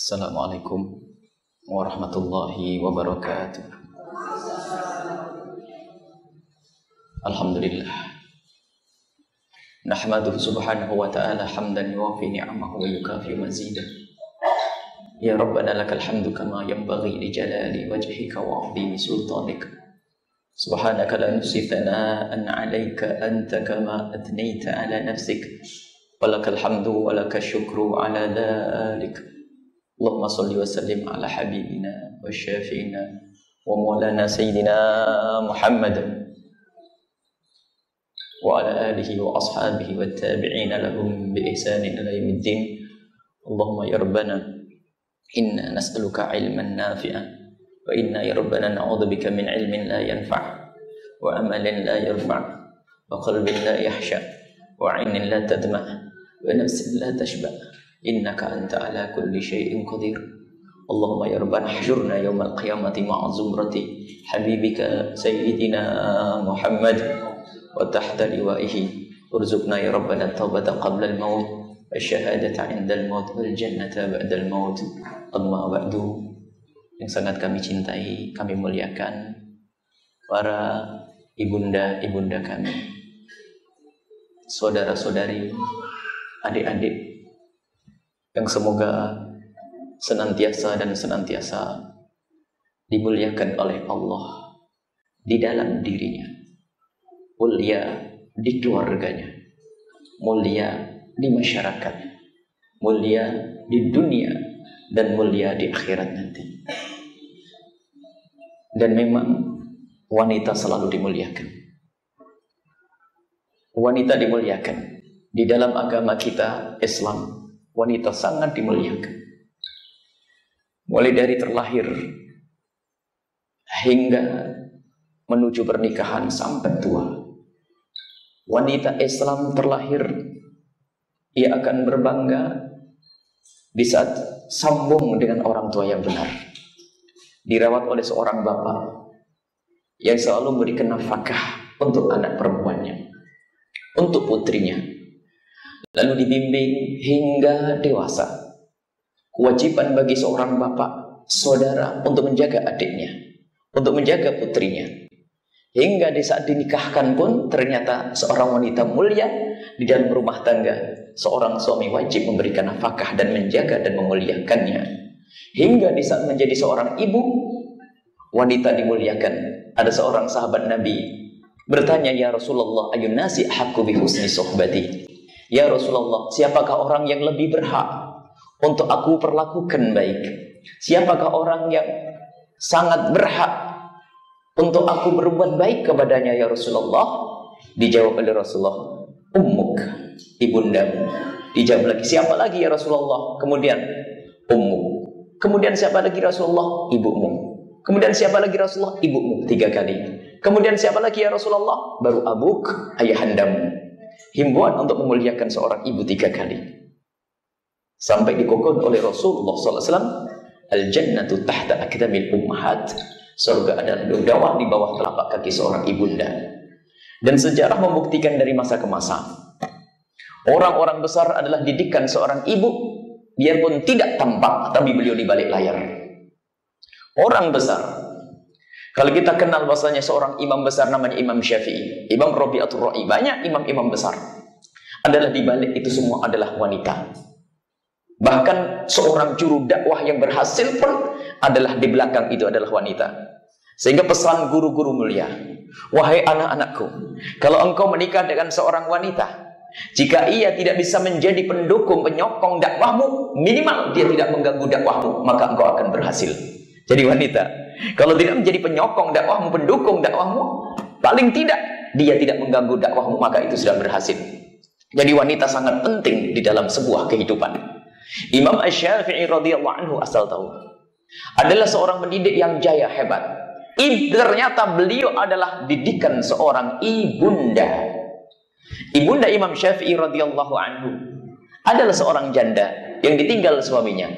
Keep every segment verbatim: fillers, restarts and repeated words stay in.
Assalamualaikum warahmatullahi wabarakatuh. Alhamdulillah. Nahmaduhu subhanahu wa ta'ala hamdan yuwafi ni'amahu wa yukafi mazidah. Ya Rabbana lakal hamdu kama yanbaghi li jalali wajhika wa 'azimi sultanika. Subhanaka la nuhsi thana'an 'alaika anta kama athnayta 'ala nafsika. Walakal hamdu walakal syukru 'ala dzalik. Allahumma salli wa sallim ala habibina wa syafi'ina wa maulana sayyidina Muhammad wa ala alihi wa ashabihi wa tabi'ina lahum bi ihsanin ila yaumiddin. Allahumma ya Rabbana inna nas'aluka ilman nafi'an wa inna ya Rabbana na'udzubika min ilmin la yanfa' wa amalin la yarfa' wa qalbin la yahsha' wa 'ainin la tadma' wa nafsin la tashba' innaka anta ala kulli syai'in qadir. Allahumma ya Rabbana hsyurna yaumal qiyamati ma'a zumrati habibika sayyidina Muhammad wa tahta liwa'ihi urzuqna ya Rabbana taubata qabla al-maut wa syahadata 'inda al-maut wal jannata ba'da al-maut. Amma ba'du. Yang sangat kami cintai, kami muliakan para ibunda-ibunda kami, saudara-saudari, adik-adik yang semoga senantiasa dan senantiasa dimuliakan oleh Allah di dalam dirinya, mulia di keluarganya, mulia di masyarakat, mulia di dunia, dan mulia di akhirat nanti. Dan memang wanita selalu dimuliakan. Wanita dimuliakan di dalam agama kita Islam. Wanita sangat dimuliakan. Mulai dari terlahir hingga menuju pernikahan sampai tua. Wanita Islam terlahir, ia akan berbangga di saat sambung dengan orang tua yang benar. Dirawat oleh seorang bapak yang selalu memberikan nafkah untuk anak perempuannya, untuk putrinya. Lalu dibimbing hingga dewasa. Kewajiban bagi seorang bapak, saudara untuk menjaga adiknya, untuk menjaga putrinya. Hingga di saat dinikahkan pun ternyata seorang wanita mulia di dalam rumah tangga. Seorang suami wajib memberikan nafkah dan menjaga dan memuliakannya. Hingga di saat menjadi seorang ibu, wanita dimuliakan. Ada seorang sahabat Nabi bertanya, "Ya Rasulullah, ayun nasi ahaqqu bi husni suhbati?" Ya Rasulullah, siapakah orang yang lebih berhak untuk aku perlakukan baik? Siapakah orang yang sangat berhak untuk aku berbuat baik kepadanya ya Rasulullah? Dijawab oleh Rasulullah, ummuk, ibundamu. Dijawab lagi, siapa lagi ya Rasulullah? Kemudian ummuk. Kemudian siapa lagi Rasulullah? Ibumu. Kemudian siapa lagi Rasulullah? Ibumu. Tiga kali. Kemudian siapa lagi ya Rasulullah? Baru abuk, ayahandamu. Himbauan untuk memuliakan seorang ibu tiga kali. Sampai dikokon oleh Rasulullah sallallahu alaihi wasallam, al-jannatu tahta aqdamil ummahat. Surga adalah bawah di bawah telapak kaki seorang ibunda. Dan sejarah membuktikan dari masa ke masa, orang-orang besar adalah didikan seorang ibu, biarpun tidak tampak, tapi beliau di balik layar. Orang besar. Kalau kita kenal bahasanya seorang imam besar namanya Imam Syafi'i, Imam Rabi'atul Ra'i, banyak imam-imam besar. Adalah di balik itu semua adalah wanita. Bahkan seorang juru dakwah yang berhasil pun adalah di belakang itu adalah wanita. Sehingga pesan guru-guru mulia, wahai anak-anakku, kalau engkau menikah dengan seorang wanita, jika ia tidak bisa menjadi pendukung, penyokong dakwahmu, minimal dia tidak mengganggu dakwahmu, maka engkau akan berhasil. Jadi wanita, kalau tidak menjadi penyokong dakwahmu, pendukung dakwahmu, paling tidak dia tidak mengganggu dakwahmu, maka itu sudah berhasil. Jadi wanita sangat penting di dalam sebuah kehidupan. Imam Asy-Syafi'i radhiyallahu anhu asal tahu adalah seorang pendidik yang jaya hebat. I, ternyata beliau adalah didikan seorang ibunda. Ibunda Imam Syafi'i radhiyallahu anhu adalah seorang janda yang ditinggal suaminya,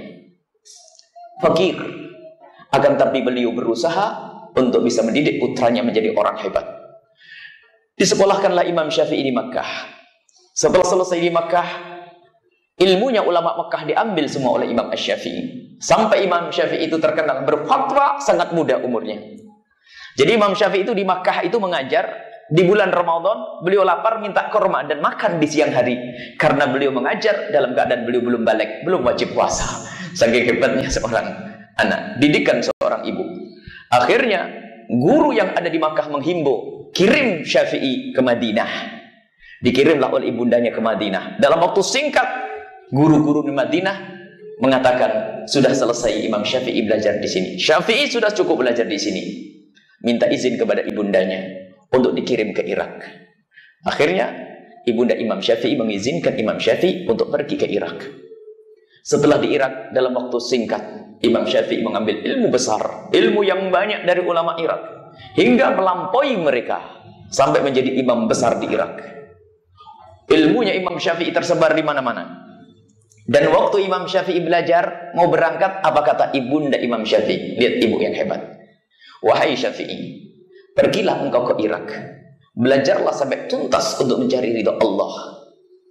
fakir. Akan tapi beliau berusaha untuk bisa mendidik putranya menjadi orang hebat. Disekolahkanlah Imam Syafi'i di Makkah. Setelah selesai di Makkah, ilmunya ulama Makkah diambil semua oleh Imam Asy-Syafi'i. Sampai Imam Syafi'i itu terkenal berfatwa sangat muda umurnya. Jadi Imam Syafi'i itu di Makkah itu mengajar. Di bulan Ramadan beliau lapar minta kurma dan makan di siang hari. Karena beliau mengajar dalam keadaan beliau belum balik, belum wajib puasa. Saking hebatnya seorang anak, didikan seorang ibu. Akhirnya guru yang ada di Makkah menghimbau, kirim Syafi'i ke Madinah. Dikirimlah oleh ibundanya ke Madinah. Dalam waktu singkat, guru-guru di Madinah mengatakan, sudah selesai Imam Syafi'i belajar di sini. Syafi'i sudah cukup belajar di sini. Minta izin kepada ibundanya untuk dikirim ke Irak. Akhirnya ibunda Imam Syafi'i mengizinkan Imam Syafi'i untuk pergi ke Irak. Setelah di Irak, dalam waktu singkat, Imam Syafi'i mengambil ilmu besar, ilmu yang banyak dari ulama Irak, hingga melampaui mereka sampai menjadi imam besar di Irak. Ilmunya Imam Syafi'i tersebar di mana-mana. Dan waktu Imam Syafi'i belajar mau berangkat, apa kata ibunda Imam Syafi'i? Lihat ibu yang hebat. Wahai Syafi'i, pergilah engkau ke Irak, belajarlah sampai tuntas untuk mencari ridha Allah,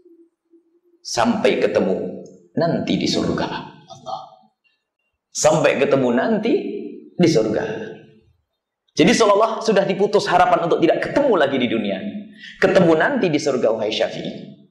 sampai ketemu nanti di surga Allah. Sampai ketemu nanti di surga. Jadi seolah-olah sudah diputus harapan untuk tidak ketemu lagi di dunia. Ketemu nanti di surga, wahai Syafi'i.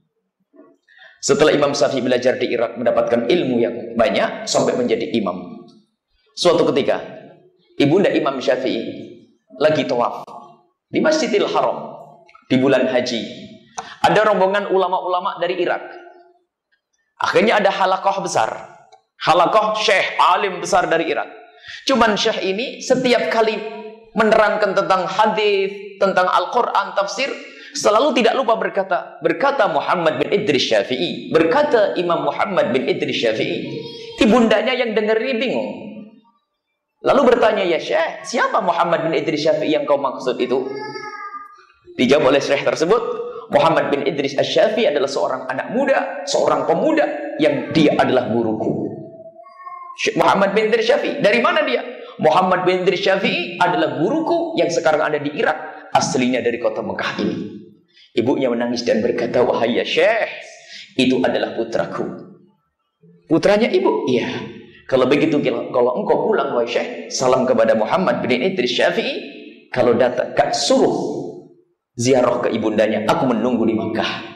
Setelah Imam Syafi'i belajar di Irak, mendapatkan ilmu yang banyak sampai menjadi imam. Suatu ketika, ibunda Imam Syafi'i lagi tawaf di Masjidil Haram di bulan haji. Ada rombongan ulama-ulama dari Irak. Akhirnya ada halaqah besar, halaqah syekh alim besar dari Irak. Cuman syekh ini setiap kali menerangkan tentang hadis, tentang Al-Quran, tafsir, selalu tidak lupa berkata, berkata Muhammad bin Idris Syafi'i, berkata Imam Muhammad bin Idris Syafi'i. Ibundanya yang dengar ini bingung. Lalu bertanya, ya Syekh, siapa Muhammad bin Idris Syafi'i yang kau maksud itu? Dijawab oleh Syekh tersebut, Muhammad bin Idris Asy-Syafi'i adalah seorang anak muda, seorang pemuda yang dia adalah guruku. Muhammad bin Idris Syafi'i, dari mana dia? Muhammad bin Idris Syafi'i adalah guruku yang sekarang ada di Irak, aslinya dari kota Mekah ini. Ibunya menangis dan berkata, wahai ya Syekh, itu adalah putraku. Putranya ibu? Iya. Kalau begitu, kalau engkau pulang, wahai Syekh, salam kepada Muhammad bin Idris Syafi'i. Kalau datang, kak suruh ziarah ke ibundanya. Aku menunggu di Makkah.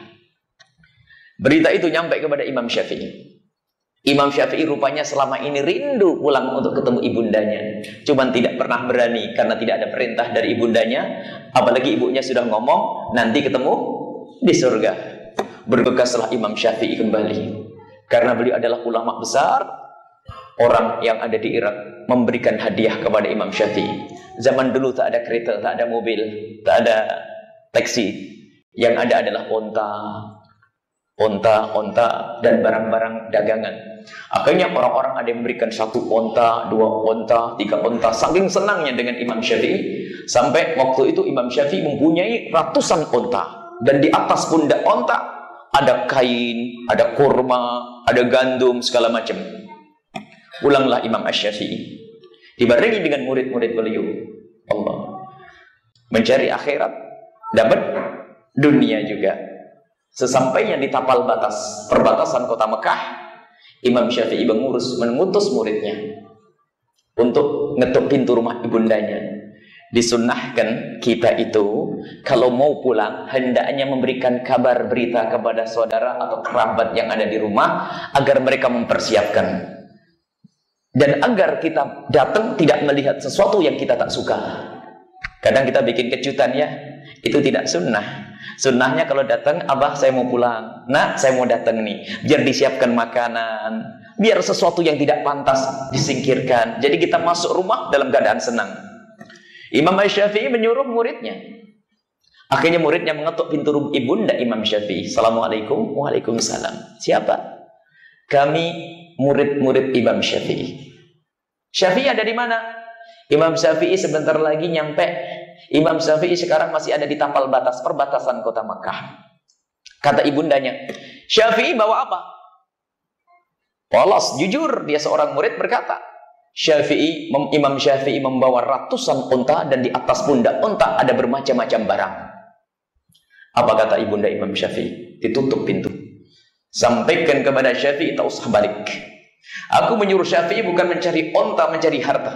Berita itu nyampe kepada Imam Syafi'i. Imam Syafi'i rupanya selama ini rindu pulang untuk ketemu ibundanya. Cuman tidak pernah berani karena tidak ada perintah dari ibundanya. Apalagi ibunya sudah ngomong, nanti ketemu di surga. Bergegaslah Imam Syafi'i kembali. Karena beliau adalah ulama besar. Orang yang ada di Irak memberikan hadiah kepada Imam Syafi'i. Zaman dulu tak ada kereta, tak ada mobil, tak ada taksi. Yang ada adalah onta, onta, onta, dan barang-barang dagangan. Akhirnya orang-orang ada yang memberikan satu onta, dua onta, tiga onta. Saking senangnya dengan Imam Syafi'i, sampai waktu itu Imam Syafi'i mempunyai ratusan onta. Dan di atas pundak onta ada kain, ada kurma, ada gandum, segala macam. Pulanglah Imam Asy-Syafi'i, dibarengi dengan murid-murid beliau. Allah mencari akhirat, dapat dunia juga. Sesampainya di tapal batas perbatasan kota Mekah, Imam Syafi'i mengurus mengutus muridnya untuk ngetuk pintu rumah ibundanya. Disunnahkan kita itu kalau mau pulang hendaknya memberikan kabar berita kepada saudara atau kerabat yang ada di rumah agar mereka mempersiapkan. Dan agar kita datang tidak melihat sesuatu yang kita tak suka. Kadang kita bikin kejutan ya, itu tidak sunnah. Sunnahnya kalau datang, abah saya mau pulang, nak saya mau datang nih, biar disiapkan makanan, biar sesuatu yang tidak pantas disingkirkan. Jadi kita masuk rumah dalam keadaan senang. Imam Asy-Syafi'i menyuruh muridnya. Akhirnya muridnya mengetuk pintu rumah ibunda Imam Syafi'i. Assalamualaikum. Waalaikumsalam. Siapa? Kami murid-murid Imam Syafi'i. Syafi'i ada di mana? Imam Syafi'i sebentar lagi nyampe. Imam Syafi'i sekarang masih ada di tapal batas perbatasan kota Makkah. Kata ibundanya, Syafi'i bawa apa? Polos, jujur dia seorang murid berkata, Syafi'i, Imam Syafi'i membawa ratusan unta dan di atas pundak unta ada bermacam-macam barang. Apa kata ibunda Imam Syafi'i? Ditutup pintu. Sampaikan kepada Syafi'i, tak usah balik. Aku menyuruh Syafi'i bukan mencari onta, mencari harta.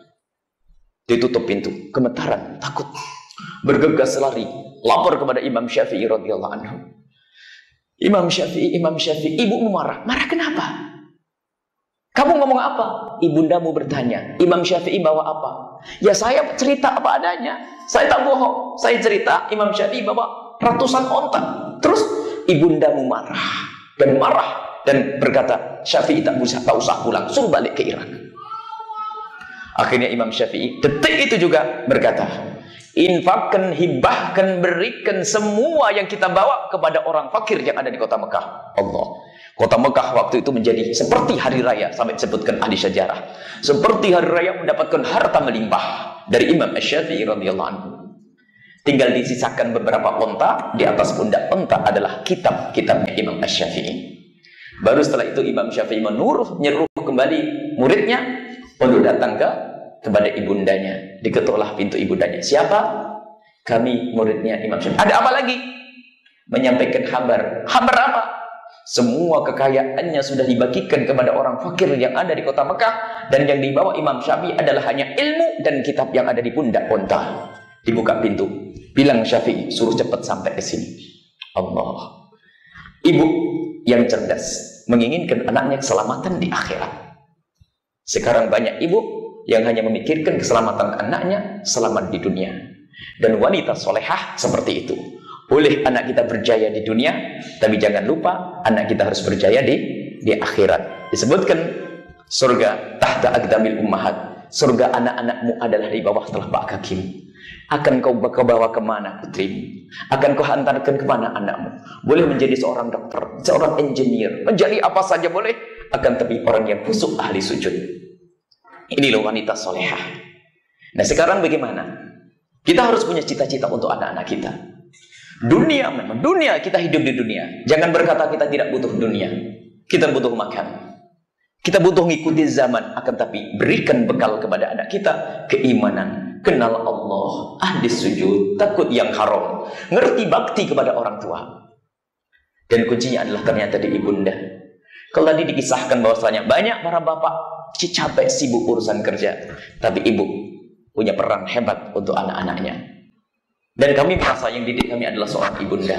Ditutup pintu, gemetaran, takut, bergegas lari, lapor kepada Imam Syafi'i radhiyallahu anhu. Imam Syafi'i, Imam Syafi'i, ibumu marah. Marah kenapa? Kamu ngomong apa? Ibundamu bertanya. Imam Syafi'i bawa apa? Ya saya cerita apa adanya. Saya tak bohong. Saya cerita Imam Syafi'i bawa ratusan onta. Terus ibundamu marah dan marah dan berkata, Syafi'i tak usah, tak usah pulang, suruh balik ke Irak. Akhirnya Imam Syafi'i detik itu juga berkata, infakkan, hibahkan, berikan semua yang kita bawa kepada orang fakir yang ada di kota Mekah. Allah. Kota Mekah waktu itu menjadi seperti hari raya, sampai disebutkan ahli sejarah. Seperti hari raya mendapatkan harta melimpah dari Imam Syafi'i radhiyallahu anhu. Tinggal disisakan beberapa onta, di atas pundak onta adalah kitab-kitabnya Imam Syafi'i. Baru setelah itu Imam Syafi'i menyuruh menyeruh kembali muridnya untuk datang ke kepada ibundanya. Diketuklah pintu ibundanya. Siapa? Kami muridnya Imam Syafi'i. Ada apa lagi? Menyampaikan kabar. Kabar apa? Semua kekayaannya sudah dibagikan kepada orang fakir yang ada di kota Mekah, dan yang dibawa Imam Syafi'i adalah hanya ilmu dan kitab yang ada di pundak onta. Dibuka pintu. Bilang Syafi'i, suruh cepat sampai ke sini. Allah. Ibu yang cerdas menginginkan anaknya keselamatan di akhirat. Sekarang banyak ibu yang hanya memikirkan keselamatan anaknya selamat di dunia. Dan wanita solehah seperti itu. Boleh anak kita berjaya di dunia, tapi jangan lupa anak kita harus berjaya di di akhirat. Disebutkan surga tahta aqdamil ummahat. Surga anak-anakmu adalah di bawah telapak kakimu. Akan kau bawa kemana putrimu? Akan kau hantarkan kemana anakmu? Boleh menjadi seorang dokter, seorang engineer, menjadi apa saja boleh. Akan tapi orang yang khusyuk ahli sujud. Inilah wanita solehah. Nah sekarang bagaimana? Kita harus punya cita-cita untuk anak-anak kita. Dunia memang, dunia kita hidup di dunia. Jangan berkata kita tidak butuh dunia. Kita butuh makan. Kita butuh ngikuti zaman. Akan tapi berikan bekal kepada anak kita keimanan. Kenal Allah, ahli sujud, takut yang haram, ngerti bakti kepada orang tua. Dan kuncinya adalah ternyata di ibunda. Kalau tadi dikisahkan bahwasanya banyak para bapak capek sibuk urusan kerja, tapi ibu punya peran hebat untuk anak-anaknya. Dan kami merasa yang didik kami adalah seorang ibunda.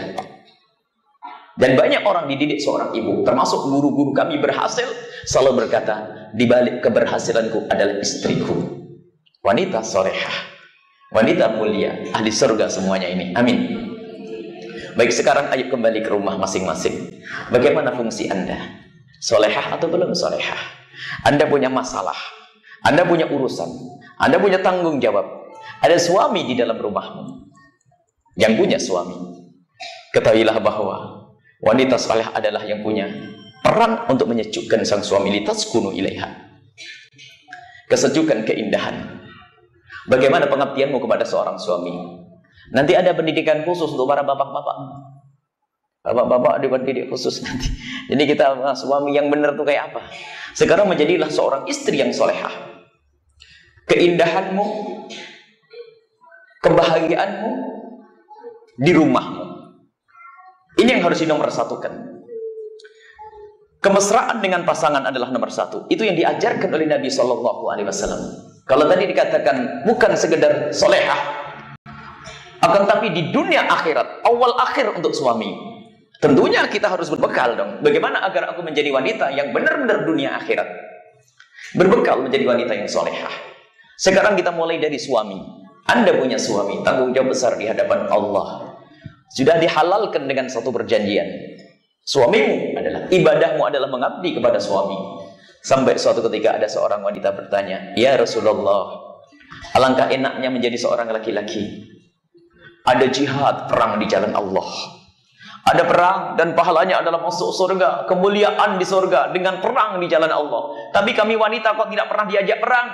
Dan banyak orang dididik seorang ibu, termasuk guru-guru kami berhasil, selalu berkata, di balik keberhasilanku adalah istriku. Wanita solehah, wanita mulia, ahli surga semuanya ini. Amin. Baik, sekarang ayo kembali ke rumah masing-masing. Bagaimana fungsi Anda? Solehah atau belum solehah? Anda punya masalah, Anda punya urusan, Anda punya tanggung jawab. Ada suami di dalam rumahmu. Yang punya suami, ketahuilah bahwa wanita saleh adalah yang punya peran untuk menyejukkan sang suami, litaskunu ilaiha. Kesejukan, keindahan. Bagaimana pengabdianmu kepada seorang suami? Nanti ada pendidikan khusus untuk para bapak-bapak. Bapak-bapak ada pendidik khusus nanti. Jadi kita, suami yang benar itu kayak apa? Sekarang menjadilah seorang istri yang solehah. Keindahanmu, kebahagiaanmu di rumahmu. Ini yang harus dinomor satukan. Kemesraan dengan pasangan adalah nomor satu. Itu yang diajarkan oleh Nabi Shallallahu Alaihi Wasallam. Kalau tadi dikatakan bukan sekedar solehah, akan tapi di dunia akhirat, awal akhir untuk suami. Tentunya kita harus berbekal dong. Bagaimana agar aku menjadi wanita yang benar-benar dunia akhirat? Berbekal menjadi wanita yang solehah. Sekarang kita mulai dari suami. Anda punya suami, tanggung jawab besar di hadapan Allah. Sudah dihalalkan dengan satu perjanjian. Suamimu adalah, ibadahmu adalah mengabdi kepada suami. Sampai suatu ketika ada seorang wanita bertanya, ya Rasulullah, alangkah enaknya menjadi seorang laki-laki. Ada jihad, perang di jalan Allah. Ada perang dan pahalanya adalah masuk surga, kemuliaan di surga dengan perang di jalan Allah. Tapi kami wanita kok tidak pernah diajak perang?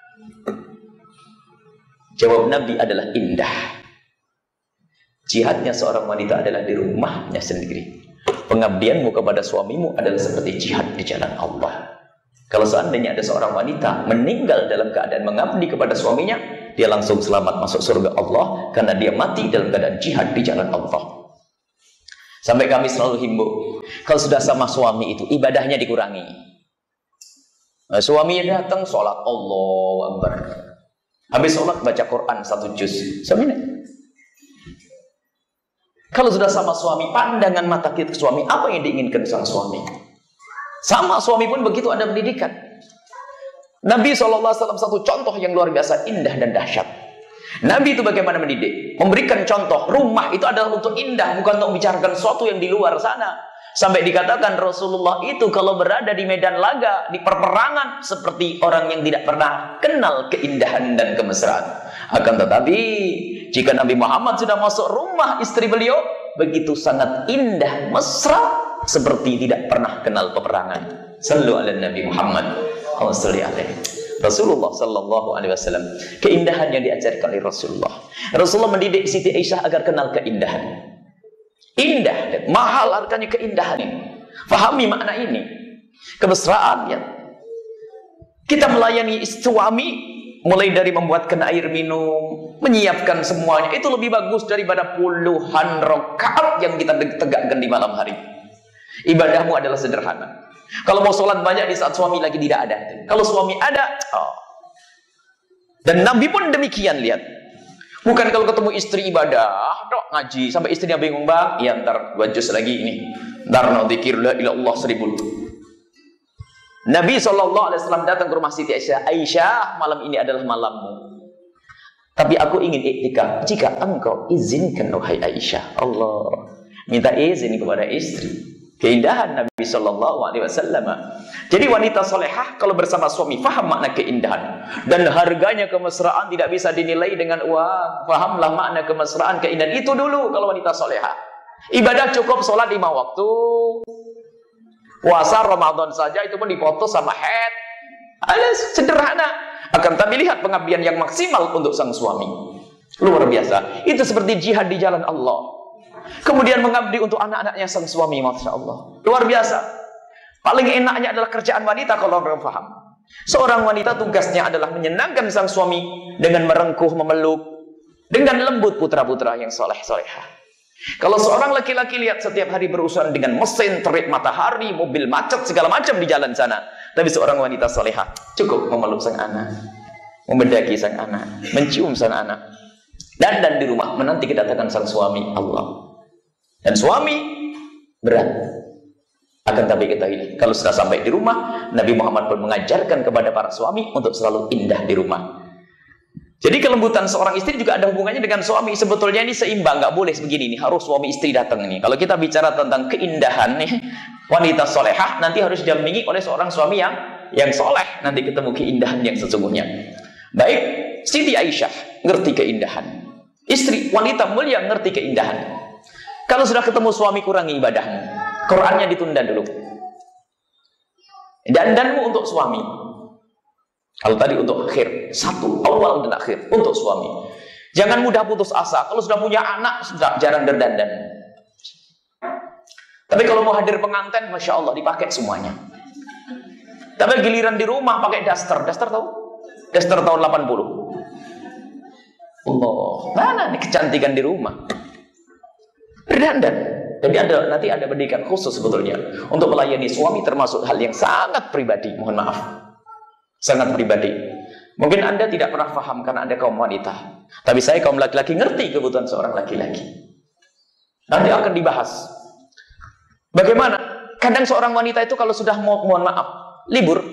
Jawab Nabi adalah indah. Jihadnya seorang wanita adalah di rumahnya sendiri. Pengabdianmu kepada suamimu adalah seperti jihad di jalan Allah. Kalau seandainya ada seorang wanita meninggal dalam keadaan mengabdi kepada suaminya, dia langsung selamat masuk surga Allah karena dia mati dalam keadaan jihad di jalan Allah. Sampai kami selalu himbau, kalau sudah sama suami itu ibadahnya dikurangi. Nah, suaminya datang sholat, Allahu Akbar. Habis sholat baca Quran satu juz. Suaminya. Kalau sudah sama suami, pandangan mata kita ke suami, apa yang diinginkan sang suami? Sama suami pun begitu, ada pendidikan. Nabi shallallahu alaihi wasallam satu contoh yang luar biasa indah dan dahsyat. Nabi itu bagaimana mendidik? Memberikan contoh, rumah itu adalah untuk indah, bukan untuk membicarakan sesuatu yang di luar sana. Sampai dikatakan Rasulullah itu kalau berada di medan laga, di perperangan, seperti orang yang tidak pernah kenal keindahan dan kemesraan. Akan tetapi, jika Nabi Muhammad sudah masuk rumah istri beliau, begitu sangat indah, mesra, seperti tidak pernah kenal peperangan. Sallu ala Nabi Muhammad. Rasulullah sallallahu alaihi wasallam, keindahan yang diajarkan oleh Rasulullah. Rasulullah mendidik Siti Aisyah agar kenal keindahan. Indah, mahal harganya keindahan ini. Fahami makna ini. Kemesraan ya. Kita melayani suami mulai dari membuatkan air minum, menyiapkan semuanya, itu lebih bagus daripada puluhan rakaat yang kita tegakkan di malam hari. Ibadahmu adalah sederhana. Kalau mau sholat banyak di saat suami lagi tidak ada. Kalau suami ada, oh. Dan Nabi pun demikian, lihat. Bukan kalau ketemu istri ibadah, dok ngaji sampai istrinya bingung, bang, ya ntar dua juz lagi ini, ntar no dzikir la ilaha illallah seribu. Nabi shallallahu alaihi wasallam datang ke rumah Siti Aisyah. Aisyah, malam ini adalah malammu. Tapi aku ingin iktikaf. Jika engkau izinkan, wahai Aisyah. Allah minta izin kepada istri. Keindahan Nabi shallallahu alaihi wasallam. Jadi wanita solehah kalau bersama suami faham makna keindahan, dan harganya kemesraan tidak bisa dinilai dengan uang. Fahamlah makna kemesraan, keindahan itu dulu kalau wanita solehah. Ibadah cukup sholat lima waktu, puasa Ramadan saja itu pun dipotong sama head. Ada sederhana. Akan tapi lihat pengabdian yang maksimal untuk sang suami, luar biasa. Itu seperti jihad di jalan Allah. Kemudian mengabdi untuk anak-anaknya sang suami, masya Allah, luar biasa. Paling enaknya adalah kerjaan wanita kalau orang paham. Seorang wanita tugasnya adalah menyenangkan sang suami dengan merengkuh, memeluk, dengan lembut putra-putra yang soleh-solehah. Kalau seorang laki-laki lihat setiap hari berurusan dengan mesin, terik matahari, mobil macet, segala macam di jalan sana. Tapi seorang wanita solehah cukup memeluk sang anak, membedaki sang anak, mencium sang anak. Dan dan di rumah menanti kedatangan sang suami, Allah. Dan suami berat. Akan tapi kita ini, kalau sudah sampai di rumah, Nabi Muhammad pun mengajarkan kepada para suami untuk selalu indah di rumah. Jadi kelembutan seorang istri juga ada hubungannya dengan suami. Sebetulnya ini seimbang, nggak boleh begini nih, harus suami istri datang nih. Kalau kita bicara tentang keindahan nih, wanita solehah nanti harus didampingi oleh seorang suami yang yang soleh, nanti ketemu keindahan yang sesungguhnya. Baik, Siti Aisyah ngerti keindahan. Istri wanita mulia ngerti keindahan. Kalau sudah ketemu suami, kurangi ibadahmu. Qurannya ditunda dulu. Dandanmu untuk suami. Kalau tadi untuk akhir, satu awal dan akhir untuk suami. Jangan mudah putus asa. Kalau sudah punya anak, sudah jarang berdandan. Tapi kalau mau hadir pengantin, masya Allah dipakai semuanya. Tapi giliran di rumah pakai daster. Daster tahu? Daster tahun delapan puluh. Allah, mana nih kecantikan di rumah? Berdandan. Jadi ada, nanti ada pendidikan khusus sebetulnya untuk melayani suami, termasuk hal yang sangat pribadi. Mohon maaf, sangat pribadi. Mungkin Anda tidak pernah paham karena Anda kaum wanita, tapi saya kaum laki-laki ngerti kebutuhan seorang laki-laki. Nanti akan dibahas bagaimana kadang seorang wanita itu kalau sudah mau, mohon maaf, libur,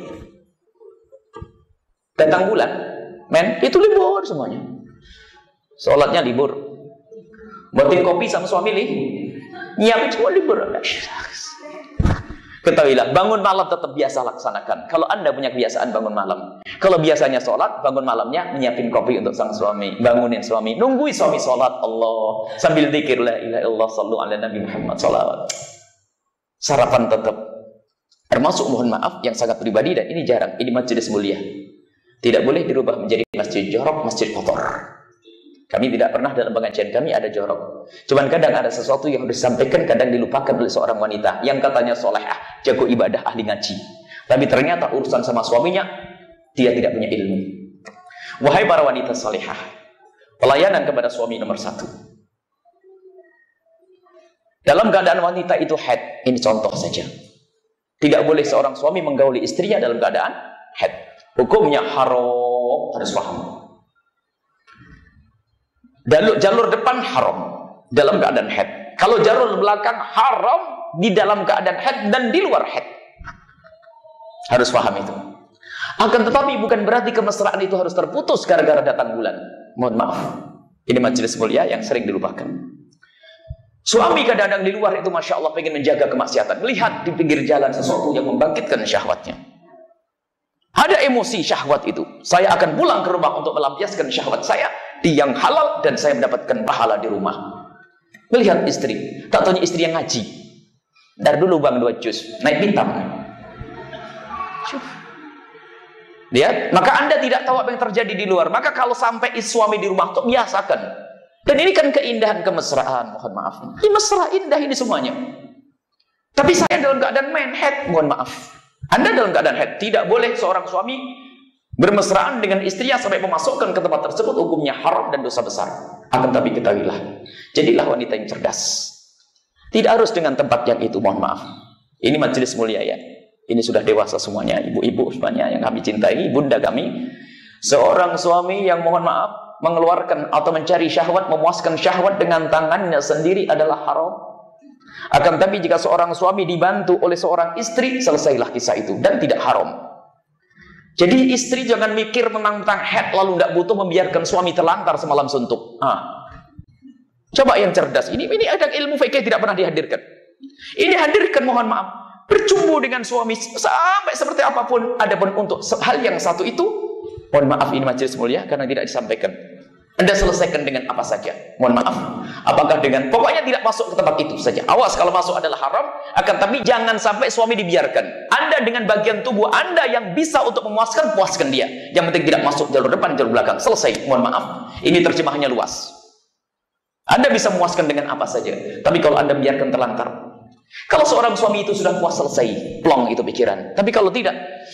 datang bulan, men, itu libur semuanya. Sholatnya libur, buatin kopi sama suami li nyiapin semua libur. Ketahuilah, bangun malam tetap biasa laksanakan. Kalau Anda punya kebiasaan bangun malam, kalau biasanya sholat, bangun malamnya menyiapin kopi untuk sang suami, bangunin suami, nunggui suami sholat, Allah, sambil dzikir la ilaha illallah, sallu ala Nabi Muhammad salawat. Sarapan tetap. Termasuk mohon maaf yang sangat pribadi, dan ini jarang, ini majelis mulia, tidak boleh dirubah menjadi masjid jorok, masjid kotor. Kami tidak pernah dalam pengajian kami ada jorok. Cuman kadang ada sesuatu yang harus disampaikan, kadang dilupakan oleh seorang wanita yang katanya solehah, jago ibadah, ahli ngaji. Tapi ternyata urusan sama suaminya, dia tidak punya ilmu. Wahai para wanita solehah, pelayanan kepada suami nomor satu. Dalam keadaan wanita itu haid, ini contoh saja. Tidak boleh seorang suami menggauli istrinya dalam keadaan haid. Hukumnya haram, harus paham. Jalur, jalur depan haram dalam keadaan haid. Kalau jalur belakang haram di dalam keadaan haid dan di luar haid. Harus paham itu. Akan tetapi bukan berarti kemesraan itu harus terputus gara-gara datang bulan. Mohon maaf. Ini majelis mulia yang sering dilupakan. Suami kadang-kadang di luar itu Masya Allah pengen menjaga kemaksiatan. Melihat di pinggir jalan sesuatu yang membangkitkan syahwatnya. Ada emosi syahwat itu. Saya akan pulang ke rumah untuk melampiaskan syahwat saya di yang halal dan saya mendapatkan pahala di rumah. Melihat istri. Tak taunya istri yang ngaji. Dari dulu bang dua juz. Naik bintang. Lihat, maka Anda tidak tahu apa yang terjadi di luar. Maka kalau sampai suami di rumah, tuh biasakan. Dan ini kan keindahan kemesraan. Mohon maaf. Ini mesra indah ini semuanya. Tapi saya dalam keadaan main head. Mohon maaf. Anda dalam keadaan head. Tidak boleh seorang suami bermesraan dengan istrinya sampai memasukkan ke tempat tersebut. Hukumnya haram dan dosa besar. Akan tapi ketahuilah. Jadilah wanita yang cerdas. Tidak harus dengan tempat yang itu. Mohon maaf. Ini majelis mulia ya. Ini sudah dewasa semuanya, ibu-ibu semuanya yang kami cintai, bunda kami. Seorang suami yang mohon maaf, mengeluarkan atau mencari syahwat, memuaskan syahwat dengan tangannya sendiri adalah haram. Akan tapi jika seorang suami dibantu oleh seorang istri, selesailah kisah itu. Dan tidak haram. Jadi istri jangan mikir tentang head, lalu tidak butuh membiarkan suami terlantar semalam suntuk. Ah. Coba yang cerdas, ini, ini ada ilmu fikih tidak pernah dihadirkan. Ini hadirkan mohon maaf. Bercumbu dengan suami sampai seperti apapun. Adapun untuk hal yang satu itu, mohon maaf ini majelis mulia karena tidak disampaikan. Anda selesaikan dengan apa saja. Mohon maaf. Apakah dengan pokoknya tidak masuk ke tempat itu saja. Awas kalau masuk adalah haram. Akan tapi jangan sampai suami dibiarkan. Anda dengan bagian tubuh Anda yang bisa untuk memuaskan, puaskan dia. Yang penting tidak masuk jalur depan, jalur belakang. Selesai. Mohon maaf. Ini terjemahannya luas. Anda bisa memuaskan dengan apa saja. Tapi kalau Anda biarkan terlantar. Kalau seorang suami itu sudah puas selesai, plong itu pikiran. Tapi kalau tidak,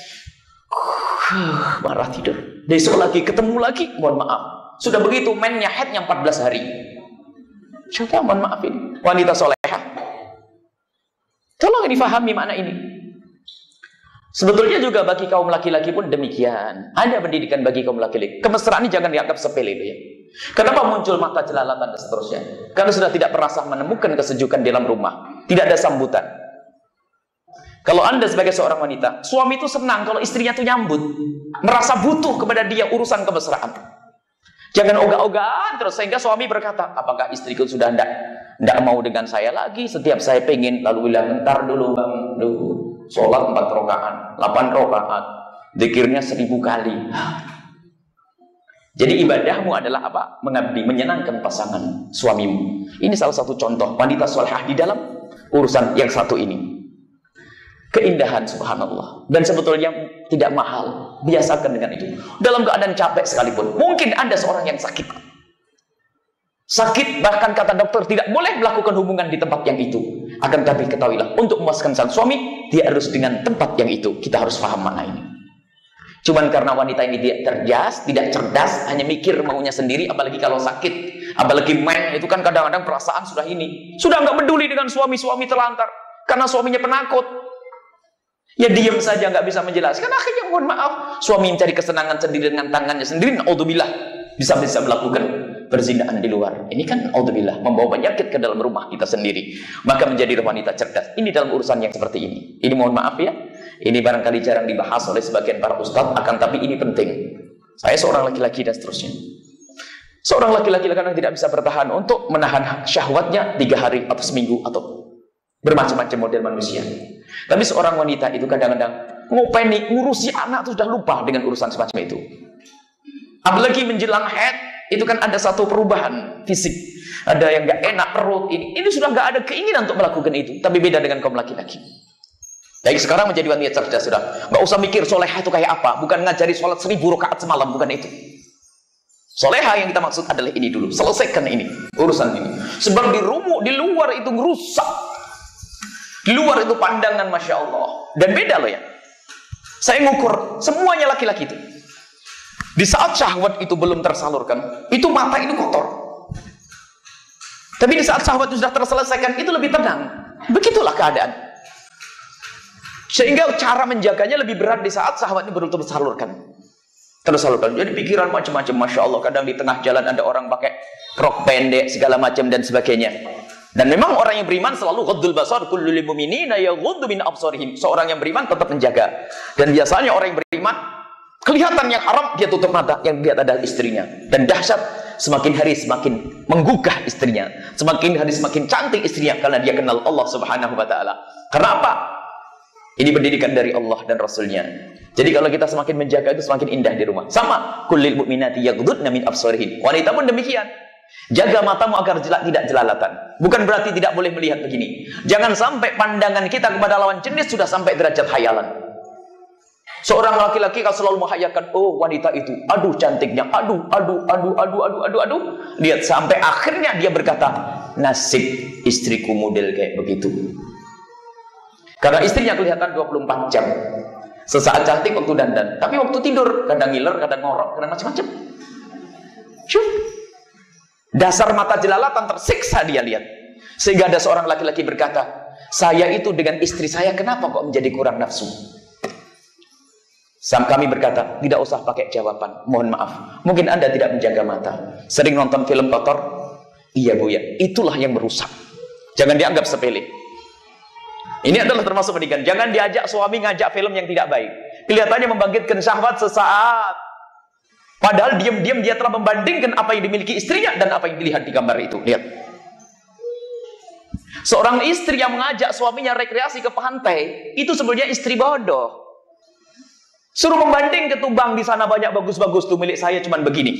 uh, marah tidur. Besok lagi ketemu lagi, mohon maaf. Sudah begitu mainnya headnya empat belas hari. Coba mohon maaf ini. Wanita soleha. Tolong difahami makna ini. Sebetulnya juga bagi kaum laki-laki pun demikian. Ada pendidikan bagi kaum laki-laki. Kemesraan ini jangan dianggap sepele itu ya. Kenapa muncul mata jelalatan dan seterusnya? Karena sudah tidak merasa menemukan kesejukan di dalam rumah. Tidak ada sambutan. Kalau Anda sebagai seorang wanita, suami itu senang kalau istrinya itu nyambut. Merasa butuh kepada dia urusan kemesraan. Jangan ogah-ogahan terus. Sehingga suami berkata, apakah istriku sudah tidak tidak mau dengan saya lagi? Setiap saya pengen, lalu bilang, ntar dulu bang, dulu. Sholat empat rakaat, delapan rakaat. Zikirnya seribu kali. Jadi ibadahmu adalah apa? Mengabdi, menyenangkan pasangan suamimu. Ini salah satu contoh wanita salihah di dalam urusan yang satu ini. Keindahan subhanallah. Dan sebetulnya tidak mahal. Biasakan dengan itu. Dalam keadaan capek sekalipun. Mungkin Anda seorang yang sakit. Sakit bahkan kata dokter tidak boleh melakukan hubungan di tempat yang itu. Akan tapi ketahuilah untuk memuaskan sang suami dia harus dengan tempat yang itu. Kita harus paham makna ini. Cuman karena wanita ini tidak cerdas, tidak cerdas, hanya mikir maunya sendiri, apalagi kalau sakit, apalagi men, itu kan kadang-kadang perasaan sudah ini. Sudah nggak peduli dengan suami-suami terlantar, karena suaminya penakut. Ya diam saja, nggak bisa menjelaskan. Akhirnya mohon maaf, suami mencari kesenangan sendiri dengan tangannya sendiri, naudzubillah, bisa-bisa melakukan perzinahan di luar. Ini kan naudzubillah, membawa penyakit ke dalam rumah kita sendiri. Maka menjadi wanita cerdas. Ini dalam urusan yang seperti ini. Ini mohon maaf ya. Ini barangkali jarang dibahas oleh sebagian para ustadz, akan tapi ini penting. Saya seorang laki-laki dan seterusnya. Seorang laki-laki kadang tidak bisa bertahan untuk menahan syahwatnya tiga hari atau seminggu atau bermacam-macam model manusia. Tapi seorang wanita itu kadang-kadang ngopeni, ngurusi anak itu sudah lupa dengan urusan semacam itu. Apalagi menjelang haid, itu kan ada satu perubahan fisik. Ada yang nggak enak perut ini. Ini sudah nggak ada keinginan untuk melakukan itu. Tapi beda dengan kaum laki-laki. Baik, sekarang menjadi wanita cerdas sudah. Nggak usah mikir soleha itu kayak apa. Bukan ngajari sholat seribu rakaat semalam, bukan itu. Soleha yang kita maksud adalah ini dulu. Selesaikan ini, urusan ini. Sebab di rumah, di luar itu merusak. Di luar itu pandangan Masya Allah. Dan beda loh ya. Saya ngukur semuanya laki-laki itu. Di saat syahwat itu belum tersalurkan, itu mata itu kotor. Tapi di saat syahwat itu sudah terselesaikan, itu lebih tenang. Begitulah keadaan. Sehingga cara menjaganya lebih berat di saat syahwatnya betul-betul tersalurkan. Tersalurkan. Jadi pikiran macam-macam, Masya Allah. Kadang di tengah jalan ada orang pakai rok pendek, segala macam dan sebagainya. Dan memang orang yang beriman selalu ghaddul basar, kullu lil mu'minina yaghuddu min absarihim. Seorang yang beriman tetap menjaga. Dan biasanya orang yang beriman, kelihatan yang haram, dia tutup mata. Yang dilihat adalah istrinya. Dan dahsyat, semakin hari semakin menggugah istrinya. Semakin hari semakin cantik istrinya. Karena dia kenal Allah subhanahu wa ta'ala. Karena apa? Ini pendidikan dari Allah dan Rasulnya. Jadi kalau kita semakin menjaga itu semakin indah di rumah. Sama. Kullil mu'minati yaghdudna min absarihin. Wanita pun demikian. Jaga matamu agar jelak tidak jelalatan. Bukan berarti tidak boleh melihat begini. Jangan sampai pandangan kita kepada lawan jenis sudah sampai derajat khayalan. Seorang laki-laki kalau selalu menghayalkan, oh wanita itu, aduh cantiknya, aduh, aduh, aduh, aduh, aduh, aduh, aduh. Lihat sampai akhirnya dia berkata, nasib istriku model kayak begitu. Karena istrinya kelihatan dua puluh empat jam. Sesaat cantik waktu dandan, tapi waktu tidur kadang ngiler, kadang ngorok, kadang macam-macam. Cuk. Dasar mata jelalatan tersiksa dia lihat. Sehingga ada seorang laki-laki berkata, saya itu dengan istri saya kenapa kok menjadi kurang nafsu? Sam kami berkata, tidak usah pakai jawaban. Mohon maaf, mungkin Anda tidak menjaga mata. Sering nonton film kotor? Iya Bu ya, itulah yang merusak. Jangan dianggap sepele. Ini adalah termasuk pendidikan. Jangan diajak suami ngajak film yang tidak baik. Kelihatannya membangkitkan syahwat sesaat. Padahal diam-diam dia telah membandingkan apa yang dimiliki istrinya dan apa yang dilihat di gambar itu. Lihat. Seorang istri yang mengajak suaminya rekreasi ke pantai, itu sebenarnya istri bodoh. Suruh membanding ke Tumbang, di sana banyak bagus-bagus tuh, milik saya cuman begini.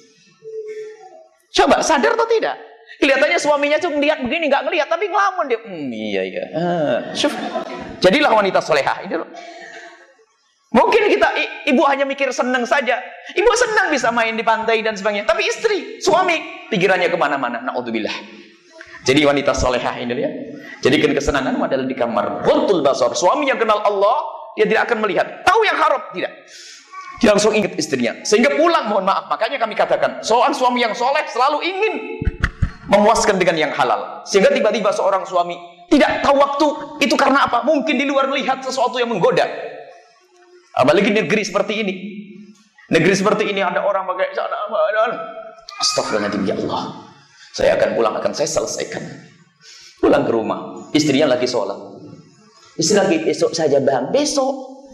Coba sadar atau tidak? Kelihatannya suaminya cuma lihat begini, nggak ngelihat, tapi ngelamun dia. Hmm, iya iya. Ah, jadilah wanita solehah. Ini loh. Mungkin kita ibu hanya mikir senang saja. Ibu senang bisa main di pantai dan sebagainya. Tapi istri, suami, pikirannya kemana-mana. Naudzubillah. Jadi wanita solehah ini ya. Jadikan kesenangan adalah di kamar. Ghaddul basar. Suami yang kenal Allah, dia tidak akan melihat. Tahu yang haram tidak. Dia langsung ingat istrinya. Sehingga pulang, mohon maaf. Makanya kami katakan, seorang suami yang soleh selalu ingin memuaskan dengan yang halal. Sehingga tiba-tiba seorang suami tidak tahu waktu. Itu karena apa? Mungkin di luar melihat sesuatu yang menggoda. Apalagi negeri seperti ini. Negeri seperti ini ada orang pakai sana. Astagfirullahaladzim, ya Allah. Saya akan pulang, akan saya selesaikan. Pulang ke rumah. Istrinya lagi sholat. Istri lagi, besok saja bang. Besok.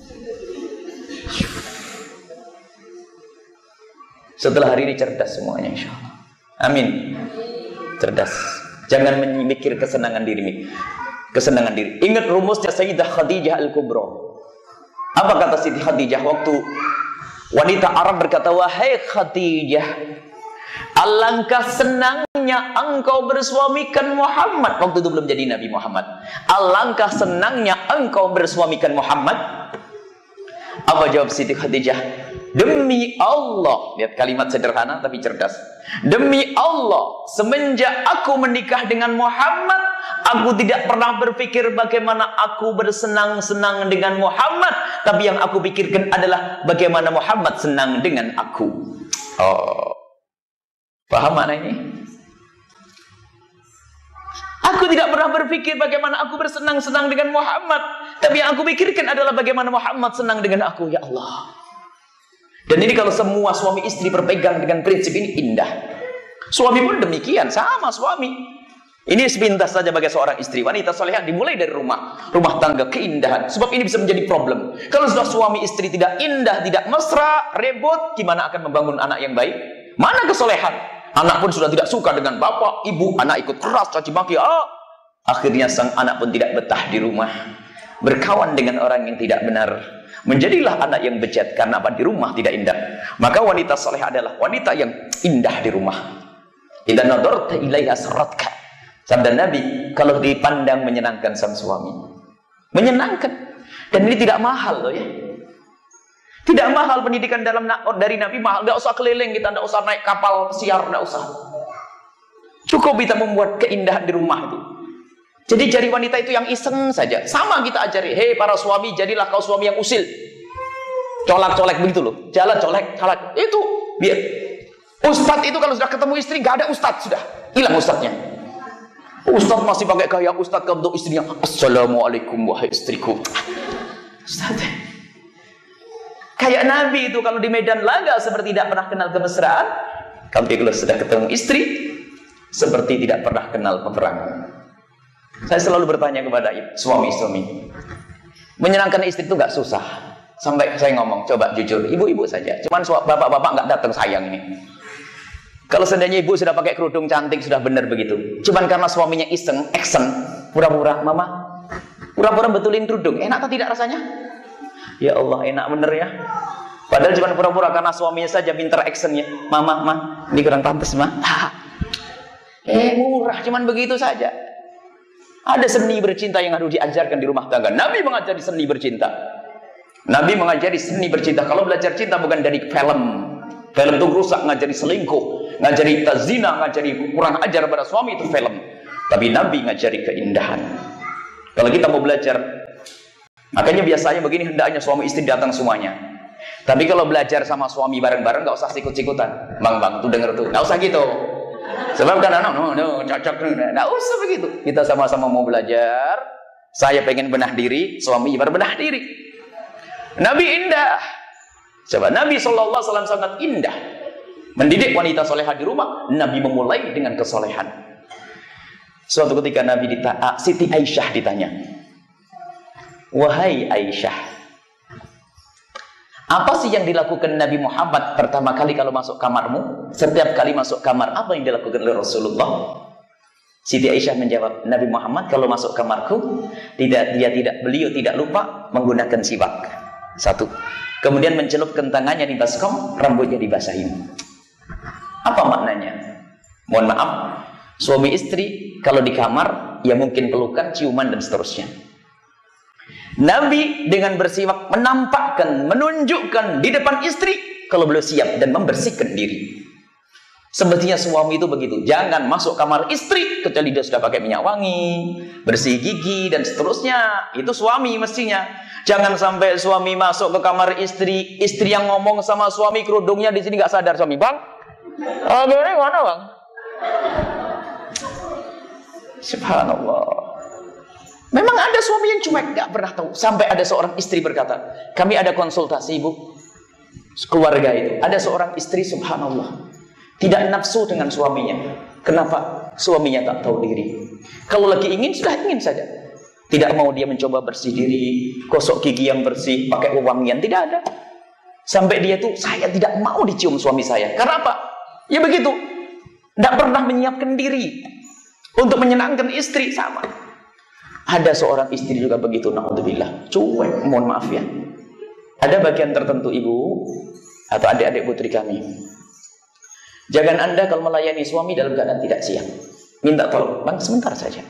Setelah hari ini cerdas semuanya insya Allah. Amin. Cerdas. Jangan memikir kesenangan diri. Kesenangan diri. Ingat rumusnya Sayyidah Khadijah Al-Kubra. Apa kata Siti Khadijah waktu wanita Arab berkata, wahai Khadijah, alangkah senangnya engkau bersuamikan Muhammad. Waktu itu belum jadi Nabi Muhammad. Alangkah senangnya engkau bersuamikan Muhammad. Apa jawab Siti Khadijah? Demi Allah, lihat kalimat sederhana tapi cerdas. Demi Allah, semenjak aku menikah dengan Muhammad, aku tidak pernah berpikir bagaimana aku bersenang-senang dengan Muhammad, tapi yang aku pikirkan adalah bagaimana Muhammad senang dengan aku. Oh, paham mana ini? Aku tidak pernah berpikir bagaimana aku bersenang-senang dengan Muhammad, tapi yang aku pikirkan adalah bagaimana Muhammad senang dengan aku. Ya Allah. Dan ini kalau semua suami istri berpegang dengan prinsip ini, indah. Suami pun demikian, sama suami. Ini sepintas saja bagi seorang istri. Wanita solehah dimulai dari rumah. Rumah tangga, keindahan. Sebab ini bisa menjadi problem. Kalau sudah suami istri tidak indah, tidak mesra, rebut, gimana akan membangun anak yang baik? Mana kesolehan? Anak pun sudah tidak suka dengan bapak, ibu. Anak ikut keras, caci maki. Oh. Akhirnya sang anak pun tidak betah di rumah. Berkawan dengan orang yang tidak benar. Menjadilah anak yang bejat karena apa? Di rumah tidak indah. Maka wanita soleh adalah wanita yang indah di rumah. Idza nadarta ilaiha saratka. Sabda Nabi, kalau dipandang menyenangkan sang suami. Menyenangkan. Dan ini tidak mahal loh ya. Tidak mahal pendidikan dalam dari Nabi mahal. Tidak usah keliling kita, tidak usah naik kapal siar, tidak usah. Cukup kita membuat keindahan di rumah itu. Jadi jari wanita itu yang iseng saja. Sama kita ajari. Hei para suami, jadilah kau suami yang usil. Colak-colek begitu loh. Jalan colek, colek. Itu biar. Ustadz itu kalau sudah ketemu istri, nggak ada ustadz sudah. Hilang ustadznya. Ustadz masih pakai gaya ustadz untuk istrinya. Assalamualaikum wahai istriku. Ustaz, kayak Nabi itu kalau di medan laga seperti tidak pernah kenal kemesraan, tapi kalau sudah ketemu istri seperti tidak pernah kenal peperangan. Saya selalu bertanya kepada suami-suami, menyenangkan istri itu nggak susah. Sampai saya ngomong, coba jujur, ibu-ibu saja. Cuman bapak-bapak nggak datang sayang ini. Kalau seandainya ibu sudah pakai kerudung cantik, sudah benar begitu. Cuman karena suaminya iseng, action, pura-pura, mama, pura-pura betulin kerudung, enak atau tidak rasanya? Ya Allah, enak bener ya. Padahal cuma pura-pura karena suaminya saja pinter actionnya. Mama, ma, ini kurang pantas, ma. Eh, murah, cuman begitu saja. Ada seni bercinta yang harus diajarkan di rumah tangga. Nabi mengajari seni bercinta. Nabi mengajari seni bercinta. Kalau belajar cinta bukan dari film. Film itu rusak, ngajari selingkuh, ngajari tazina, ngajari kurang ajar pada suami, itu film. Tapi Nabi ngajari keindahan. Kalau kita mau belajar, makanya biasanya begini, hendaknya suami istri datang semuanya. Tapi kalau belajar sama suami bareng-bareng, nggak usah sikut-sikutan. Bang, bang, tuh denger tuh, nggak usah gitu. Sebab kan, no, no, no, cocok, nggak usah begitu. Kita sama-sama mau belajar. Saya pengen benah diri, suami berbenah diri. Nabi indah. Coba, Nabi shallallahu alaihi wasallam sangat indah. Mendidik wanita soleha di rumah, Nabi memulai dengan kesolehan. Suatu ketika Nabi ditanya, Siti Aisyah ditanya, wahai Aisyah, apa sih yang dilakukan Nabi Muhammad pertama kali kalau masuk kamarmu? Setiap kali masuk kamar, apa yang dilakukan oleh Rasulullah? Siti Aisyah menjawab, Nabi Muhammad kalau masuk kamarku, tidak dia tidak beliau tidak lupa menggunakan siwak. Satu. Kemudian mencelupkan tangannya di baskom, rambutnya dibasahin. Apa maknanya? Mohon maaf, suami istri kalau di kamar, ya mungkin pelukan, ciuman dan seterusnya. Nabi dengan bersiwak menampakkan, menunjukkan di depan istri kalau beliau siap dan membersihkan diri. Sebetulnya suami itu begitu. Jangan masuk kamar istri kecuali dia sudah pakai minyak wangi, bersih gigi dan seterusnya. Itu suami mestinya. Jangan sampai suami masuk ke kamar istri, istri yang ngomong sama suami kerudungnya di sini nggak sadar suami, bang. Oh, gimana mana bang? Subhanallah. Memang ada suami yang cuek, nggak pernah tahu. Sampai ada seorang istri berkata, kami ada konsultasi ibu, keluarga itu. Ada seorang istri, subhanallah, tidak nafsu dengan suaminya. Kenapa? Suaminya tak tahu diri. Kalau lagi ingin, sudah ingin saja. Tidak mau dia mencoba bersih diri, gosok gigi yang bersih, pakai wewangian, tidak ada. Sampai dia tuh, saya tidak mau dicium suami saya. Karena apa? Ya begitu. Tidak pernah menyiapkan diri untuk menyenangkan istri, sama. Ada seorang istri juga begitu, na'udzubillah, cuek, mohon maaf ya. Ada bagian tertentu ibu atau adik-adik putri kami. Jangan Anda kalau melayani suami dalam keadaan tidak siap. Minta tolong, bang sebentar saja.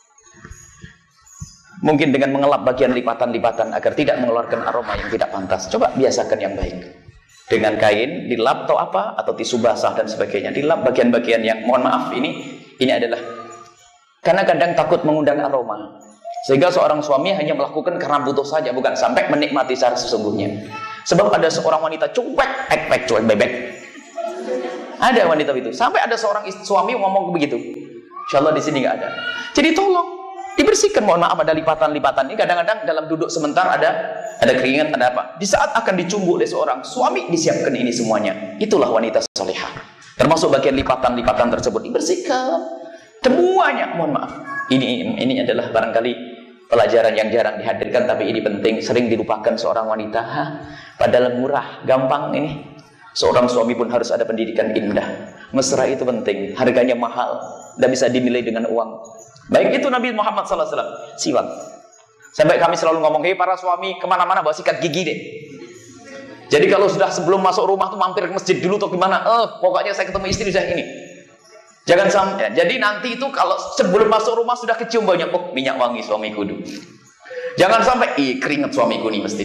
Mungkin dengan mengelap bagian lipatan-lipatan agar tidak mengeluarkan aroma yang tidak pantas. Coba biasakan yang baik. Dengan kain, dilap atau apa, atau tisu basah dan sebagainya. Dilap bagian-bagian yang, mohon maaf, ini ini adalah karena kadang takut mengundang aroma. Sehingga seorang suami hanya melakukan karena butuh saja, bukan sampai menikmati secara sesungguhnya. Sebab ada seorang wanita cuek, ek-ek, cuek bebek. Ada wanita itu. Sampai ada seorang istri, suami ngomong begitu. Insya Allah di sini nggak ada. Jadi tolong dibersihkan, mohon maaf, ada lipatan-lipatan ini. Kadang-kadang dalam duduk sebentar ada ada keringat, ada apa. Di saat akan dicumbu oleh seorang suami, disiapkan ini semuanya. Itulah wanita salihah. Termasuk bagian lipatan-lipatan tersebut dibersihkan. Semuanya, mohon maaf. Ini ini adalah barangkali pelajaran yang jarang dihadirkan, tapi ini penting. Sering dilupakan seorang wanita. Hah, padahal murah, gampang ini. Seorang suami pun harus ada pendidikan indah. Mesra itu penting, harganya mahal, tidak bisa dinilai dengan uang. Baik itu Nabi Muhammad sallallahu alaihi wasallam, siwak. Sampai kami selalu ngomong, hei para suami, kemana-mana bawa sikat gigi deh. Jadi kalau sudah sebelum masuk rumah tuh mampir ke masjid dulu atau gimana, eh pokoknya saya ketemu istri saya ini. Jangan sampai. Ya, jadi nanti itu kalau sebelum masuk rumah sudah kecium baunya, oh minyak wangi suamiku dulu. Jangan sampai, ih keringat suamiku nih mesti.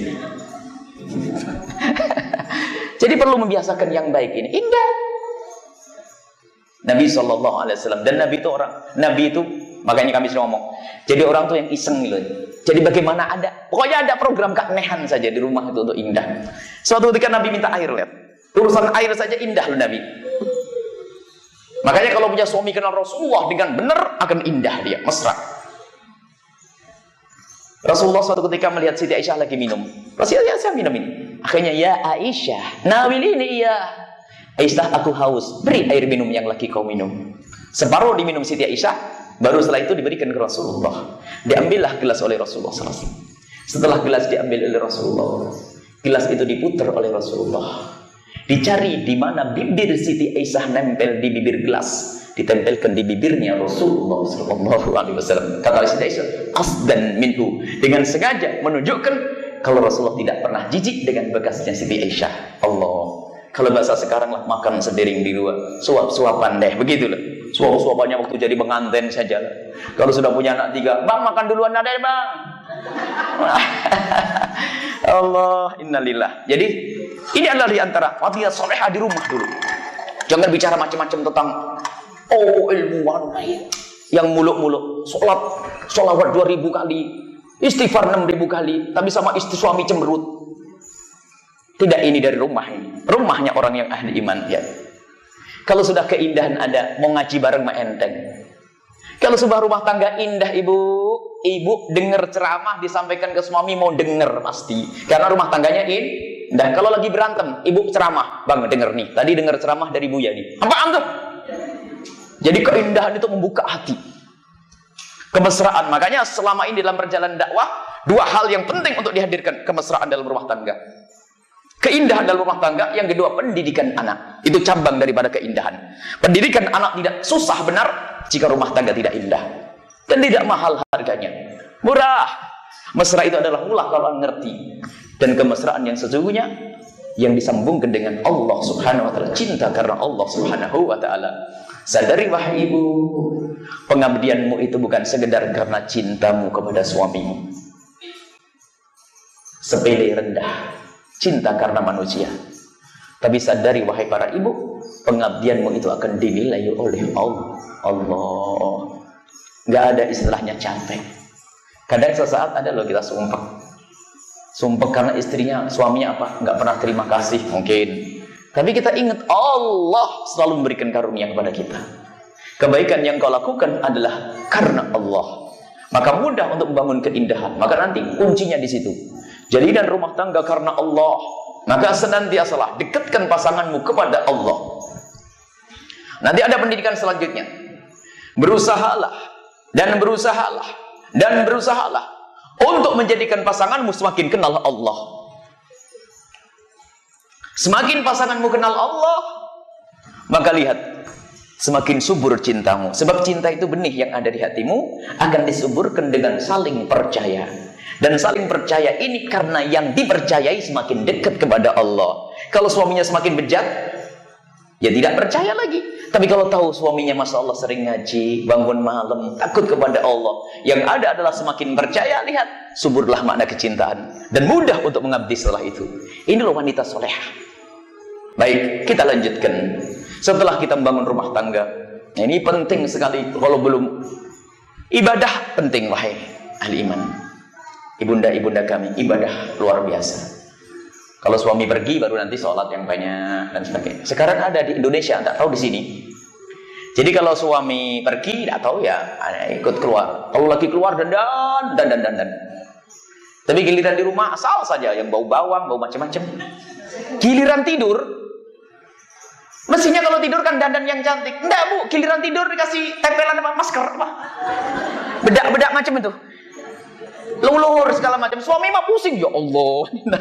Jadi perlu membiasakan yang baik ini. Indah. Nabi shallallahu alaihi wasallam, dan Nabi itu orang, Nabi itu makanya kami sering ngomong. Jadi orang tuh yang iseng gitu. Jadi bagaimana ada, pokoknya ada program keanehan saja di rumah itu untuk indah. Suatu ketika Nabi minta air, lihat. Urusan air saja indah loh Nabi. Makanya kalau punya suami kenal Rasulullah dengan benar akan indah dia, mesra. Rasulullah suatu ketika melihat Siti Aisyah lagi minum. Rasulullah, saya minum ini. Akhirnya, ya Aisyah, nawilini ya. Aisyah, aku haus. Beri air minum yang lagi kau minum. Separuh diminum Siti Aisyah, baru setelah itu diberikan ke Rasulullah. Diambillah gelas oleh Rasulullah shallallahu alaihi wasallam. Setelah gelas diambil oleh Rasulullah, gelas itu diputar oleh Rasulullah. Dicari di mana bibir Siti Aisyah nempel di bibir gelas. Ditempelkan di bibirnya Rasulullah shallallahu alaihi wasallam. Kata Siti Aisyah, qasdan minhu, dengan sengaja menunjukkan kalau Rasulullah tidak pernah jijik dengan bekasnya Siti Aisyah. Allah, kalau bahasa sekarang lah, makan sediring di luar, suap-suapan deh, begitu loh. Suap-suapannya waktu jadi pengantin saja. Kalau sudah punya anak tiga, bang makan duluan ada ya bang. Allah, innalillah. Jadi ini adalah diantara fadilah solehah di rumah dulu. Jangan bicara macam-macam tentang oh ilmuwan yang muluk-muluk, sholat, sholawat dua ribu kali, istighfar enam ribu kali, tapi sama istri suami cemberut. Tidak, ini dari rumah ini. Rumahnya orang yang ahli iman ya. Kalau sudah keindahan ada, mau ngaji bareng mah enteng. Kalau sebuah rumah tangga indah, ibu, ibu dengar ceramah disampaikan ke suami mau dengar pasti. Karena rumah tangganya indah. Kalau lagi berantem, ibu ceramah, bang denger nih. Tadi dengar ceramah dari Bu Yani. Apa antum? Jadi keindahan itu membuka hati, kemesraan. Makanya selama ini dalam perjalanan dakwah, dua hal yang penting untuk dihadirkan: kemesraan dalam rumah tangga, keindahan dalam rumah tangga. Yang kedua, pendidikan anak. Itu cabang daripada keindahan. Pendidikan anak tidak susah benar jika rumah tangga tidak indah dan tidak mahal harganya, murah. Mesra itu adalah murah kalau ngerti. Dan kemesraan yang sesungguhnya yang disambungkan dengan Allah Subhanahu wa taala, cinta karena Allah Subhanahu wa taala. Sadari wahai ibu, pengabdianmu itu bukan sekedar karena cintamu kepada suamimu. Sepele rendah, cinta karena manusia. Tapi sadari wahai para ibu, pengabdianmu itu akan dinilai oleh Allah. Allah. Gak ada istilahnya capek. Kadang sesaat ada loh kita sumpah. Sumpah karena istrinya, suaminya apa? Gak pernah terima kasih mungkin. Tapi kita ingat Allah selalu memberikan karunia kepada kita. Kebaikan yang kau lakukan adalah karena Allah. Maka mudah untuk membangun keindahan. Maka nanti kuncinya di situ. Jadikan rumah tangga karena Allah. Maka senantiasalah dekatkan pasanganmu kepada Allah. Nanti ada pendidikan selanjutnya. Berusahalah dan berusahalah dan berusahalah untuk menjadikan pasanganmu semakin kenal Allah. Semakin pasanganmu kenal Allah, maka lihat, semakin subur cintamu. Sebab cinta itu benih yang ada di hatimu akan disuburkan dengan saling percaya. Dan saling percaya ini karena yang dipercayai semakin dekat kepada Allah. Kalau suaminya semakin bejat, ya tidak percaya lagi. Tapi kalau tahu suaminya Masya Allah sering ngaji, bangun malam, takut kepada Allah, yang ada adalah semakin percaya. Lihat, suburlah makna kecintaan dan mudah untuk mengabdi setelah itu. Inilah wanita solehah. Baik, kita lanjutkan. Setelah kita membangun rumah tangga, ini penting sekali. Kalau belum ibadah penting, wahai ahli iman, ibunda-ibunda kami, ibadah luar biasa. Kalau suami pergi baru nanti sholat yang banyak dan sebagainya. Sekarang ada di Indonesia, tak tahu di sini. Jadi kalau suami pergi, tak tahu ya, ikut keluar. Kalau lagi keluar dandan, dandan, dandan. Tapi giliran di rumah asal saja yang bau bawang, bau macam-macam. Giliran tidur, mestinya kalau tidur kan dandan yang cantik. Enggak bu, giliran tidur dikasih tempelan apa, masker apa, bedak-bedak macam itu, luhur segala macam. Suami mah pusing, ya Allah.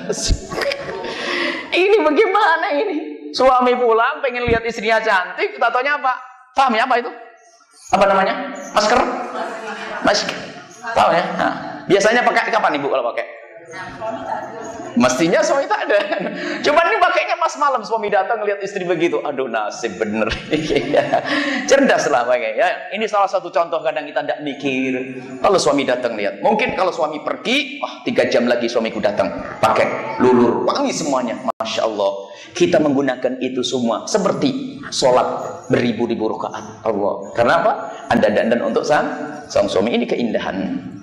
Ini bagaimana ini? Suami pulang pengen lihat istrinya cantik, tatonya apa? Paham ya apa itu? Apa namanya? Masker? Masker. Tahu ya? Nah, biasanya pakai kapan ibu kalau pakai? Mestinya suami tak ada. Cuman ini pakainya pas malam suami datang lihat istri begitu. Aduh nasib bener. Cerdas lah pakai ya. Ini salah satu contoh kadang kita tidak mikir. Kalau suami datang lihat. Mungkin kalau suami pergi, wah tiga jam lagi suamiku datang. Pakai lulur, wangi semuanya. Masya Allah. Kita menggunakan itu semua seperti sholat beribu-ribu rakaat. Allah. Karena apa? Anda dandan untuk sang sang suami. Ini keindahan.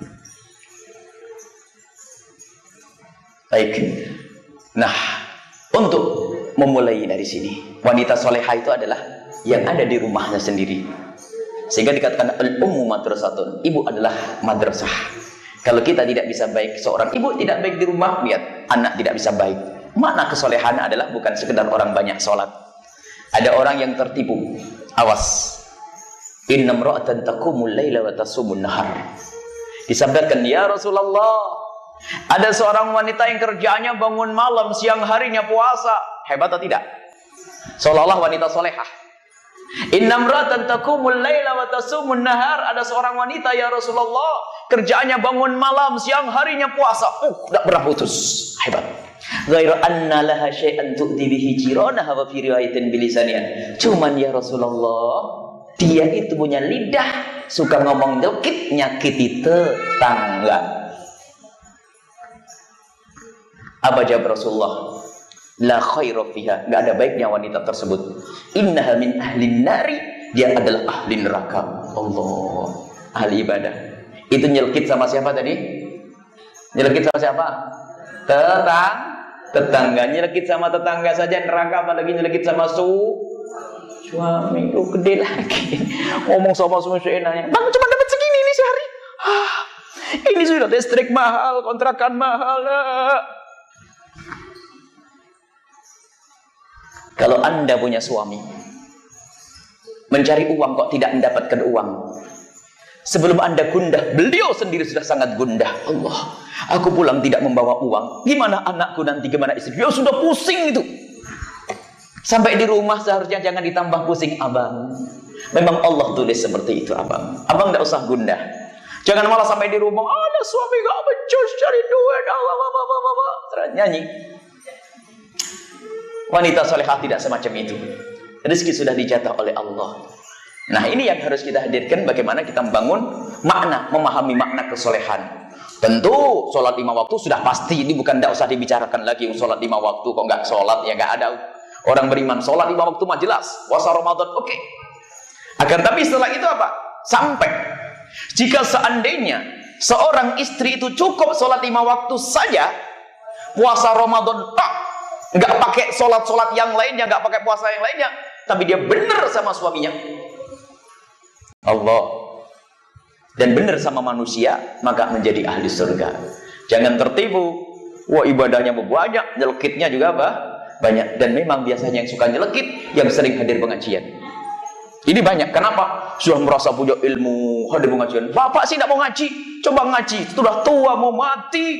Baik. Nah, untuk memulai dari sini, wanita solehah itu adalah yang ada di rumahnya sendiri. Sehingga dikatakan al-ummu madrasatun, ibu adalah madrasah. Kalau kita tidak bisa baik, seorang ibu tidak baik di rumah, lihat anak tidak bisa baik. Makna kesolehan adalah bukan sekedar orang banyak sholat. Ada orang yang tertipu. Awas. Inna imra'atan taqumul laila wa tasumun nahar. Disampaikan, ya Rasulullah, ada seorang wanita yang kerjanya bangun malam, siang harinya puasa. Hebat atau tidak? Seolah-olah wanita solehah. Inna imra'atan taqumul laila wa tasumun nahar. Ada seorang wanita ya Rasulullah, kerjaannya bangun malam, siang harinya puasa. Uh, tidak pernah putus. Hebat. Ghairu anna laha syai'an tu'ti bihi jiranaha wa fi riwayatin bilisaniha. Cuman ya Rasulullah, dia itu punya lidah, suka ngomong nyelkit, nyakiti tetangga. Apa jawab Rasulullah? La khairu fiha, enggak ada baiknya wanita tersebut. Innaha min ahlin nari, dia adalah ahli neraka. Allah, ahli ibadah. Itu nyelkit sama siapa tadi? Nyelkit sama siapa? Tetang, tetangga. Nyelkit sama tetangga saja neraka, apalagi nyelkit sama su suami. Itu gede lagi. Ngomong sama suami seenaknya. Bang, cuma dapat segini nih sehari. Ah, ini sudah listrik mahal, kontrakan mahal. Kalau Anda punya suami, mencari uang kok tidak mendapatkan uang, sebelum Anda gundah, beliau sendiri sudah sangat gundah. Allah, aku pulang tidak membawa uang, gimana anakku nanti, gimana istri? Dia sudah pusing itu. Sampai di rumah seharusnya jangan ditambah pusing, abang. Memang Allah tulis seperti itu, abang. Abang tidak usah gundah. Jangan malah sampai di rumah, ada suami gak becus cari duit, terus nyanyi. Wanita solehah tidak semacam itu. Rezeki sudah dijatah oleh Allah. Nah, ini yang harus kita hadirkan, bagaimana kita membangun makna, memahami makna kesolehan. Tentu sholat lima waktu sudah pasti, ini bukan, tidak usah dibicarakan lagi. Sholat lima waktu kok nggak sholat, ya nggak ada orang beriman sholat lima waktu mah jelas. Puasa Ramadan oke. Okay. Akan tapi setelah itu apa? Sampai jika seandainya seorang istri itu cukup sholat lima waktu saja, puasa Ramadan tak, nggak pakai sholat-sholat yang lainnya, nggak pakai puasa yang lainnya, tapi dia benar sama suaminya, Allah, dan benar sama manusia, maka menjadi ahli surga. Jangan tertipu. Wah, ibadahnya banyak, nyelekitnya juga apa? Banyak. Dan memang biasanya yang suka nyelekit yang sering hadir pengajian. Ini banyak. Kenapa? Sudah merasa punya ilmu, hadir pengajian. Bapak sih tidak mau ngaji, coba ngaji. Sudah tua mau mati.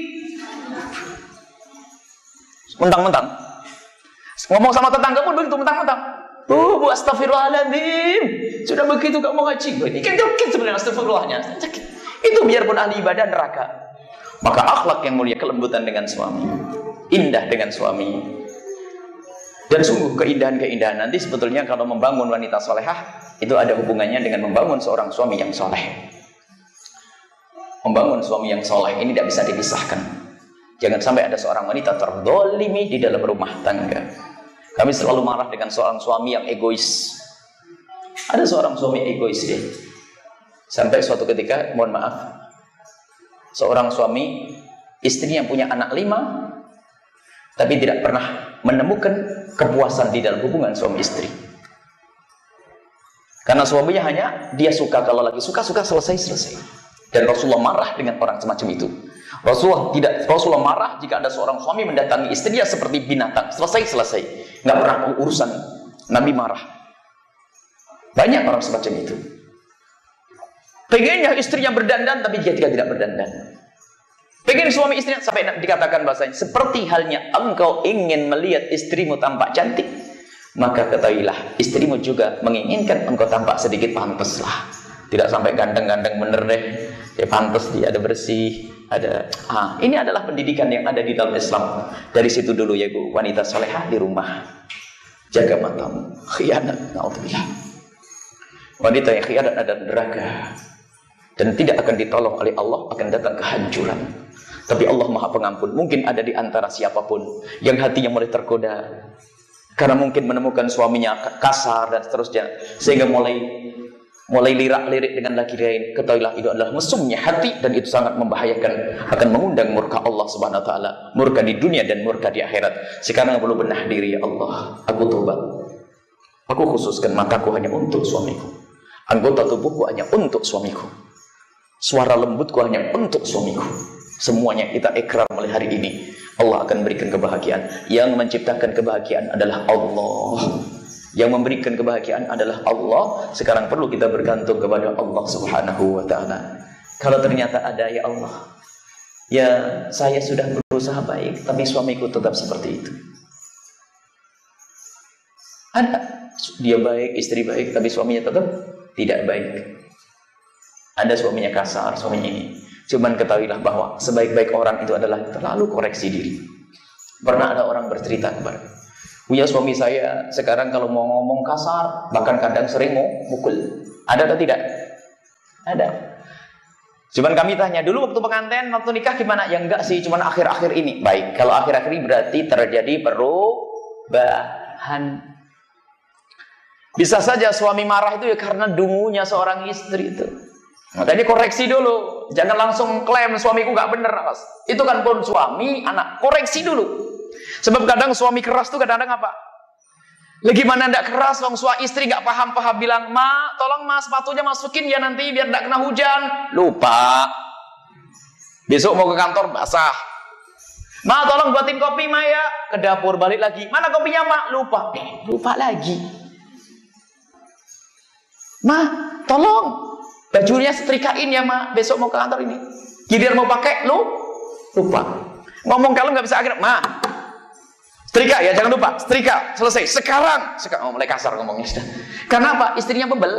Mentang-mentang. Ngomong sama tetangga pun begitu, mentang-mentang. Oh, bu, astagfirullahaladzim. Sudah begitu gak mau ngaji. Ini kan nyelekit sebenarnya astagfirullahnya. Itu biarpun ahli ibadah neraka. Maka akhlak yang mulia, kelembutan dengan suami, indah dengan suami. Dan sungguh keindahan-keindahan nanti sebetulnya kalau membangun wanita solehah, itu ada hubungannya dengan membangun seorang suami yang soleh. Membangun suami yang soleh ini tidak bisa dipisahkan. Jangan sampai ada seorang wanita terdolimi di dalam rumah tangga. Kami selalu marah dengan seorang suami yang egois. Ada seorang suami egois dia. Sampai suatu ketika, mohon maaf, seorang suami, istri yang punya anak lima, tapi tidak pernah menemukan kepuasan di dalam hubungan suami istri. Karena suaminya hanya, dia suka, kalau lagi suka-suka selesai-selesai. Dan Rasulullah marah dengan orang semacam itu. Rasulullah tidak, Rasulullah marah jika ada seorang suami mendatangi istrinya seperti binatang, selesai-selesai, nggak pernah urusan. Nabi marah. Banyak orang semacam itu. Pengennya istrinya berdandan, tapi dia tidak berdandan. Pengen suami istrinya, sampai dikatakan bahasanya, seperti halnya engkau ingin melihat istrimu tampak cantik, maka ketahuilah istrimu juga menginginkan engkau tampak sedikit pantas lah. Tidak sampai ganteng-ganteng bener deh, ya pantas dia ada bersih. Ada, ah, ini adalah pendidikan yang ada di dalam Islam. Dari situ dulu ya Bu, wanita solehah di rumah, jaga matamu, khianat, naudzubillah. Wanita yang khianat ada neraka dan tidak akan ditolong oleh Allah, akan datang kehancuran. Tapi Allah Maha Pengampun. Mungkin ada di antara siapapun yang hatinya mulai tergoda karena mungkin menemukan suaminya kasar dan seterusnya, sehingga mulai mulai lirak-lirik dengan laki lain. Ketahuilah itu adalah mesumnya hati dan itu sangat membahayakan, akan mengundang murka Allah Subhanahu wa taala, murka di dunia dan murka di akhirat. Sekarang perlu benah diri, ya Allah, aku tobat. Aku khususkan mataku hanya untuk suamiku, anggota tubuhku hanya untuk suamiku. Suara lembutku hanya untuk suamiku. Semuanya kita ikrar mulai hari ini. Allah akan berikan kebahagiaan. Yang menciptakan kebahagiaan adalah Allah. Yang memberikan kebahagiaan adalah Allah. Sekarang perlu kita bergantung kepada Allah Subhanahu wa ta'ala. Kalau ternyata ada, ya Allah, ya saya sudah berusaha baik, tapi suamiku tetap seperti itu. Ada, dia baik, istri baik, tapi suaminya tetap tidak baik. Ada suaminya kasar, suaminya ini. Cuman ketahuilah bahwa sebaik-baik orang itu adalah terlalu koreksi diri. Pernah ada orang bercerita kepada, punya suami saya sekarang kalau mau ngomong kasar, bahkan kadang sering mau mukul. Ada atau tidak? Ada. Cuman kami tanya, dulu waktu pengantin, waktu nikah gimana? Ya enggak sih, cuman akhir-akhir ini. Baik, kalau akhir-akhir ini berarti terjadi perubahan. Bisa saja suami marah itu ya karena dungunya seorang istri itu. Makanya koreksi dulu. Jangan langsung klaim suamiku gak bener. Itu kan pun suami, anak. Koreksi dulu. Sebab kadang suami keras tuh kadang-kadang apa? Lagi mana ndak keras, wong suami istri gak paham-paham bilang, "Ma, tolong mas sepatunya masukin ya nanti biar ndak kena hujan." Lupa. Besok mau ke kantor basah. "Ma, tolong buatin kopi, Ma ya." Ke dapur balik lagi. "Mana kopinya, Ma?" Lupa. Eh, lupa lagi. "Ma, tolong bajunya setrikain ya, Ma. Besok mau ke kantor ini." Giliran mau pakai, lu lupa. Ngomong kalau nggak bisa akhirnya, "Ma, setrika ya, jangan lupa. Setrika, selesai. Sekarang." Sekarang oh, mulai kasar ngomongnya sudah. Karena apa? Istrinya bebel.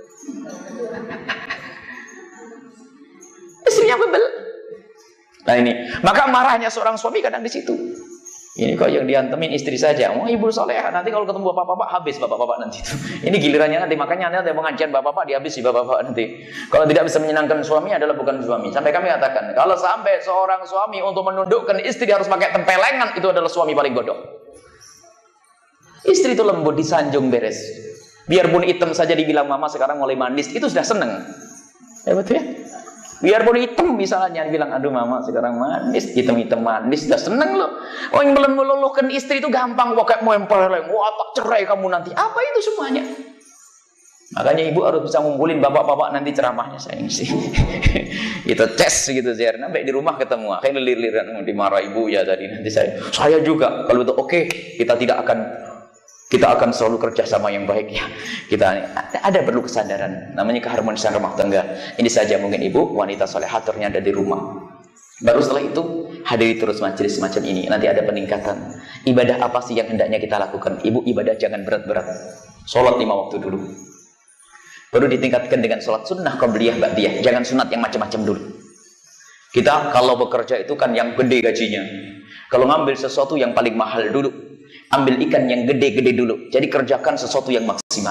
Istrinya bebel. Nah ini, maka marahnya seorang suami kadang di situ. Ini kok yang diantemin istri saja. Mau ibu soleha, nanti kalau ketemu bapak-bapak habis bapak-bapak nanti itu. Ini gilirannya nanti, makanya nanti ada pengajian bapak-bapak dihabisi bapak-bapak nanti. Kalau tidak bisa menyenangkan suami adalah bukan suami. Sampai kami katakan, kalau sampai seorang suami untuk menundukkan istri harus pakai tempelengan, itu adalah suami paling bodoh. Istri itu lembut, disanjung beres. Biarpun hitam saja dibilang mama sekarang mulai manis, itu sudah seneng. Ya betul ya? Biarpun hitam misalnya dibilang, "Aduh mama sekarang manis, hitam-hitam manis," sudah seneng loh. Oh yang belum meluluhkan istri itu gampang, wah kayak mau empeleng, wah tak cerai kamu nanti. Apa itu semuanya? Makanya ibu harus bisa ngumpulin bapak-bapak nanti ceramahnya saya sih. Itu tes gitu sih. Sampai di rumah ketemu, akhirnya lir-liran dimarah ibu ya tadi nanti saya. Saya juga kalau itu oke, kita tidak akan Kita akan selalu kerja sama yang baik ya. Kita ada perlu kesadaran. Namanya keharmonisan rumah tangga. Ini saja mungkin ibu wanita solehat ternyata ada di rumah. Baru setelah itu hadiri terus majelis semacam ini. Nanti ada peningkatan. Ibadah apa sih yang hendaknya kita lakukan? Ibu ibadah jangan berat-berat. Sholat lima waktu dulu. Baru ditingkatkan dengan sholat sunnah qabliyah ba'diyah. Jangan sunat yang macam-macam dulu. Kita kalau bekerja itu kan yang gede gajinya. Kalau ngambil sesuatu yang paling mahal dulu. Ambil ikan yang gede-gede dulu. Jadi kerjakan sesuatu yang maksimal.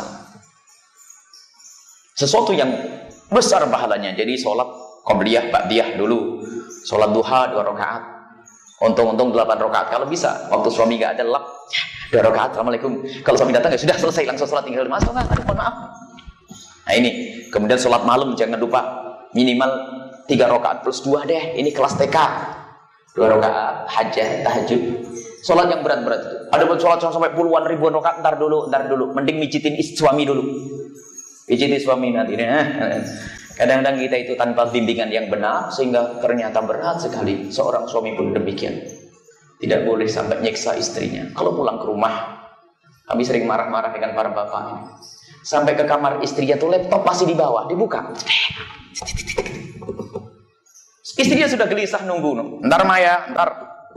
Sesuatu yang besar pahalanya. Jadi sholat qabliyah, ba'diyah dulu. Sholat duha dua rakaat. Untung-untung delapan rakaat. Kalau bisa. Waktu suami gak ada lap. Dua rakaat. Assalamualaikum. Kalau suami datang ya sudah selesai. Langsung sholat tinggal. Mas, aduh, mohon maaf. Nah ini. Kemudian sholat malam jangan lupa. Minimal tiga rakaat plus dua deh. Ini kelas T K. Dua rakaat. Hajat, tahajud. Sholat yang berat-berat itu. Ada pun sholat sampai puluhan ribuan rakaat, ntar dulu, ntar dulu. Mending mijitin suami dulu. Mijitin suami nanti. Kadang-kadang kita itu tanpa bimbingan yang benar, sehingga ternyata berat sekali. Seorang suami pun demikian. Tidak boleh sampai nyiksa istrinya. Kalau pulang ke rumah, kami sering marah-marah dengan para bapak ini. Sampai ke kamar istrinya tuh laptop masih di bawah, dibuka. Istrinya sudah gelisah nunggu. Ntar Maya, ntar.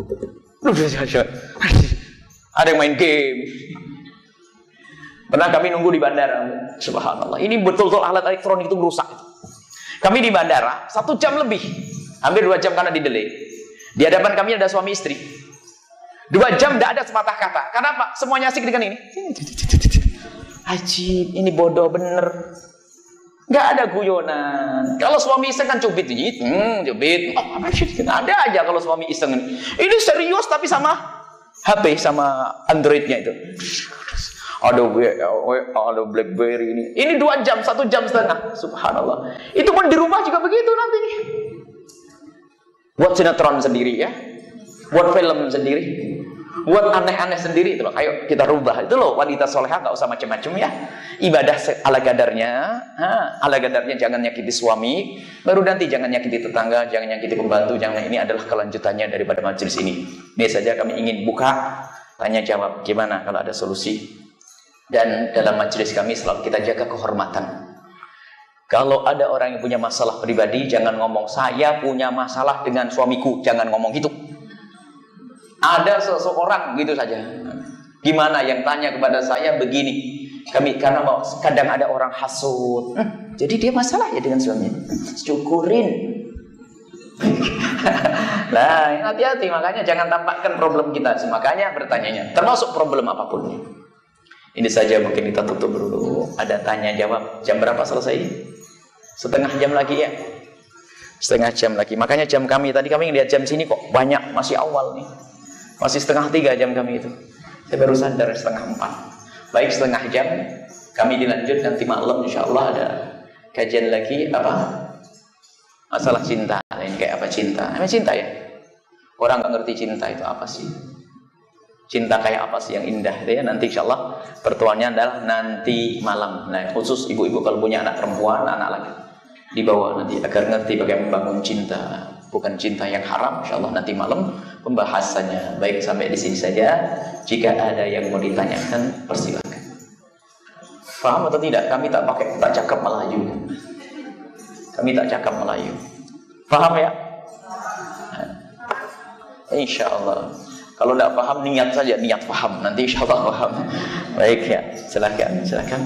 Ada yang main game. Pernah kami nunggu di bandara. Subhanallah. Ini betul-betul alat elektronik itu rusak. Kami di bandara satu jam lebih, hampir dua jam karena di delay. Di hadapan kami ada suami istri. Dua jam tidak ada sepatah kata. Kenapa? Semuanya asik dengan ini. Haji, ini bodoh bener. Nggak ada guyonan. Kalau suami iseng kan cubit, hmm, cubit. Oh, ada aja kalau suami iseng. Ini serius tapi sama H P sama Androidnya itu. Ada ada BlackBerry ini. Ini dua jam, satu jam setengah. Subhanallah. Itu pun di rumah juga begitu nanti. Buat sinetron sendiri ya. Buat film sendiri. Buat aneh-aneh sendiri itu loh. Ayo kita rubah itu loh. Wanita soleha nggak usah macam-macam ya. Ibadah ala kadarnya, ha, ala kadarnya jangan nyakiti suami. Baru nanti jangan nyakiti tetangga, jangan nyakiti pembantu, jangan. Ini adalah kelanjutannya daripada majelis ini. Ini saja kami ingin buka tanya jawab. Gimana kalau ada solusi? Dan dalam majelis kami selalu kita jaga kehormatan. Kalau ada orang yang punya masalah pribadi, jangan ngomong saya punya masalah dengan suamiku, jangan ngomong gitu. Ada seseorang gitu saja. Gimana yang tanya kepada saya begini? Kami karena mau kadang ada orang hasut. Hmm, jadi dia masalah ya dengan suaminya. Syukurin. Nah, hati-hati, makanya jangan tampakkan problem kita. Makanya bertanyanya, termasuk problem apapun. Ini saja mungkin kita tutup dulu. Ada tanya jawab. Jam berapa selesai? Setengah jam lagi ya. Setengah jam lagi. Makanya jam kami tadi kami lihat jam sini kok banyak, masih awal nih. Masih setengah tiga jam kami itu. Saya baru sadar setengah empat. Baik, setengah jam kami dilanjut nanti malam insya Allah ada kajian lagi apa? Masalah cinta. Ini kayak apa cinta? Emang cinta ya? Orang nggak ngerti cinta itu apa sih? Cinta kayak apa sih yang indah itu ya? Nanti insya Allah pertemuannya adalah nanti malam. Nah, khusus ibu-ibu kalau punya anak perempuan, anak laki dibawa nanti agar ngerti bagaimana membangun cinta, bukan cinta yang haram. Insya Allah nanti malam pembahasannya. Baik, sampai di sini saja. Jika ada yang mau ditanyakan, persilakan. Paham atau tidak? Kami tak pakai tak cakap Melayu. Kami tak cakap Melayu. Paham ya? Insya Allah. Kalau tidak paham, niat saja, niat paham. Nanti insya Allah paham. Baik ya, silakan, silakan.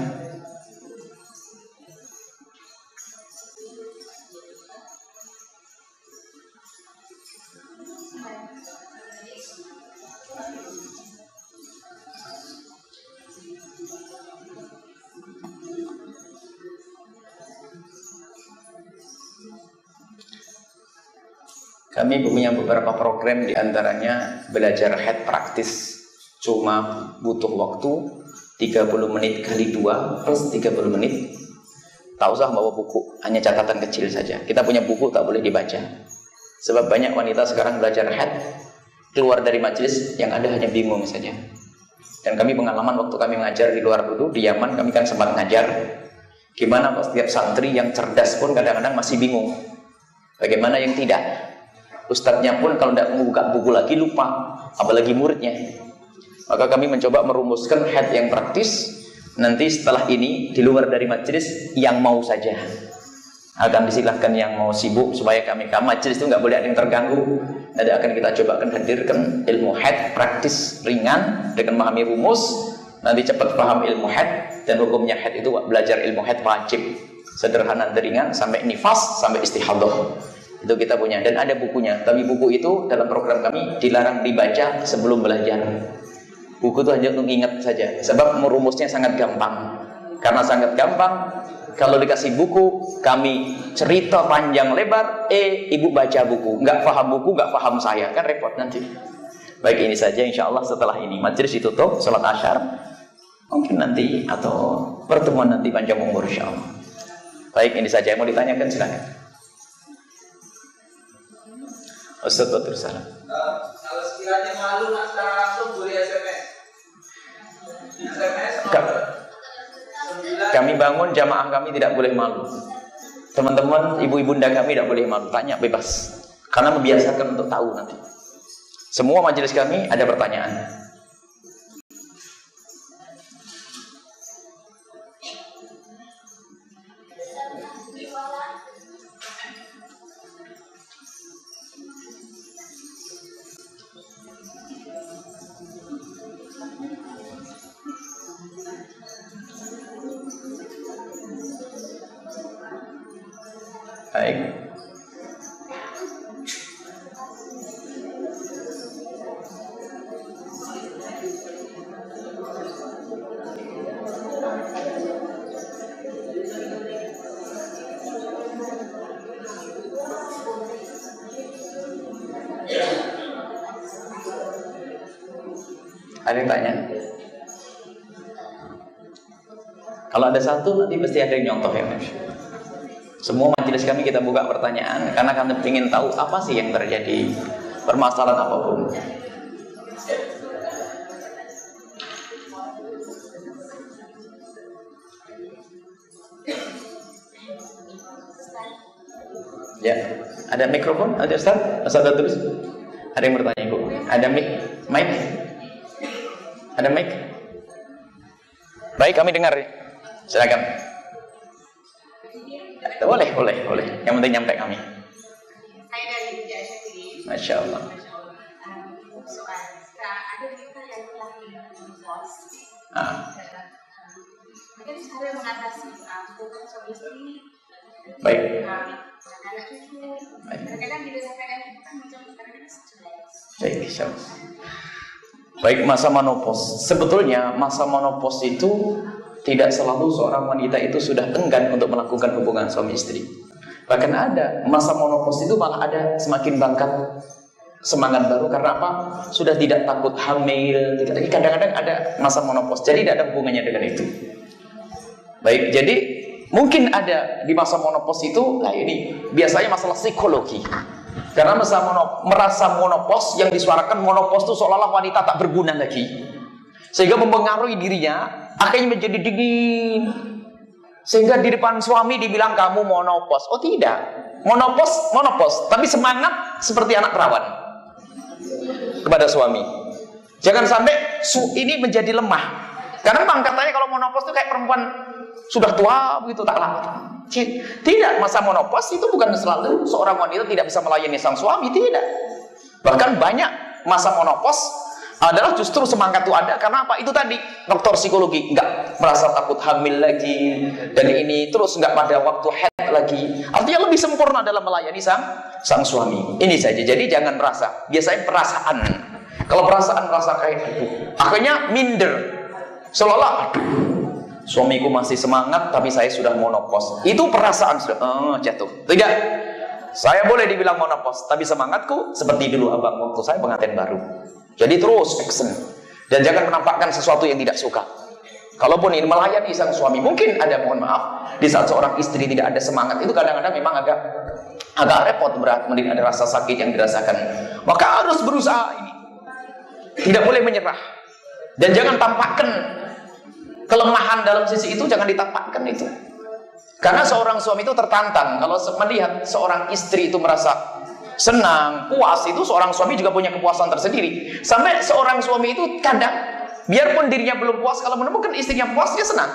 Kami punya beberapa program, diantaranya belajar head praktis. Cuma butuh waktu tiga puluh menit kali dua plus tiga puluh menit. Tak usah bawa buku, hanya catatan kecil saja. Kita punya buku tak boleh dibaca. Sebab banyak wanita sekarang belajar head, keluar dari majelis yang ada hanya bingung saja. Dan kami pengalaman waktu kami mengajar di luar dulu, di Yaman kami kan sempat mengajar. Gimana kalau setiap santri yang cerdas pun kadang-kadang masih bingung. Bagaimana yang tidak? Ustadznya pun kalau tidak membuka buku lagi lupa, apalagi muridnya. Maka kami mencoba merumuskan head yang praktis. Nanti setelah ini di luar dari majelis yang mau saja akan disilahkan yang mau sibuk, supaya kami kami majelis itu nggak boleh ada yang terganggu. Nanti akan kita coba akan hadirkan ilmu head praktis ringan dengan memahami rumus. Nanti cepat paham ilmu head, dan hukumnya head itu belajar ilmu head wajib, sederhana dan ringan sampai nifas sampai istihadah. Itu kita punya dan ada bukunya. Tapi buku itu dalam program kami dilarang dibaca sebelum belajar. Buku itu hanya untuk ingat saja. Sebab merumusnya sangat gampang. Karena sangat gampang, kalau dikasih buku, kami cerita panjang lebar, eh ibu baca buku, nggak paham buku, nggak paham saya, kan repot nanti. Baik, ini saja insya Allah. Setelah ini majelis ditutup, sholat asyar. Mungkin nanti atau pertemuan nanti panjang umur insya Allah. Baik, ini saja yang mau ditanyakan, silakan. Ustaz Batur salam. Kalau sekiranya malu nak secara langsung boleh S M S. S M S. Kami bangun jamaah kami tidak boleh malu. Teman-teman, ibu ibunda kami tidak boleh malu. Tanya bebas. Karena membiasakan untuk tahu nanti. Semua majelis kami ada pertanyaan. Baik. Ada yang tanya? Kalau ada satu nanti pasti ada yang nyontoh ya, Mas. Semua majelis kami kita buka pertanyaan karena kami ingin tahu apa sih yang terjadi, permasalahan apapun. Ya, ada mikrofon, ada Ustaz, Ustaz terus. Ada yang bertanya Ibu? Ada mic, mic, ada mic. Baik, kami dengar. Silakan. Boleh, boleh, boleh. Yang penting nyampe kami. Saya dari Jaya Syakiri. Masya Allah. Soal, ada kita yang telah divorce. Ah. Mungkin cara mengatasi hubungan suami istri. Baik. Anak cucu. Kadang-kadang bila sampai dan kita macam kadang-kadang stres. Baik, insyaallah. Baik, masa menopause. Sebetulnya masa menopause itu tidak selalu seorang wanita itu sudah enggan untuk melakukan hubungan suami istri. Bahkan ada masa menopause itu malah ada semakin bangkat semangat baru. Karena apa? Sudah tidak takut hamil. Kadang-kadang ada masa menopause. Jadi tidak ada hubungannya dengan itu. Baik, jadi mungkin ada di masa menopause itu, nah ini biasanya masalah psikologi. Karena masa monop, merasa monopause, yang disuarakan monopause itu seolah-olah wanita tak berguna lagi, sehingga mempengaruhi dirinya, akhirnya menjadi dingin, sehingga di depan suami dibilang kamu monopause. Oh tidak, monopause, monopause, tapi semangat seperti anak perawan kepada suami. Jangan sampai su ini menjadi lemah. Karena memang katanya kalau monopause itu kayak perempuan sudah tua begitu, tak lama. Tidak, masa monopause itu bukan selalu seorang wanita tidak bisa melayani sang suami, tidak. Bahkan banyak masa monopause adalah justru semangat itu ada. Karena apa? Itu tadi faktor psikologi, nggak merasa takut hamil lagi, dan ini terus nggak pada waktu head lagi. Artinya lebih sempurna dalam melayani sang sang suami. Ini saja. Jadi jangan merasa. Biasanya perasaan. Kalau perasaan merasa kayak aduh, akhirnya minder. Seolah-olah aduh, suamiku masih semangat tapi saya sudah monopause. Itu perasaan sudah oh, jatuh. Tidak. Saya boleh dibilang monopause, tapi semangatku seperti dulu abang waktu saya pengantin baru. Jadi terus action. Dan jangan menampakkan sesuatu yang tidak suka. Kalaupun ini melayani sang suami, mungkin ada, mohon maaf, di saat seorang istri tidak ada semangat, itu kadang-kadang memang agak agak repot, berat, mungkin ada rasa sakit yang dirasakan. Maka harus berusaha ini. Tidak boleh menyerah. Dan jangan tampakkan kelemahan dalam sisi itu, jangan ditampakkan itu. Karena seorang suami itu tertantang kalau melihat seorang istri itu merasa senang, puas, itu seorang suami juga punya kepuasan tersendiri. Sampai seorang suami itu kadang biarpun dirinya belum puas, kalau menemukan istrinya puas, dia senang.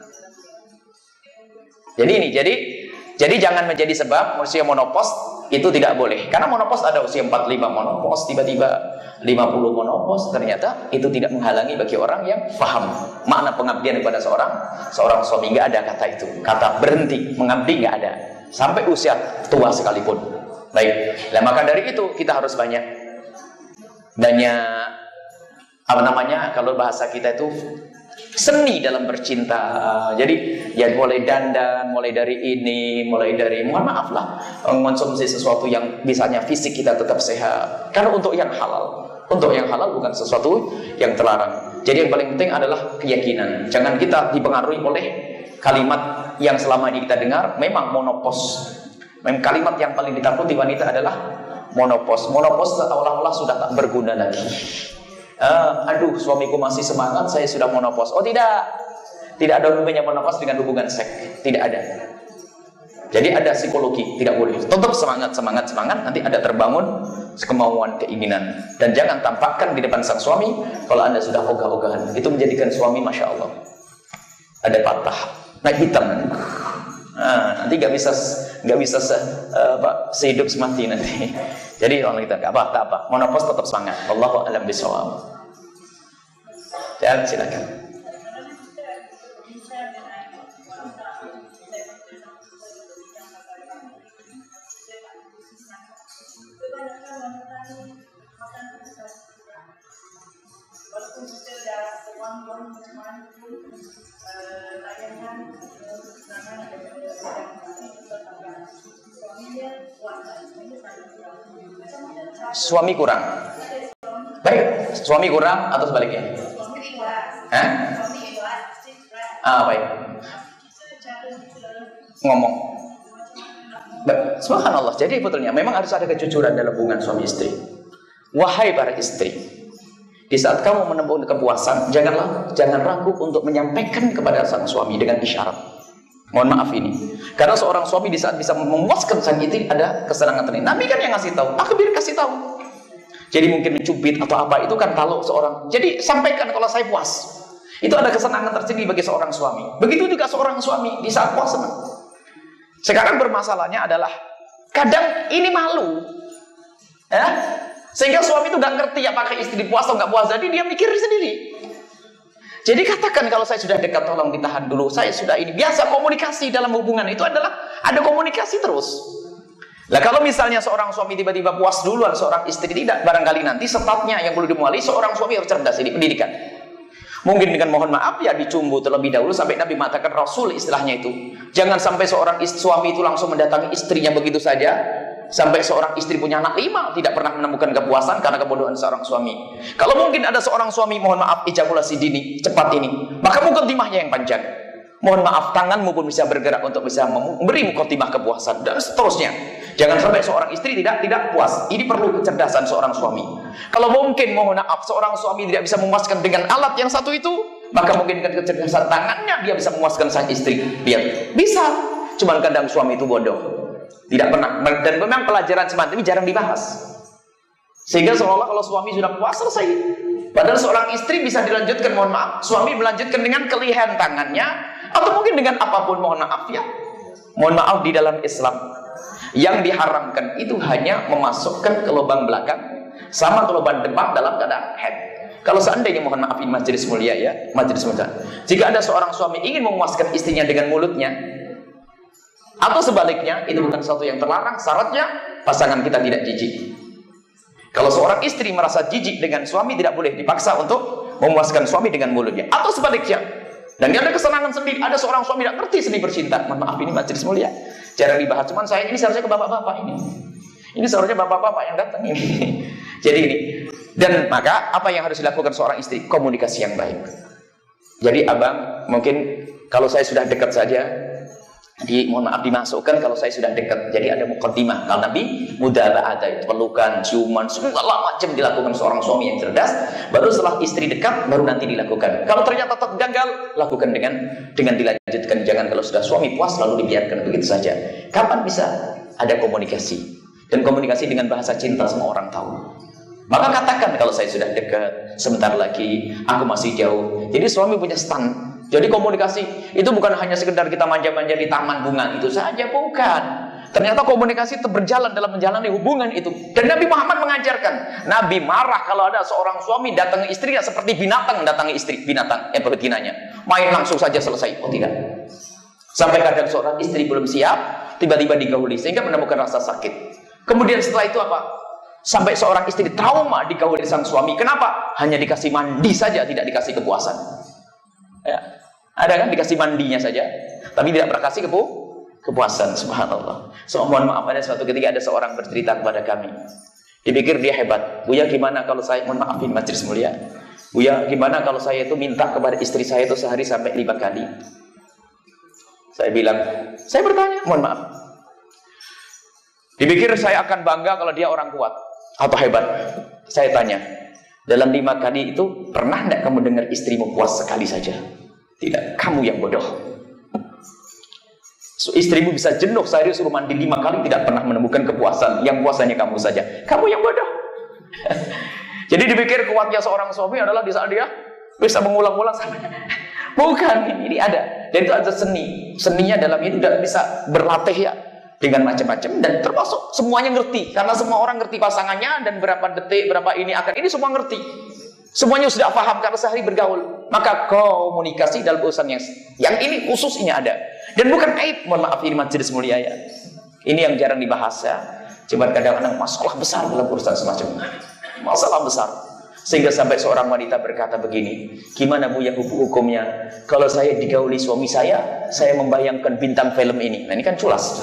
Jadi ini, jadi jadi jangan menjadi sebab usia monopause itu tidak boleh. Karena monopause ada usia empat puluh lima monopause, tiba-tiba lima puluh monopause, ternyata itu tidak menghalangi bagi orang yang paham makna pengabdian kepada seorang seorang suami. Nggak ada kata itu, kata berhenti mengabdi nggak ada sampai usia tua sekalipun. Baik, nah maka dari itu kita harus banyak banyak apa namanya, kalau bahasa kita itu seni dalam bercinta. Jadi ya mulai dandan, mulai dari ini, mulai dari mohon maaf lah mengonsumsi sesuatu yang misalnya fisik kita tetap sehat. Karena untuk yang halal, untuk yang halal bukan sesuatu yang terlarang. Jadi yang paling penting adalah keyakinan. Jangan kita dipengaruhi oleh kalimat yang selama ini kita dengar. Memang monopause, memang kalimat yang paling ditakuti wanita adalah monopause. Monopause seolah-olah sudah tak berguna lagi. Uh, aduh, suamiku masih semangat, saya sudah monopause. Oh tidak, tidak ada hubungannya monopause dengan hubungan seks, tidak ada. Jadi ada psikologi, tidak boleh. Tetap semangat, semangat, semangat. Nanti ada terbangun kemauan, keinginan. Dan jangan tampakkan di depan sang suami kalau anda sudah ogah-ogahan. Itu menjadikan suami, masya Allah, ada patah, naik hitam. Nah, nanti nggak bisa nggak bisa se, uh, apa, sehidup semati nanti. Jadi orang kita nggak apa tak apa, monopause tetap semangat. Wallahu a'lam bishawab. Ya, silakan. Suami kurang. Baik, suami kurang atau sebaliknya? Hah? Ah, baik. Ngomong. Baik, subhanallah. Jadi betulnya memang harus ada kejujuran dalam hubungan suami istri. Wahai para istri, di saat kamu menemukan kepuasan, janganlah jangan ragu untuk menyampaikan kepada sang suami dengan isyarat. Mohon maaf ini. Karena seorang suami di saat bisa memuaskan sang istri ada kesenangan tersendiri. Nabi kan yang ngasih tahu. Aku biar kasih tahu. Jadi mungkin mencubit atau apa itu kan kalau seorang. Jadi sampaikan kalau saya puas. Itu ada kesenangan tersendiri bagi seorang suami. Begitu juga seorang suami di saat puas senang. Sekarang bermasalahnya adalah kadang ini malu, ya? Sehingga suami itu nggak ngerti apakah istri puas atau nggak puas. Jadi dia mikir sendiri. Jadi katakan kalau saya sudah dekat, tolong ditahan dulu. Saya sudah ini biasa komunikasi dalam hubungan itu adalah ada komunikasi terus. Lah kalau misalnya seorang suami tiba-tiba puas duluan seorang istri tidak, barangkali nanti statnya yang perlu dimulai seorang suami harus cerdas ini pendidikan. Mungkin dengan mohon maaf ya dicumbu terlebih dahulu sampai Nabi mengatakan Rasul istilahnya itu. Jangan sampai seorang istri, suami itu langsung mendatangi istrinya begitu saja. Sampai seorang istri punya anak lima tidak pernah menemukan kepuasan karena kebodohan seorang suami. Kalau mungkin ada seorang suami mohon maaf ejakulasi dini cepat ini, maka mukadimahnya yang panjang. Mohon maaf tanganmu pun bisa bergerak untuk bisa memberi mukadimah kepuasan dan seterusnya. Jangan sampai seorang istri tidak tidak puas. Ini perlu kecerdasan seorang suami. Kalau mungkin mohon maaf seorang suami tidak bisa memuaskan dengan alat yang satu itu, maka mungkin dengan kecerdasan tangannya dia bisa memuaskan sang istri. Biar bisa. Cuman kadang suami itu bodoh. Tidak pernah. Dan memang pelajaran semacam ini jarang dibahas. Sehingga seolah-olah kalau suami sudah puas selesai. Padahal seorang istri bisa dilanjutkan mohon maaf. Suami melanjutkan dengan kelihan tangannya atau mungkin dengan apapun mohon maaf ya. Mohon maaf di dalam Islam. Yang diharamkan itu hanya memasukkan ke lubang belakang sama ke lubang depan dalam keadaan head. Kalau seandainya mohon maaf ini majelis mulia ya, majelis mulia. Jika ada seorang suami ingin memuaskan istrinya dengan mulutnya atau sebaliknya, itu bukan sesuatu yang terlarang. Syaratnya pasangan kita tidak jijik. Kalau seorang istri merasa jijik dengan suami, tidak boleh dipaksa untuk memuaskan suami dengan mulutnya atau sebaliknya. Dan ada kesenangan sendiri. Ada seorang suami tidak ngerti seni bercinta. Mohon maaf ini majelis mulia. Jarang dibahas, cuman saya ini seharusnya ke bapak-bapak ini. Ini seharusnya bapak-bapak yang datang ini. Jadi ini. Dan maka apa yang harus dilakukan seorang istri? Komunikasi yang baik. Jadi abang, mungkin kalau saya sudah dekat saja, di mohon maaf dimasukkan kalau saya sudah dekat. Jadi ada mukaddimah. Kalau Nabi mudah ada itu pelukan, ciuman, segala macam dilakukan seorang suami yang cerdas. Baru setelah istri dekat, baru nanti dilakukan. Kalau ternyata tetap gagal, lakukan dengan dengan dilanjutkan. Jangan kalau sudah suami puas lalu dibiarkan begitu saja. Kapan bisa ada komunikasi? Dan komunikasi dengan bahasa cinta semua orang tahu. Maka katakan kalau saya sudah dekat, sebentar lagi aku masih jauh. Jadi suami punya stand. Jadi komunikasi itu bukan hanya sekedar kita manja-manja di taman bunga itu saja, bukan. Ternyata komunikasi itu berjalan dalam menjalani hubungan itu. Dan Nabi Muhammad mengajarkan. Nabi marah kalau ada seorang suami datangi istrinya seperti binatang mendatangi istri binatang yang betinanya. Main langsung saja selesai. Oh tidak. Sampai kadang seorang istri belum siap, tiba-tiba digauli sehingga menemukan rasa sakit. Kemudian setelah itu apa? Sampai seorang istri trauma digauli sang suami. Kenapa? Hanya dikasih mandi saja, tidak dikasih kepuasan. Ya. Ada kan dikasih mandinya saja, tapi tidak pernah kasih kepu kepuasan. Subhanallah. So, mohon maaf ada suatu ketika ada seorang bercerita kepada kami. Dipikir dia hebat. Buya gimana kalau saya, mohon maafin majelis mulia. Buya gimana kalau saya itu minta kepada istri saya itu sehari sampai lima kali. Saya bilang, saya bertanya, mohon maaf. Dipikir saya akan bangga kalau dia orang kuat atau hebat. Saya tanya, dalam lima kali itu pernah tidak kamu dengar istrimu puas sekali saja? Tidak, kamu yang bodoh. So, istrimu bisa jenuh sehari suruh mandi lima kali tidak pernah menemukan kepuasan. Yang puasannya kamu saja. Kamu yang bodoh. Jadi dipikir kuatnya seorang suami adalah di saat dia bisa mengulang-ulang sampai. Bukan, ini ada. Dan itu ada seni. Seninya dalam itu tidak bisa berlatih ya dengan macam-macam dan termasuk semuanya ngerti karena semua orang ngerti pasangannya dan berapa detik berapa ini akan ini semua ngerti. Semuanya sudah paham karena sehari bergaul. Maka komunikasi dalam urusan yang yang ini khusus ini ada. Dan bukan aib, mohon maaf ini majelis mulia ya. Ini yang jarang dibahas ya. Cuma kadang-kadang masalah besar dalam urusan semacam masalah besar. Sehingga sampai seorang wanita berkata begini, gimana Bu ya hukumnya? Kalau saya digauli suami saya, saya membayangkan bintang film ini. Nah ini kan culas.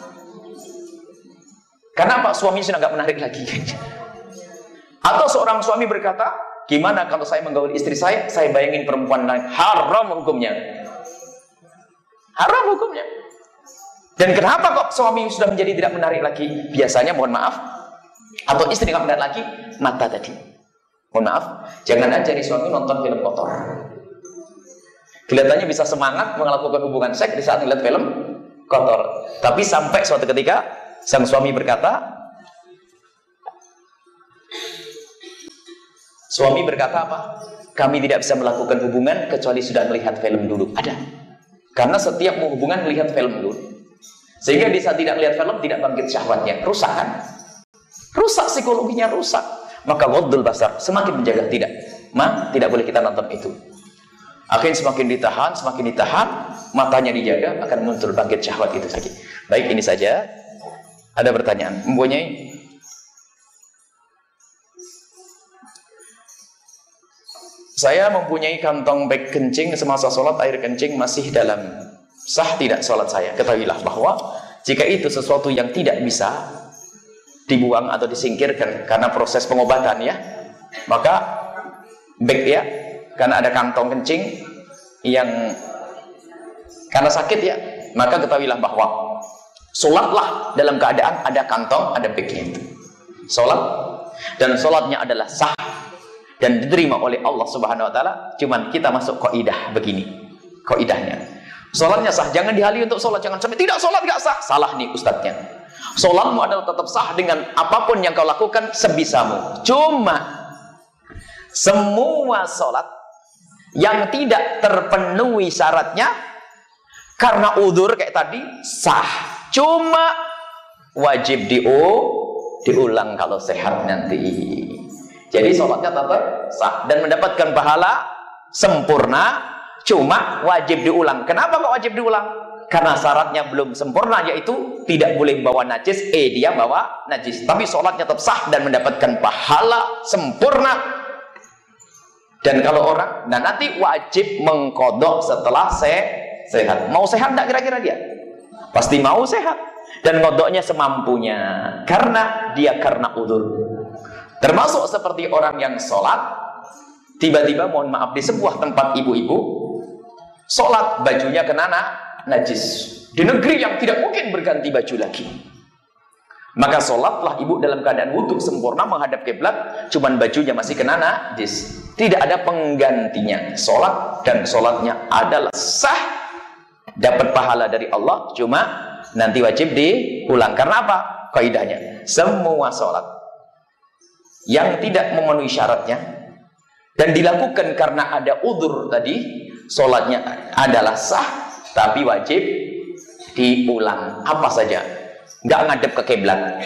Karena apa? Suami sudah nggak menarik lagi. Atau seorang suami berkata, gimana kalau saya menggauli istri saya, saya bayangin perempuan lain. Haram hukumnya. Haram hukumnya. Dan kenapa kok suami sudah menjadi tidak menarik lagi? Biasanya mohon maaf, atau istri nggak menarik lagi, mata tadi. Mohon maaf, jangan ajari suami nonton film kotor. Kelihatannya bisa semangat melakukan hubungan seks di saat melihat film kotor. Tapi sampai suatu ketika sang suami berkata, suami berkata apa? Kami tidak bisa melakukan hubungan kecuali sudah melihat film dulu. Ada. Karena setiap hubungan melihat film dulu. Sehingga di saat tidak melihat film tidak bangkit syahwatnya. Rusak kan? Rusak psikologinya, rusak. Maka ghaddul basar, semakin menjaga tidak. Ma, tidak boleh kita nonton itu. Akhirnya semakin ditahan, semakin ditahan, matanya dijaga, akan muncul bangkit syahwat itu saja. Baik, ini saja. Ada pertanyaan? Mempunyai? Saya mempunyai kantong beg kencing semasa sholat, air kencing masih dalam. Sah tidak sholat saya? Ketahuilah bahwa jika itu sesuatu yang tidak bisa dibuang atau disingkirkan karena proses pengobatan ya, maka beg ya, karena ada kantong kencing yang karena sakit ya, maka ketahuilah bahwa sholatlah dalam keadaan ada kantong, ada begnya itu. Sholat dan sholatnya adalah sah dan diterima oleh Allah Subhanahu Wa Taala. Cuman kita masuk kaidah begini, kaidahnya. Sholatnya sah, jangan dihali untuk sholat, jangan sampai tidak sholat nggak sah. Salah nih ustadznya. Sholatmu adalah tetap sah dengan apapun yang kau lakukan sebisamu. Cuma semua sholat yang tidak terpenuhi syaratnya karena udzur kayak tadi sah. Cuma wajib diu diulang kalau sehat nanti. Jadi sholatnya tetap sah dan mendapatkan pahala sempurna. Cuma wajib diulang. Kenapa kok wajib diulang? Karena syaratnya belum sempurna, yaitu tidak boleh bawa najis. Eh dia bawa najis, tapi sholatnya tetap sah dan mendapatkan pahala sempurna. Dan kalau orang, nah nanti wajib mengkodok setelah se sehat. Mau sehat tidak kira-kira dia? Pasti mau sehat. Dan ngodoknya semampunya. Karena dia karena udzur. Termasuk seperti orang yang sholat, tiba-tiba mohon maaf di sebuah tempat ibu-ibu, sholat bajunya kena najis. Di negeri yang tidak mungkin berganti baju lagi. Maka sholatlah ibu dalam keadaan wudhu sempurna menghadap kiblat, cuman bajunya masih kena najis. Tidak ada penggantinya. Sholat dan sholatnya adalah sah, dapat pahala dari Allah, cuma nanti wajib diulang. Karena apa? Kaidahnya semua sholat yang tidak memenuhi syaratnya dan dilakukan karena ada udzur tadi, sholatnya adalah sah tapi wajib diulang. Apa saja? Nggak ngadep ke kiblat,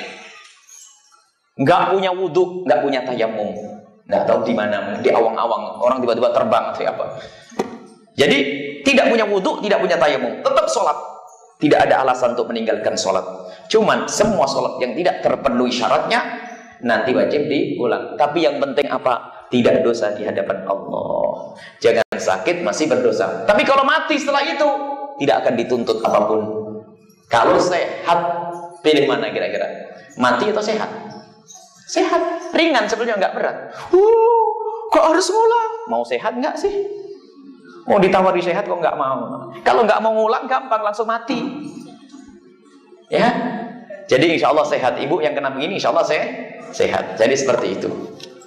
nggak punya wudhu, nggak punya tayamum, nggak tahu di mana, di awang-awang orang tiba-tiba terbang atau apa. Jadi tidak punya wudhu, tidak punya tayamum, tetap sholat. Tidak ada alasan untuk meninggalkan sholat. Cuman semua sholat yang tidak terpenuhi syaratnya nanti wajib diulang. Tapi yang penting apa? Tidak dosa di hadapan Allah. Jangan sakit masih berdosa. Tapi kalau mati setelah itu tidak akan dituntut apapun. Kalau sehat, pilih mana kira-kira? Mati atau sehat? Sehat, ringan sebenarnya, nggak berat. Uh, kok harus ngulang? Mau sehat nggak sih? Mau ditawari sehat kok nggak mau? Kalau nggak mau ngulang gampang, langsung mati. Ya, jadi insya Allah sehat. Ibu yang kena begini insya Allah se sehat. Jadi seperti itu.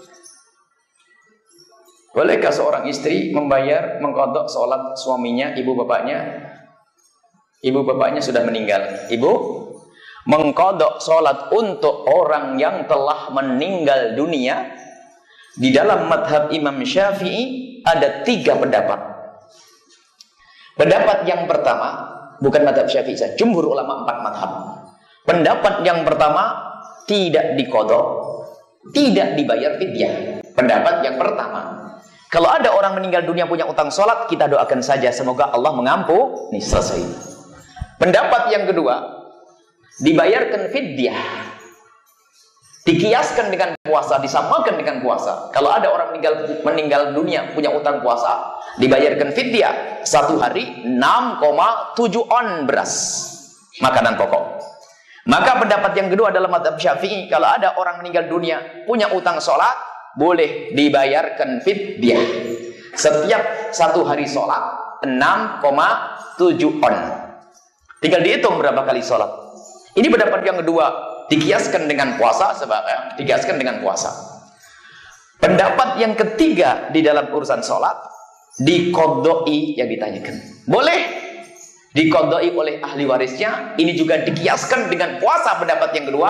Bolehkah seorang istri membayar, mengkodok sholat suaminya, ibu bapaknya? Ibu bapaknya sudah meninggal. Ibu mengkodok sholat untuk orang yang telah meninggal dunia. Di dalam madhab Imam Syafi'i ada tiga pendapat. Pendapat yang pertama, bukan madhab Syafi'i saja, jumhur ulama empat madhab. Pendapat yang pertama, tidak dikodok, tidak dibayar fidyah. Pendapat yang pertama. Kalau ada orang meninggal dunia punya utang sholat, kita doakan saja semoga Allah mengampuni. Selesai. Pendapat yang kedua, dibayarkan fidyah, dikiaskan dengan puasa, disamakan dengan puasa. Kalau ada orang meninggal meninggal dunia punya utang puasa, dibayarkan fidyah satu hari enam koma tujuh on beras, makanan pokok. Maka pendapat yang kedua adalah madhab Syafi'i, kalau ada orang meninggal dunia punya utang sholat, boleh dibayarkan fidyah setiap satu hari sholat enam koma tujuh on. Tinggal dihitung berapa kali sholat. Ini pendapat yang kedua, dikiaskan dengan puasa, sebab eh, dikiaskan dengan puasa. Pendapat yang ketiga di dalam urusan sholat, dikodoi yang ditanyakan. Boleh dikodoi oleh ahli warisnya. Ini juga dikiaskan dengan puasa pendapat yang kedua.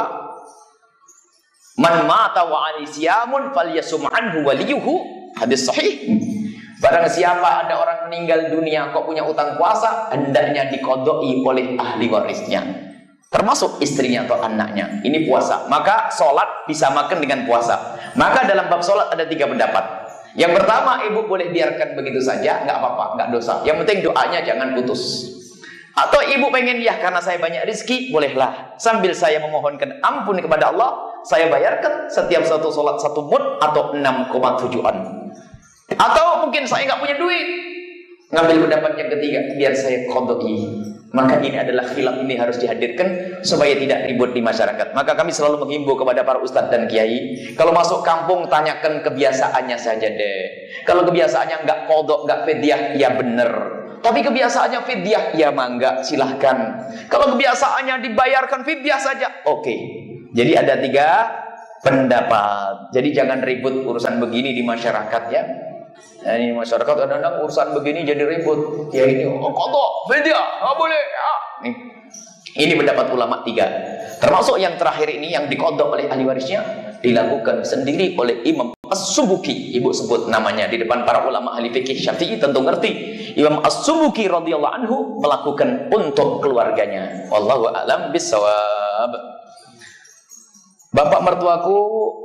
Man mata wa ali siyamun falyasum anhu waliyuhu. Hadis sahih. Barang siapa ada orang meninggal dunia kok punya utang puasa, hendaknya dikodoi oleh ahli warisnya, termasuk istrinya atau anaknya. Ini puasa, maka sholat disamakan dengan puasa. Maka dalam bab sholat ada tiga pendapat. Yang pertama, ibu boleh biarkan begitu saja, nggak apa-apa, nggak dosa. Yang penting doanya jangan putus. Atau ibu pengen, ya karena saya banyak rezeki, bolehlah sambil saya memohonkan ampun kepada Allah, saya bayarkan setiap satu sholat satu mud atau enam koma tujuh an. Atau mungkin saya nggak punya duit, ngambil pendapat yang ketiga, biar saya kodoi. Maka ini adalah khilaf, ini harus dihadirkan supaya tidak ribut di masyarakat. Maka kami selalu menghimbau kepada para ustadz dan kiai, kalau masuk kampung tanyakan kebiasaannya saja deh. Kalau kebiasaannya nggak kodok, nggak fidyah, ya bener. Tapi kebiasaannya fidyah, ya mangga, silahkan. Kalau kebiasaannya dibayarkan fidyah saja, oke. Okay. Jadi ada tiga pendapat. Jadi jangan ribut urusan begini di masyarakat ya. Nah, ini masyarakat kadang-kadang urusan begini jadi ribut. Ya ini oh, kodok, fidyah, nggak boleh. Ya. Nih. Ini pendapat ulama tiga. Termasuk yang terakhir ini yang dikodok oleh ahli warisnya dilakukan sendiri oleh Imam As-Subuki. Ibu sebut namanya di depan para ulama ahli fikih Syafi'i tentu ngerti. Imam As-Subuki radhiyallahu anhu melakukan untuk keluarganya. Wallahu a'lam bissawab. Bapak mertuaku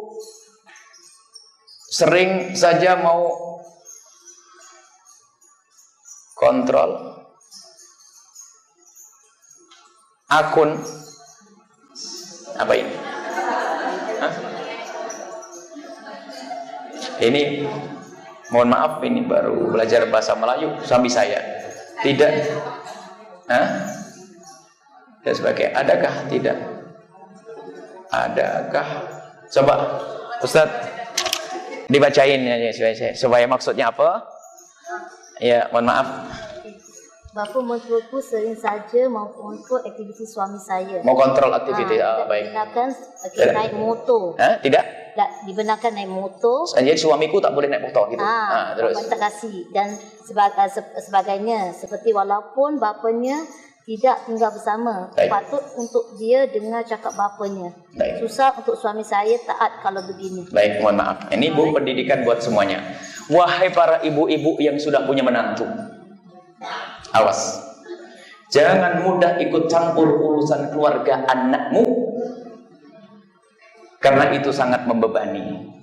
sering saja mau kontrol akun apa ini? Hah? Ini mohon maaf, ini baru belajar bahasa Melayu suami saya. Tidak. Hah? Dan sebagai adakah tidak? Adakah? Coba Ustaz dibacain ya supaya, supaya maksudnya apa? Ya, mohon maaf. Bapa mertuaku sering saja mengkontrol aktiviti suami saya. Mau kontrol aktiviti, ha, ah, baik. Dibenarkan okay, naik motor. Hah? Tidak? Tak, dibenarkan naik motor. Jadi suamiku tak boleh naik motor gitu. Ah, ha, terus. Tak kasih dan sebag sebagainya. Seperti walaupun bapanya tidak tinggal bersama, baik, patut untuk dia dengar cakap bapanya. Baik. Susah untuk suami saya taat kalau begini. Baik, mohon maaf. Ini Bu pendidikan buat semuanya. Wahai para ibu-ibu yang sudah punya menantu, awas, jangan mudah ikut campur urusan keluarga anakmu, karena itu sangat membebani.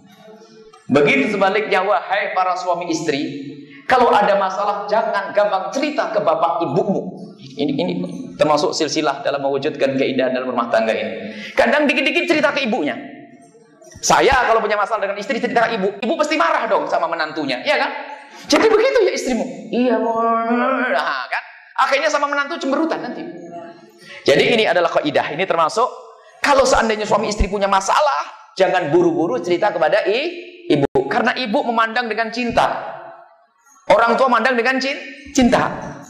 Begitu sebaliknya, wahai para suami istri, kalau ada masalah jangan gampang cerita ke bapak ibumu. Ini, ini termasuk silsilah dalam mewujudkan keindahan dalam rumah tangga ini. Kadang dikit-dikit cerita ke ibunya. Saya kalau punya masalah dengan istri cerita ke ibu, ibu pasti marah dong sama menantunya, iya kan? Jadi begitu ya istrimu? Iya, nah, kan? Akhirnya sama menantu cemberutan nanti. Jadi ini adalah kaidah. Ini termasuk kalau seandainya suami istri punya masalah, jangan buru-buru cerita kepada i, ibu, karena ibu memandang dengan cinta. Orang tua memandang dengan cinta,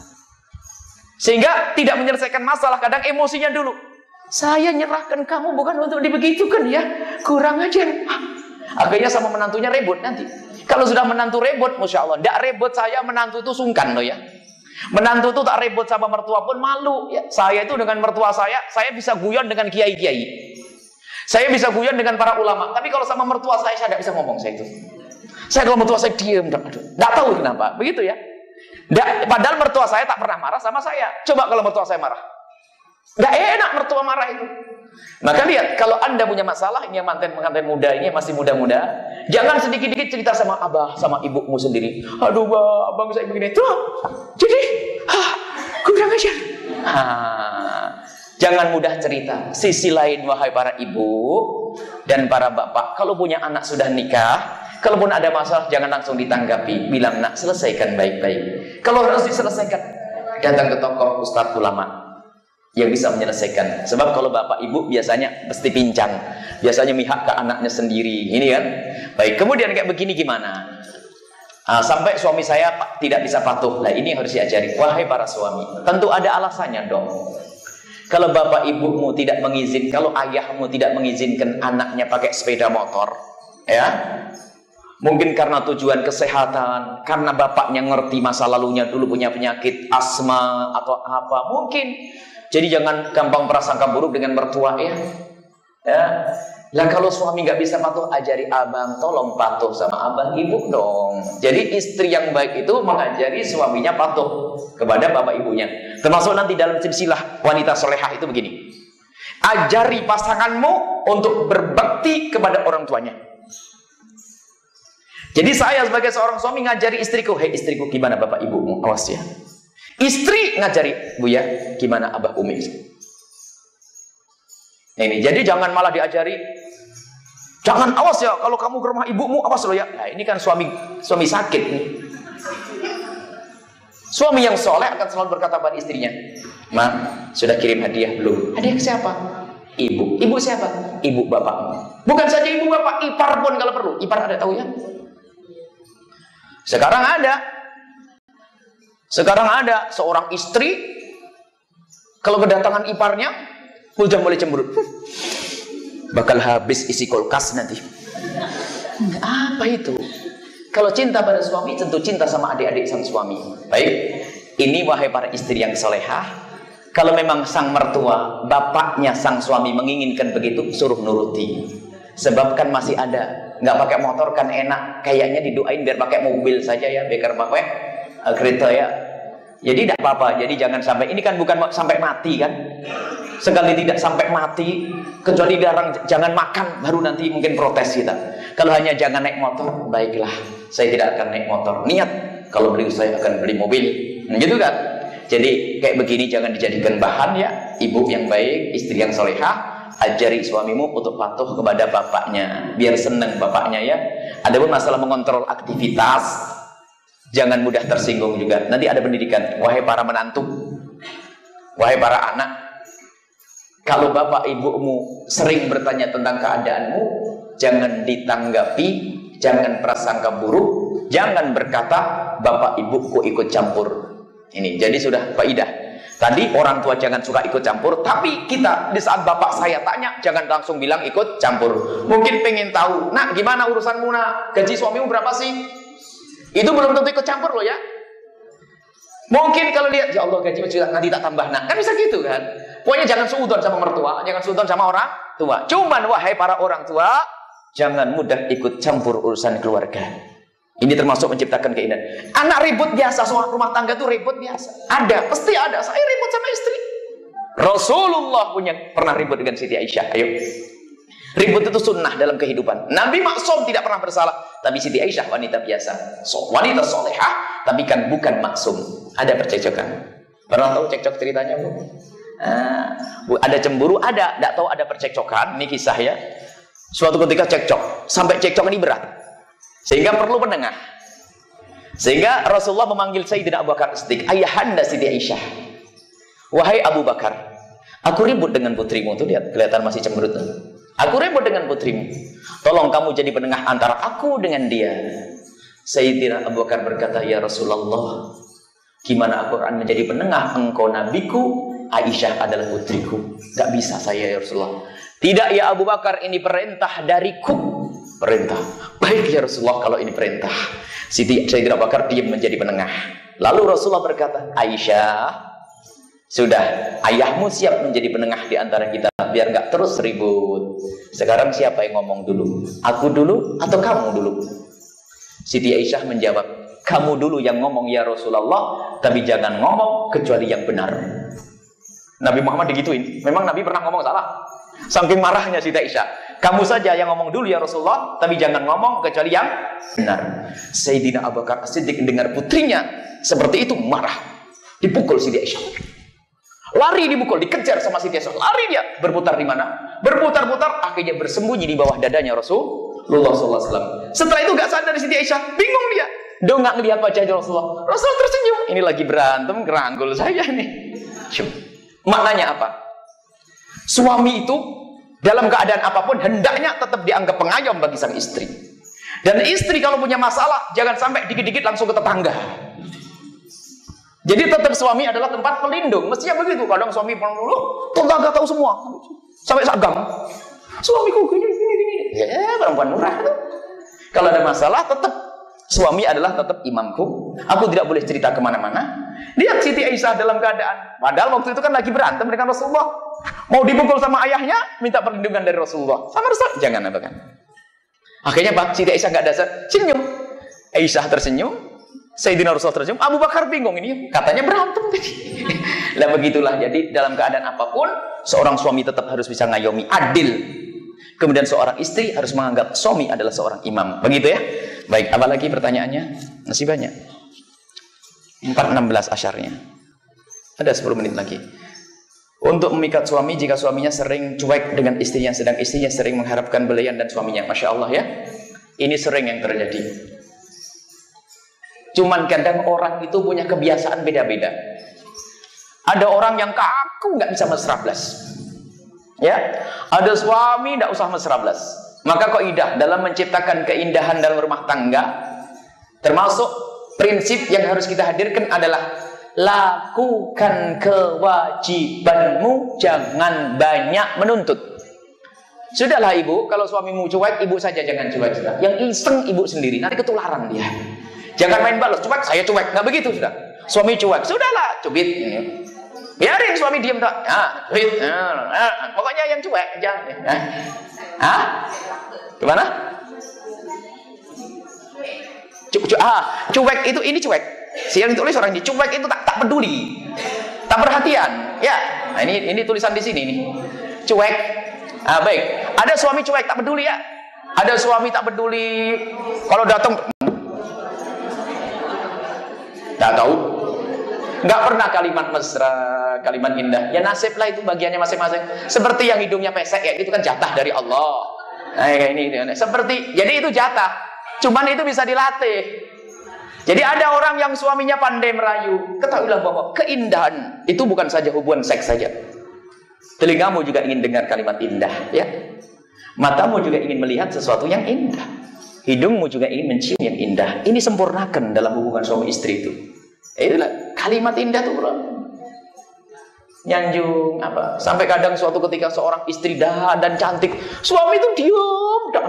sehingga tidak menyelesaikan masalah. Kadang emosinya dulu. Saya nyerahkan kamu bukan untuk dibegitukan ya, kurang ajar. Akhirnya sama menantunya rebut nanti. Kalau sudah menantu rebut, masya Allah, tidak rebut saya menantu itu sungkan loh ya. Menantu itu tak rebut sama mertua pun malu ya. Saya itu dengan mertua saya, saya bisa guyon dengan kiai-kiai. Saya bisa guyon dengan para ulama. Tapi kalau sama mertua saya, saya tidak bisa ngomong saya itu. Saya kalau mertua saya diam, tidak tahu kenapa. Begitu ya. Nggak, padahal mertua saya tak pernah marah sama saya. Coba kalau mertua saya marah. Nggak enak mertua marah itu. Maka lihat, kalau anda punya masalah, ini yang manten-manten muda, ini yang masih muda-muda, jangan sedikit-sedikit cerita sama abah, sama ibumu sendiri. Aduh, bah, abang saya begini. Tuh, jadi, ah, kurang aja. Ah, jangan mudah cerita. Sisi lain, wahai para ibu dan para bapak, kalau punya anak sudah nikah, kalaupun ada masalah, jangan langsung ditanggapi. Bilang, nak, selesaikan baik-baik. Kalau harus diselesaikan, datang ke tokoh ustadz ulama yang bisa menyelesaikan. Sebab kalau bapak ibu biasanya mesti pincang, biasanya mihak ke anaknya sendiri. Ini kan. Baik, kemudian kayak begini gimana? Ah, sampai suami saya tidak bisa patuh. Nah, ini harus diajari. Wahai para suami, tentu ada alasannya dong. Kalau bapak ibumu tidak mengizinkan, kalau ayahmu tidak mengizinkan anaknya pakai sepeda motor, ya, Mungkin karena tujuan kesehatan, karena bapaknya ngerti masa lalunya dulu punya penyakit asma atau apa. Mungkin. Jadi jangan gampang prasangka buruk dengan mertua ya. Ya. Lah kalau suami nggak bisa patuh, ajari abang, tolong patuh sama abang ibu dong. Jadi istri yang baik itu mengajari suaminya patuh kepada bapak ibunya. Termasuk nanti dalam silsilah wanita solehah itu begini. Ajari pasanganmu untuk berbakti kepada orang tuanya. Jadi saya sebagai seorang suami ngajari istriku, hei istriku gimana bapak ibumu, awas ya. Istri ngajari, bu ya, gimana abah umi. Ini, jadi jangan malah diajari, jangan awas ya, kalau kamu ke rumah ibumu, awas loh ya. Nah ini kan suami suami sakit nih. Suami yang soleh akan selalu berkata pada istrinya, ma, sudah kirim hadiah belum? Hadiah ke siapa? Ibu. Ibu siapa? Ibu bapak. Bukan saja ibu bapak, ipar pun kalau perlu. Ipar ada tahu ya? Sekarang ada, sekarang ada seorang istri kalau kedatangan iparnya, udah mulai cemberut. Bakal habis isi kulkas nanti. Apa itu? Kalau cinta pada suami, tentu cinta sama adik-adik sang suami. Baik, ini wahai para istri yang solehah, kalau memang sang mertua, bapaknya sang suami menginginkan begitu, suruh nuruti. Sebab kan masih ada, nggak pakai motor kan enak, kayaknya didoain biar pakai mobil saja ya, biar pakai uh, kereta ya. Jadi tidak apa-apa, jadi jangan sampai, ini kan bukan sampai mati kan. Sekali tidak sampai mati, kecuali darang jangan makan, baru nanti mungkin protes kita. Kalau hanya jangan naik motor, baiklah, saya tidak akan naik motor. Niat, kalau beli saya akan beli mobil, gitu kan. Jadi kayak begini jangan dijadikan bahan ya. Ibu yang baik, istri yang solehah, ajari suamimu untuk patuh kepada bapaknya, biar senang bapaknya ya. Adapun masalah mengontrol aktivitas, jangan mudah tersinggung juga. Nanti ada pendidikan, wahai para menantu, wahai para anak, kalau bapak ibumu sering bertanya tentang keadaanmu, jangan ditanggapi, jangan prasangka buruk, jangan berkata bapak ibuku ikut campur. Ini jadi sudah faidah. Tadi orang tua jangan suka ikut campur, tapi kita di saat bapak saya tanya, jangan langsung bilang ikut campur. Mungkin pengen tahu, nak gimana urusanmu nak? Gaji suamimu berapa sih? Itu belum tentu ikut campur loh ya. Mungkin kalau lihat, ya Allah gaji juga nanti tak tambah nak, kan bisa gitu kan. Pokoknya jangan suudon sama mertua, jangan suudon sama orang tua. Cuman wahai para orang tua, jangan mudah ikut campur urusan keluarga. Ini termasuk menciptakan keindahan. Anak ribut biasa, soal rumah tangga itu ribut biasa. Ada, pasti ada. Saya ribut sama istri. Rasulullah punya pernah ribut dengan Siti Aisyah. Ayo. Ribut itu sunnah dalam kehidupan. Nabi maksum tidak pernah bersalah. Tapi Siti Aisyah wanita biasa. So, wanita solehah, tapi kan bukan maksum. Ada percekcokan. Pernah tahu cekcok ceritanya bu? Ah, ada cemburu, ada. Tidak tahu ada percekcokan. Ini kisah ya. Suatu ketika cekcok. Sampai cekcok ini berat. Sehingga perlu penengah. Sehingga Rasulullah memanggil Sayyidina Abu Bakar As-Siddiq, ayahanda Siti Aisyah. Wahai Abu Bakar, aku ribut dengan putrimu. Tuh lihat, kelihatan masih cemberut. Aku ribut dengan putrimu. Tolong kamu jadi penengah antara aku dengan dia. Sayyidina Abu Bakar berkata, ya Rasulullah, gimana aku akan menjadi penengah? Engkau nabiku, Aisyah adalah putriku. Gak bisa saya ya Rasulullah. Tidak ya Abu Bakar, ini perintah dariku. Perintah. Baik ya Rasulullah kalau ini perintah. Siti Sayyidina Abu Bakar diam menjadi penengah. Lalu Rasulullah berkata, Aisyah, sudah, ayahmu siap menjadi penengah di antara kita biar nggak terus ribut. Sekarang siapa yang ngomong dulu? Aku dulu atau kamu dulu? Siti Aisyah menjawab, kamu dulu yang ngomong ya Rasulullah, tapi jangan ngomong kecuali yang benar. Nabi Muhammad digituin. Memang Nabi pernah ngomong salah? Saking marahnya Siti Aisyah. Kamu saja yang ngomong dulu ya Rasulullah, tapi jangan ngomong kecuali yang benar. Sayyidina Abu Bakar As-Siddiq dengar putrinya seperti itu, marah. Dipukul Siti Aisyah. Lari dipukul, dikejar sama Siti Aisyah. Lari dia, berputar di mana? Berputar-putar, akhirnya bersembunyi di bawah dadanya Rasulullah shallallahu alaihi wasallam. Setelah itu gak sadar Siti Aisyah, bingung dia. Dia nggak ngelihat wajahnya Rasulullah. Rasulullah tersenyum. Ini lagi berantem, ngeranggul saya nih. Syum. Maknanya apa? Suami itu dalam keadaan apapun hendaknya tetap dianggap pengayom bagi sang istri. Dan istri kalau punya masalah jangan sampai dikit-dikit langsung ke tetangga. Jadi tetap suami adalah tempat pelindung. Mestinya begitu. Kadang suami pelindung, tetangga tahu semua. Sampai sagam. Suamiku gini gini gini. Ya perempuan murah tuh. Kalau ada masalah, tetap suami adalah tetap imamku. Aku tidak boleh cerita kemana-mana. Lihat Siti Aisyah dalam keadaan, padahal waktu itu kan lagi berantem dengan Rasulullah, mau dipukul sama ayahnya, minta perlindungan dari Rasulullah. Sama Rasul, jangan apa kan. Akhirnya Pak Siti Aisyah nggak dasar, senyum. Aisyah tersenyum, Sayyidina Rasul tersenyum. Abu Bakar bingung, ini katanya berantem tadi. Lah begitulah. Jadi dalam keadaan apapun, seorang suami tetap harus bisa ngayomi, adil. Kemudian seorang istri harus menganggap suami adalah seorang imam. Begitu ya. Baik, apa lagi pertanyaannya? Masih banyak. empat enam belas asyarnya. Ada sepuluh menit lagi. Untuk memikat suami jika suaminya sering cuek dengan istrinya, sedang istrinya sering mengharapkan belayan dan suaminya. Masya Allah ya. Ini sering yang terjadi. Cuman kadang orang itu punya kebiasaan beda-beda. Ada orang yang kaku nggak bisa mesra belas. Ya, ada suami nggak usah mesra belas. Maka kaidah dalam menciptakan keindahan dalam rumah tangga, termasuk prinsip yang harus kita hadirkan adalah lakukan kewajibanmu, jangan banyak menuntut. Sudahlah ibu, kalau suamimu cuek, ibu saja jangan cuek sudah. Yang iseng ibu sendiri, nanti ketularan dia. Jangan main balas, cuek saya cuek, nggak begitu sudah. Suami cuek, sudahlah, cubit. Biarin suami diem tak. Ah, cubit. Ah, pokoknya yang cuek, jangan. Ah, ah? Gimana? Cu cu ah, cuek itu ini cuek. Si yang tulis orang ini cuek itu tak tak peduli, tak perhatian. Ya, nah, ini ini tulisan di sini nih. Cuek. Ah, baik. Ada suami cuek tak peduli ya. Ada suami tak peduli kalau datang. Tak tahu. Nggak pernah kalimat mesra, kalimat indah. Ya nasib lah itu bagiannya masing-masing. Seperti yang hidungnya pesek ya, itu kan jatah dari Allah. Nah, kayak ini, ini. Seperti jadi itu jatah. Cuman itu bisa dilatih. Jadi ada orang yang suaminya pandai merayu. Ketahuilah bahwa keindahan itu bukan saja hubungan seks saja. Telingamu juga ingin dengar kalimat indah, ya. Matamu juga ingin melihat sesuatu yang indah. Hidungmu juga ingin mencium yang indah. Ini sempurnakan dalam hubungan suami istri itu. Itulah kalimat indah tuh, bro. Nyanjung apa? Sampai kadang suatu ketika seorang istri dah dan cantik, suami itu diam dan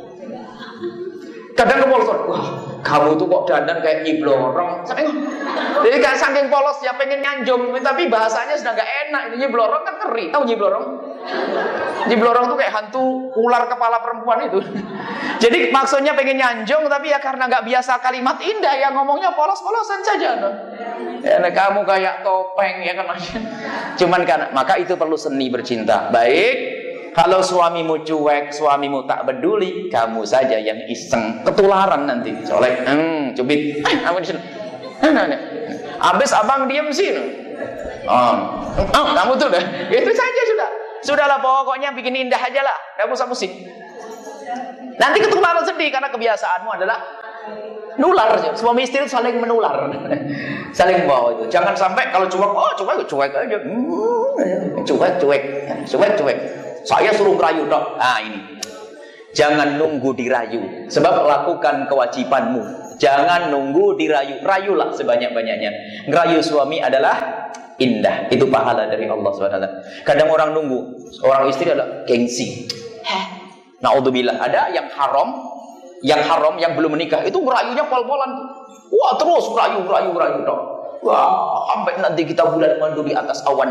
kadang kepolosan, wah kamu tuh kok dandan kayak nyiblorong. Jadi kayak saking polos ya pengen nyanjung, tapi bahasanya sudah nggak enak. Ini nyiblorong kan ngeri, tahu nyiblorong? Nyiblorong tuh kayak hantu ular kepala perempuan itu. Jadi maksudnya pengen nyanjung, tapi ya karena nggak biasa kalimat indah, ya ngomongnya polos-polosan saja. No? Ya, kamu kayak topeng ya kan? Cuman karena maka itu perlu seni bercinta. Baik. Kalau suamimu cuek, suamimu tak peduli, kamu saja yang iseng, ketularan nanti. Colek, hmm, cubit. Eh, apa di sini? Nah, nah, nah. Abis abang diem sih. Oh, oh, kamu tuh dah. Itu saja sudah. Sudahlah pokoknya bikin indah aja lah. Gak usah pusing. Nanti ketularan sedih karena kebiasaanmu adalah nular. Suami istri itu saling menular, saling bawa itu. Jangan sampai kalau cuek, oh cuek, cuek aja. Hmm, cuek, cuek, cuek, cuek. Saya suruh merayu dok. Nah ini, jangan nunggu dirayu. Sebab lakukan kewajibanmu. Jangan nunggu dirayu. Rayulah sebanyak-banyaknya. Ngerayu suami adalah indah. Itu pahala dari Allah subhanahu wa taala. Kadang orang nunggu, orang istri adalah gengsi. Naudzubillah. Ada yang haram, yang haram yang belum menikah itu merayunya pol-polan. Wah terus merayu, merayu, merayu dok. Wah sampai nanti kita bulan madu di atas awan.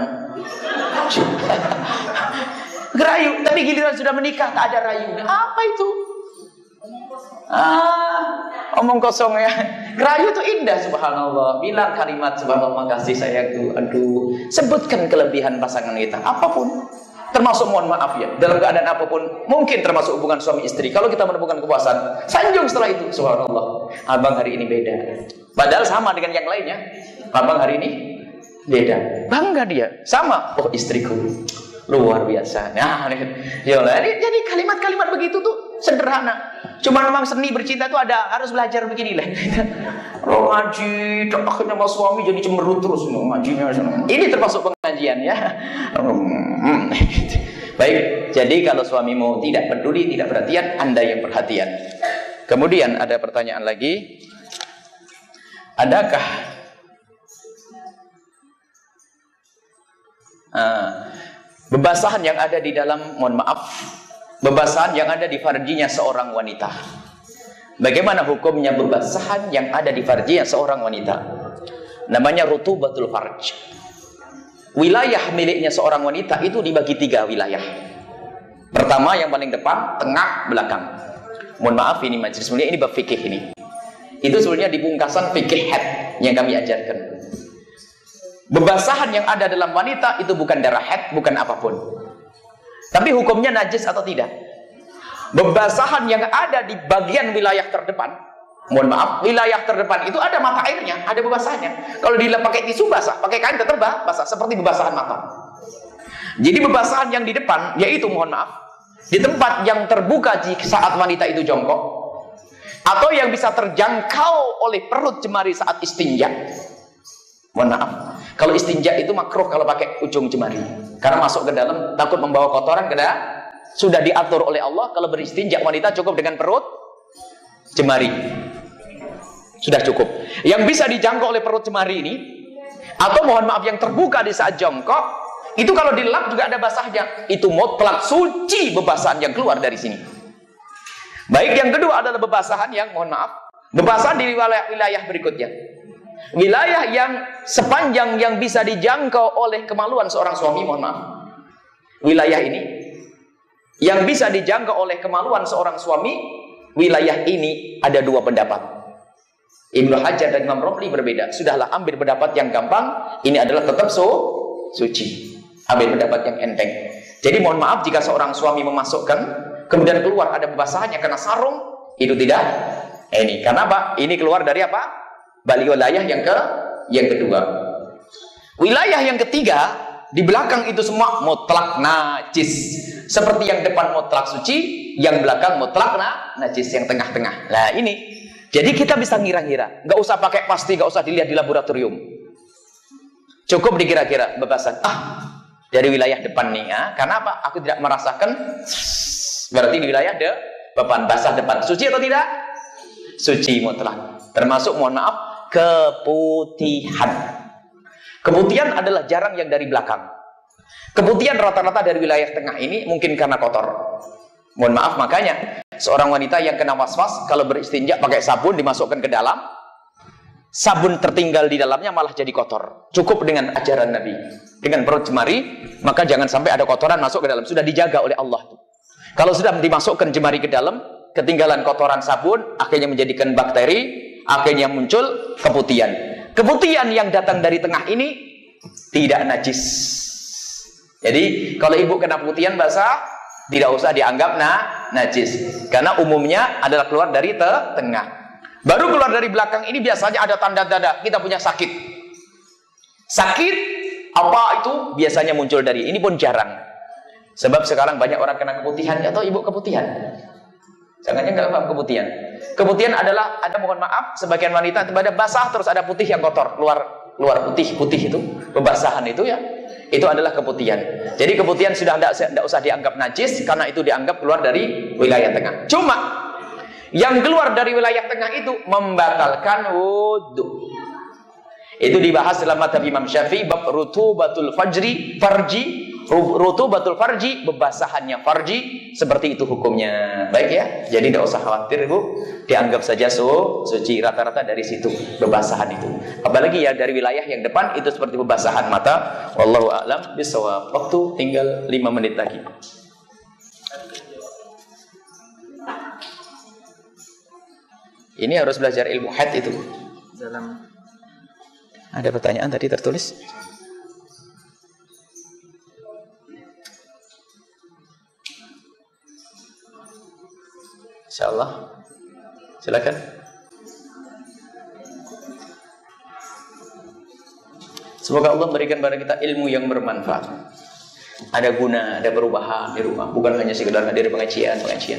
Gerayu, tapi giliran sudah menikah tak ada rayunya. Apa itu? Ah, omong kosong ya. Gerayu itu indah, subhanallah. Bilang kalimat subhanallah, makasih sayangku. Aduh, sebutkan kelebihan pasangan kita, apapun. Termasuk mohon maaf ya, dalam keadaan apapun, mungkin termasuk hubungan suami istri. Kalau kita menemukan kepuasan, sanjung setelah itu, subhanallah. Abang hari ini beda. Padahal sama dengan yang lainnya. Abang hari ini beda. Bangga dia, sama. Oh istriku luar biasa. Nah, jadi kalimat-kalimat begitu tuh sederhana. Cuma memang seni bercinta itu ada, harus belajar beginilah. Oh ngaji, akhirnya sama suami jadi cemberut terus ngajinya. Ini termasuk pengajian ya. Baik, jadi kalau suamimu tidak peduli, tidak perhatian, Anda yang perhatian. Kemudian ada pertanyaan lagi. Adakah ah, bebasahan yang ada di dalam, mohon maaf, bebasahan yang ada di farjinya seorang wanita? Bagaimana hukumnya bebasahan yang ada di farjinya seorang wanita? Namanya rutubatul farj. Wilayah miliknya seorang wanita itu dibagi tiga wilayah. Pertama yang paling depan, tengah, belakang. Mohon maaf ini majelis mulia, ini bab fikih ini. Itu sebenarnya di pungkasan fikih head yang kami ajarkan. Bebasahan yang ada dalam wanita itu bukan darah head, bukan apapun. Tapi hukumnya najis atau tidak? Bebasahan yang ada di bagian wilayah terdepan, mohon maaf, wilayah terdepan itu ada mata airnya, ada bebasahannya. Kalau dia pakai tisu basah, pakai kain tetap basah, seperti bebasahan mata. Jadi bebasahan yang di depan, yaitu mohon maaf, di tempat yang terbuka saat wanita itu jongkok, atau yang bisa terjangkau oleh perut jemari saat istinja. Mohon maaf, kalau istinja itu makruh kalau pakai ujung jemari, karena masuk ke dalam takut membawa kotoran ke dalam. Sudah diatur oleh Allah kalau beristinja wanita cukup dengan perut jemari, sudah cukup. Yang bisa dijangkau oleh perut jemari ini, atau mohon maaf yang terbuka di saat jongkok, itu kalau dilap juga ada basahnya. Itu mutlak suci bebasahan yang keluar dari sini. Baik, yang kedua adalah bebasahan yang mohon maaf, bebasahan di wilayah, wilayah berikutnya. Wilayah yang sepanjang yang bisa dijangkau oleh kemaluan seorang suami, mohon maaf. Wilayah ini yang bisa dijangkau oleh kemaluan seorang suami, wilayah ini ada dua pendapat. Ibnu Hajar dan Imam Romli berbeda. Sudahlah, ambil pendapat yang gampang, ini adalah tetap su suci. Ambil pendapat yang enteng. Jadi mohon maaf jika seorang suami memasukkan kemudian keluar ada bebasahannya karena sarung, itu tidak ini. Karena apa? Ini keluar dari apa? Balik wilayah yang ke yang kedua. Wilayah yang ketiga, di belakang itu semua mutlak najis. Seperti yang depan mutlak suci, yang belakang mutlak nah, najis, yang tengah-tengah. Nah ini. Jadi kita bisa ngira-ngira, nggak usah pakai pasti, nggak usah dilihat di laboratorium. Cukup dikira-kira bebasan. Ah, dari wilayah depan nih ya. Karena apa? Aku tidak merasakan. Berarti di wilayah de, depan, basah depan. Suci atau tidak? Suci mutlak. Termasuk mohon maaf keputihan. Keputihan adalah jarang yang dari belakang. Keputihan rata-rata dari wilayah tengah ini mungkin karena kotor. Mohon maaf, makanya seorang wanita yang kena was-was kalau beristinja pakai sabun dimasukkan ke dalam, sabun tertinggal di dalamnya malah jadi kotor. Cukup dengan ajaran Nabi, dengan perut jemari, maka jangan sampai ada kotoran masuk ke dalam. Sudah dijaga oleh Allah tuh. Kalau sudah dimasukkan jemari ke dalam, ketinggalan kotoran sabun, akhirnya menjadikan bakteri, akhirnya muncul keputihan. Keputihan yang datang dari tengah ini tidak najis. Jadi kalau ibu kena putihan basah, tidak usah dianggap nah, najis. Karena umumnya adalah keluar dari te tengah. Baru keluar dari belakang ini biasanya ada tanda-tanda kita punya sakit. Sakit apa itu biasanya muncul dari ini pun jarang. Sebab sekarang banyak orang kena keputihan atau ibu keputihan. Jangannya nggak paham keputihan. Keputihan adalah ada mohon maaf sebagian wanita ada basah terus ada putih yang kotor keluar keluar putih putih itu bebasahan itu ya. Itu adalah keputihan. Jadi keputihan sudah tidak usah dianggap najis karena itu dianggap keluar dari wilayah tengah. Cuma yang keluar dari wilayah tengah itu membatalkan wudhu. Itu dibahas dalam mazhab Imam Syafi'i bab rutubatul fajri farji, rutubatul farji, bebasahannya farji, seperti itu hukumnya. Baik ya. Jadi tidak usah khawatir Ibu, dianggap saja su, suci rata-rata dari situ bebasahan itu. Apalagi ya dari wilayah yang depan itu seperti bebasahan mata. Wallahu a'lam bishawab. Waktu tinggal lima menit lagi. Ini harus belajar ilmu haid itu. Dalam ada pertanyaan tadi tertulis? Insyaallah. Silakan. Semoga Allah memberikan kepada kita ilmu yang bermanfaat. Ada guna, ada perubahan di rumah, bukan hanya sekedar hadir pengajian-pengajian.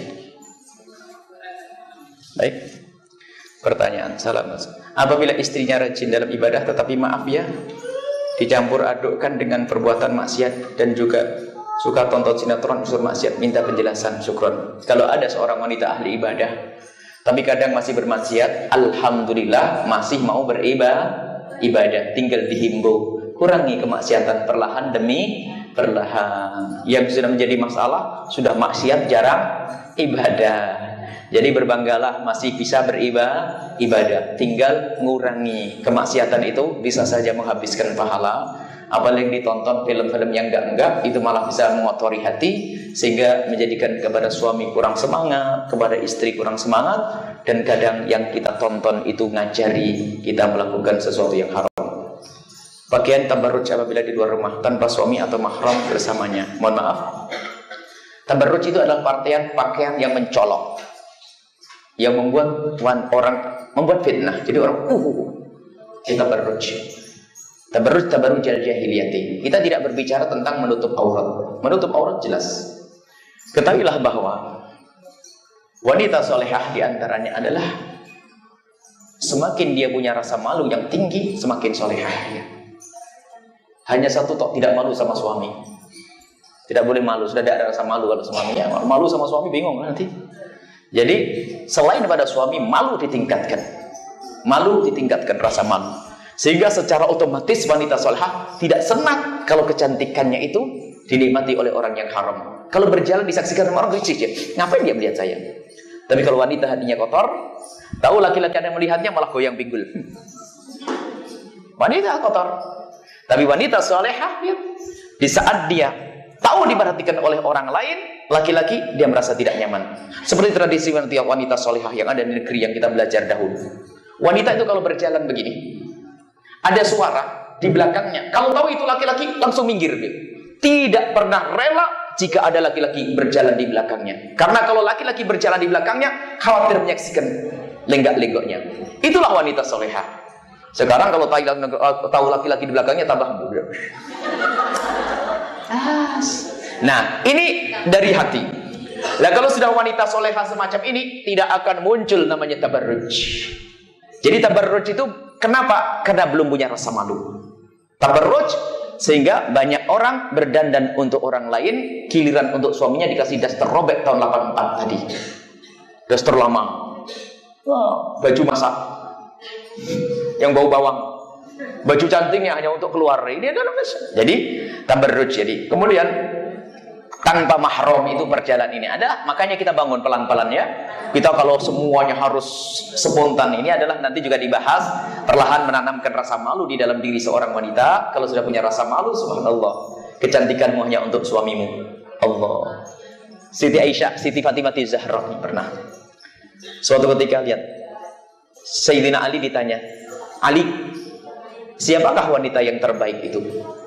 Baik. Pertanyaan, salam mas. Apabila istrinya rajin dalam ibadah tetapi maaf ya, dicampur adukkan dengan perbuatan maksiat dan juga suka tonton sinetron unsur maksiat, minta penjelasan, syukron. Kalau ada seorang wanita ahli ibadah tapi kadang masih bermaksiat, alhamdulillah masih mau beribadah, ibadah, tinggal dihimbau kurangi kemaksiatan perlahan demi perlahan. Yang sudah menjadi masalah sudah maksiat jarang ibadah. Jadi berbanggalah masih bisa beribadah, tinggal mengurangi kemaksiatan itu bisa saja menghabiskan pahala. Apalagi ditonton film-film yang enggak-enggak, itu malah bisa mengotori hati sehingga menjadikan kepada suami kurang semangat, kepada istri kurang semangat, dan kadang yang kita tonton itu ngajari kita melakukan sesuatu yang haram. Pakaian tabarruj apabila di luar rumah tanpa suami atau mahram bersamanya. Mohon maaf. Tabarruj itu adalah pakaian pakaian yang mencolok, yang membuat orang membuat fitnah. Jadi orang uh, kita tabarruj. Tabarruj tabarruj al-jahiliyati. Kita tidak berbicara tentang menutup aurat. Menutup aurat jelas. Ketahuilah bahwa wanita solehah diantaranya adalah semakin dia punya rasa malu yang tinggi, semakin solehah dia. Hanya satu tok, tidak malu sama suami. Tidak boleh malu, sudah tidak ada rasa malu kalau suaminya. Malu sama suami bingung nanti. Jadi selain pada suami, malu ditingkatkan. Malu ditingkatkan rasa malu. Sehingga secara otomatis wanita solehah tidak senang kalau kecantikannya itu dinikmati oleh orang yang haram. Kalau berjalan disaksikan sama orang, kecil, ngapain dia melihat saya? Tapi kalau wanita hatinya kotor, tahu laki-laki yang melihatnya malah goyang pinggul. Wanita kotor. Tapi wanita solehah, ya, di saat dia tahu diperhatikan oleh orang lain, laki-laki, dia merasa tidak nyaman. Seperti tradisi wanita, wanita solehah yang ada di negeri yang kita belajar dahulu. Wanita itu kalau berjalan begini, ada suara di belakangnya. Kalau tahu itu laki-laki, langsung minggir dia. Tidak pernah rela jika ada laki-laki berjalan di belakangnya. Karena kalau laki-laki berjalan di belakangnya, khawatir menyaksikan lenggak-lenggoknya. Itulah wanita solehah. Sekarang kalau tahu laki-laki di belakangnya, tambah mudah. Nah, ini dari hati. Nah, kalau sudah wanita solehah semacam ini, tidak akan muncul namanya tabarruj. Jadi tabarruj itu kenapa? Karena belum punya rasa malu. Tabarruj sehingga banyak orang berdandan untuk orang lain, giliran untuk suaminya dikasih daster robek tahun delapan puluh empat tadi. Daster lama. Wah, baju masak yang bau bawang. Baju cantiknya hanya untuk keluar. Ini adalah jadi tabarruj. Jadi kemudian tanpa mahram itu perjalanan ini ada, makanya kita bangun pelan-pelan ya. Kita kalau semuanya harus spontan, ini adalah nanti juga dibahas perlahan menanamkan rasa malu di dalam diri seorang wanita. Kalau sudah punya rasa malu, subhanallah, kecantikanmu hanya untuk suamimu. Allah. Siti Aisyah, Siti Fatimah Zahra pernah suatu ketika lihat Sayyidina Ali ditanya, Ali, siapakah wanita yang terbaik itu?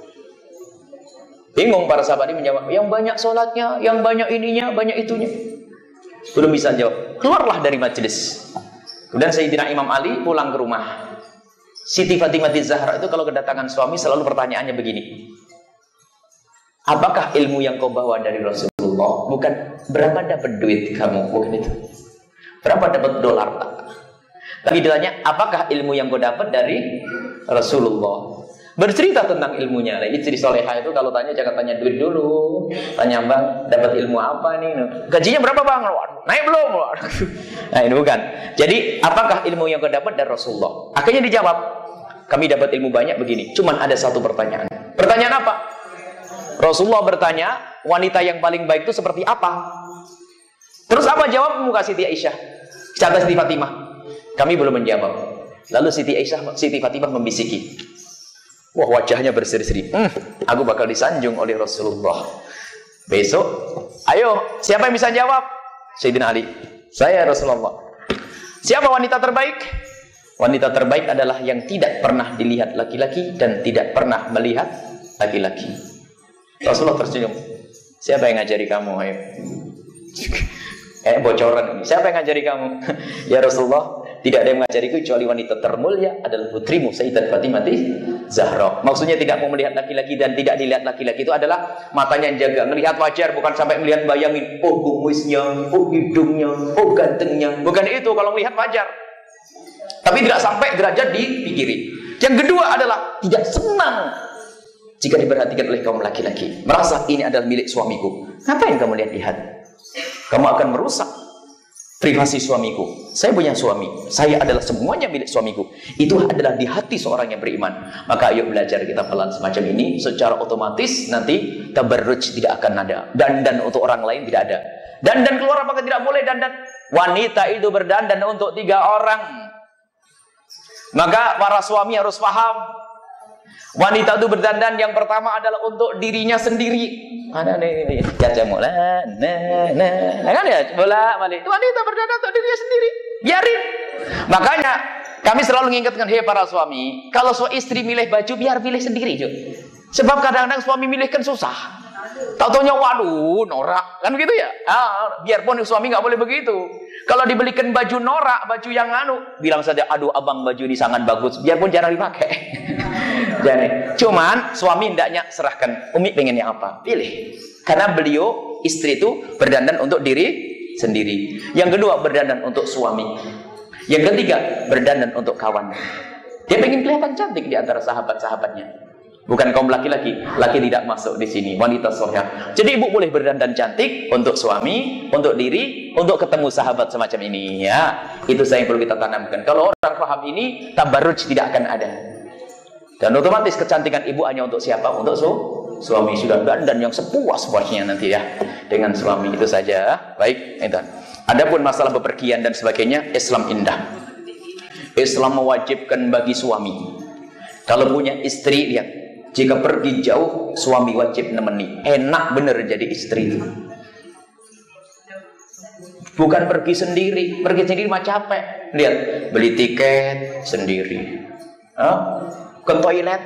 Bingung para sahabat ini menjawab, yang banyak sholatnya, yang banyak ininya, banyak itunya. Belum bisa jawab. Keluarlah dari majelis. Kemudian Sayyidina Imam Ali pulang ke rumah. Siti Fatimah Zahra itu kalau kedatangan suami selalu pertanyaannya begini, apakah ilmu yang kau bawa dari Rasulullah? Bukan berapa dapat duit kamu, bukan itu. Berapa dapat dolar tak? Tapi ditanya, apakah ilmu yang kau dapat dari Rasulullah? Bercerita tentang ilmunya. Nah, istri solehah itu kalau tanya jangan tanya duit dulu. Tanya, bang, dapat ilmu apa nih? Gajinya berapa bang? Naik belum? Nah, ini bukan. Jadi, apakah ilmu yang kau dapat dari Rasulullah? Akhirnya dijawab, kami dapat ilmu banyak begini. Cuman ada satu pertanyaan. Pertanyaan apa? Rasulullah bertanya, wanita yang paling baik itu seperti apa? Terus apa jawab muka Siti Aisyah? Kata Siti Fatimah, kami belum menjawab. Lalu Siti Aisyah, Siti Fatimah membisiki, wah, wajahnya berseri-seri. Hmm, aku bakal disanjung oleh Rasulullah. Besok, ayo, siapa yang bisa jawab? Sayyidina Ali. Saya Rasulullah. Siapa wanita terbaik? Wanita terbaik adalah yang tidak pernah dilihat laki-laki dan tidak pernah melihat laki-laki. Rasulullah tersenyum. Siapa yang ngajari kamu? Ayo. Eh, bocoran ini. Siapa yang ngajari kamu? Ya Rasulullah, tidak ada yang mengajariku kecuali wanita termulia adalah putrimu Sayyidat Fatimah Zahra. Maksudnya tidak mau melihat laki-laki dan tidak dilihat laki-laki itu adalah matanya yang jaga, melihat wajar, bukan sampai melihat bayangin, oh kumisnya, oh hidungnya, oh gantengnya. Bukan itu kalau melihat wajar. Tapi tidak sampai derajat dipikiri. Yang kedua adalah tidak senang jika diperhatikan oleh kaum laki-laki. Merasa ini adalah milik suamiku. Ngapain kamu lihat-lihat? Kamu akan merusak privasi suamiku. Saya punya suami, saya adalah semuanya milik suamiku. Itu adalah di hati seorang yang beriman. Maka ayo belajar kita pelan semacam ini. Secara otomatis nanti tabarruj tidak akan ada. Dan dan untuk orang lain tidak ada. Dandan keluar apakah tidak boleh dandan? Wanita itu berdandan untuk tiga orang. Maka para suami harus paham. Wanita itu berdandan yang pertama adalah untuk dirinya sendiri. Ada nih, caca mula, nah, nah, kan ya, bola balik. Wanita berdandan untuk dirinya sendiri. Biarin. Makanya kami selalu mengingatkan, hei para suami, kalau suami istri milih baju, biar pilih sendiri, Cuk. Sebab kadang-kadang suami milih kan susah. Tahu-taunya, waduh, norak, kan gitu ya. Ah, biarpun suami nggak boleh begitu. Kalau dibelikan baju norak, baju yang anu, bilang saja, aduh abang baju ini sangat bagus, biarpun jarang dipakai. Jadi, cuman suami hendaknya serahkan, Umi pengennya apa, pilih. Karena beliau istri itu berdandan untuk diri sendiri. Yang kedua berdandan untuk suami. Yang ketiga berdandan untuk kawan. Dia pengen kelihatan cantik di antara sahabat-sahabatnya. Bukan kaum laki-laki, laki tidak masuk di sini. Wanita solehah. Jadi ibu boleh berdandan cantik untuk suami, untuk diri, untuk ketemu sahabat semacam ini. Ya, itu saya yang perlu kita tanamkan. Kalau orang paham ini, tabarruj tidak akan ada. Dan otomatis kecantikan ibu hanya untuk siapa? Untuk su suami. Sudah dandan yang sepuas-puasnya nanti ya dengan suami. Itu saja. Baik, itu. Adapun masalah bepergian dan sebagainya, Islam indah. Islam mewajibkan bagi suami. Kalau punya istri, lihat, jika pergi jauh, suami wajib nemeni. Enak bener jadi istri itu. Bukan pergi sendiri, pergi sendiri mah capek. Lihat, beli tiket sendiri. Hah? Ke toilet,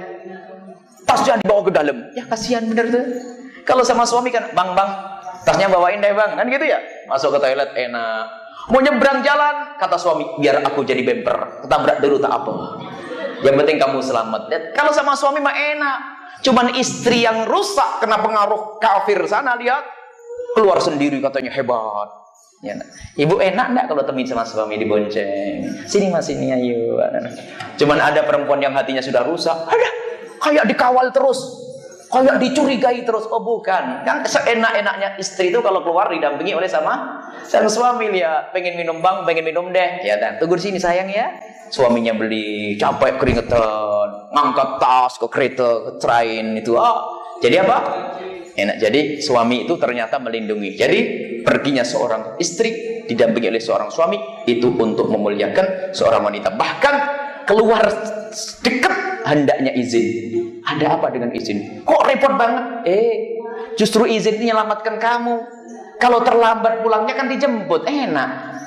tasnya dibawa ke dalam. Ya kasihan bener tuh. Kalau sama suami kan, bang bang, tasnya bawain deh bang, kan gitu ya. Masuk ke toilet enak. Mau nyebrang jalan, kata suami, biar aku jadi bemper, ketabrak dulu tak apa. Yang penting kamu selamat. Lihat, kalau sama suami mah enak. Cuman istri yang rusak kena pengaruh kafir sana, lihat, keluar sendiri katanya hebat. Ya, ibu enak enggak kalau temin sama suami dibonceng? Sini mas, sini ayo. Cuman ada perempuan yang hatinya sudah rusak, ada kayak dikawal terus, kayak dicurigai terus. Oh bukan, kan seenak-enaknya istri itu kalau keluar didampingi oleh sama sang suami. Ya, pengen minum bang, pengen minum deh. Ya, dan tunggu di sini sayang ya. Suaminya beli, capek keringetan, ngangkat tas ke kereta, ke train itu. Oh, jadi apa? Enak. Jadi suami itu ternyata melindungi. Jadi perginya seorang istri didampingi oleh seorang suami itu untuk memuliakan seorang wanita. Bahkan keluar dekat hendaknya izin. Ada apa dengan izin? Kok repot banget? Eh, justru izin menyelamatkan kamu. Kalau terlambat pulangnya kan dijemput, enak.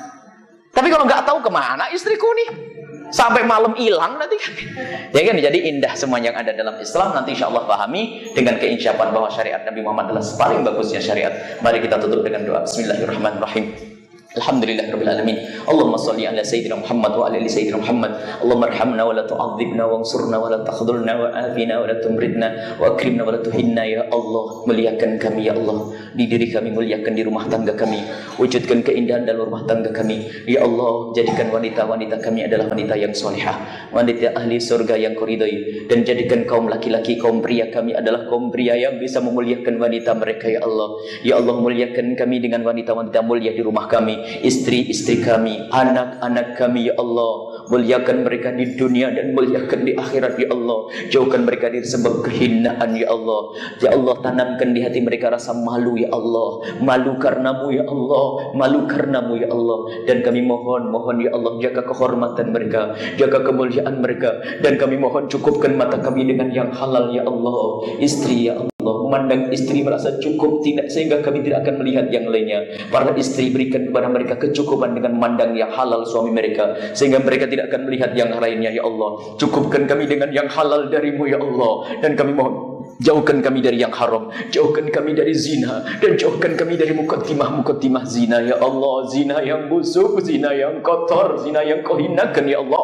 Tapi kalau nggak tahu kemana istriku nih, sampai malam hilang nanti kan. Ya kan, jadi indah semua yang ada dalam Islam. Nanti insya Allah pahami dengan keinsyafan bahwa syariat Nabi Muhammad adalah paling bagusnya syariat. Mari kita tutup dengan doa. Bismillahirrahmanirrahim. Alhamdulillahirabbil alamin. Allahumma shalli ala sayyidina Muhammad wa ala ali sayyidina Muhammad. Allahumma arhamna wa la tu'adzibna wansurna wa la takhdhulna wa afina wa la tumridna wa akrimna wa la tuhinna ya Allah. Muliakan kami ya Allah. Di diri kami, muliakan di rumah tangga kami. Wujudkan keindahan dalam rumah tangga kami. Ya Allah, jadikan wanita-wanita kami adalah wanita yang solehah, wanita ahli surga yang Kau ridhai, dan jadikan kaum laki-laki, kaum pria kami adalah kaum pria yang bisa memuliakan wanita mereka ya Allah. Ya Allah, muliakan kami dengan wanita-wanita mulia di rumah kami, istri-istri kami, anak-anak kami ya Allah. Muliakan mereka di dunia dan muliakan di akhirat ya Allah. Jauhkan mereka dari sebab kehinaan ya Allah. Ya Allah, tanamkan di hati mereka rasa malu ya Allah. Malu karenamu ya Allah. Malu karenamu ya Allah. Dan kami mohon, mohon ya Allah, jaga kehormatan mereka, jaga kemuliaan mereka. Dan kami mohon cukupkan mata kami dengan yang halal ya Allah. Istri ya Allah, memandang istri merasa cukup tidak, sehingga kami tidak akan melihat yang lainnya. Para istri, berikan kepada mereka kecukupan dengan memandang yang halal suami mereka, sehingga mereka tidak akan melihat yang lainnya ya Allah. Cukupkan kami dengan yang halal darimu ya Allah. Dan kami mohon, jauhkan kami dari yang haram, jauhkan kami dari zina, dan jauhkan kami dari mukaddimah-mukaddimah zina ya Allah. Zina yang busuk, zina yang kotor, zina yang kau hinakan ya Allah.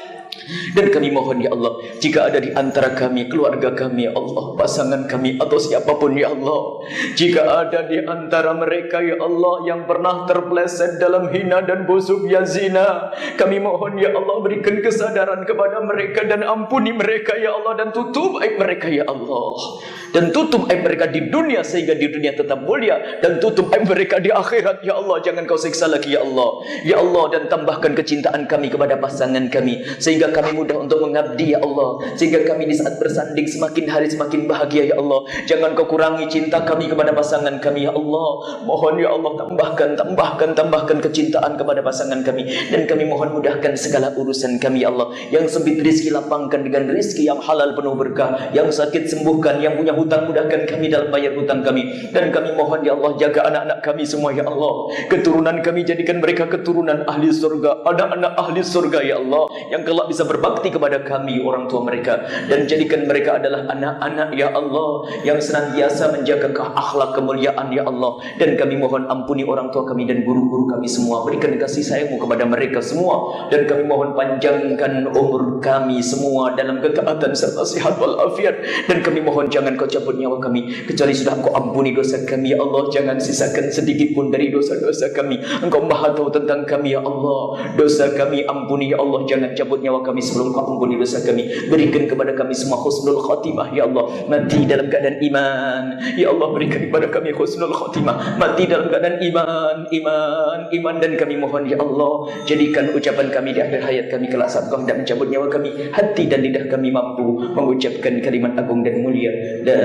Dan kami mohon ya Allah, jika ada di antara kami, keluarga kami ya Allah, pasangan kami atau siapapun ya Allah, jika ada di antara mereka ya Allah yang pernah terpleset dalam hina dan busuk ya zina, kami mohon ya Allah, berikan kesadaran kepada mereka dan ampuni mereka ya Allah, dan tutup aib mereka ya Allah, dan tutup aib mereka di dunia sehingga di dunia tetap mulia, dan tutup aib mereka di akhirat ya Allah. Jangan kau siksa lagi ya Allah, ya Allah, dan tambahkan kecintaan kami kepada pasangan kami sehingga sehingga kami mudah untuk mengabdi ya Allah, sehingga kami di saat bersanding semakin hari semakin bahagia ya Allah. Jangan kau kurangi cinta kami kepada pasangan kami ya Allah. Mohon ya Allah, tambahkan, tambahkan, tambahkan kecintaan kepada pasangan kami, dan kami mohon mudahkan segala urusan kami ya Allah. Yang sempit rezeki lapangkan dengan rezeki yang halal penuh berkah, yang sakit sembuhkan, yang punya hutang mudahkan kami dalam bayar hutang kami. Dan kami mohon ya Allah, jaga anak-anak kami semua ya Allah. Keturunan kami jadikan mereka keturunan ahli surga, anak-anak ahli surga ya Allah, yang kelak bisa berbakti kepada kami orang tua mereka, dan jadikan mereka adalah anak-anak ya Allah yang senantiasa menjaga akhlak kemuliaan ya Allah. Dan kami mohon ampuni orang tua kami dan guru-guru kami semua, berikan kasih sayangmu kepada mereka semua, dan kami mohon panjangkan umur kami semua dalam ketaatan serta sehat walafiat. Dan kami mohon jangan kau cabut nyawa kami kecuali sudah kau ampuni dosa kami ya Allah. Jangan sisakan sedikit pun dari dosa-dosa kami. Engkau maha tahu tentang kami ya Allah. Dosa kami ampuni ya Allah. Jangan cabut nyawa kami sebelum kau ampuni dosa kami. Berikan kepada kami semua husnul khatimah ya Allah. Mati dalam keadaan iman ya Allah. Berikan kepada kami husnul khatimah. Mati dalam keadaan iman, iman, iman. Dan kami mohon ya Allah, jadikan ucapan kami di akhir hayat kami kelak saat kau hendak mencabut nyawa kami, hati dan lidah kami mampu mengucapkan kalimat agung dan mulia, la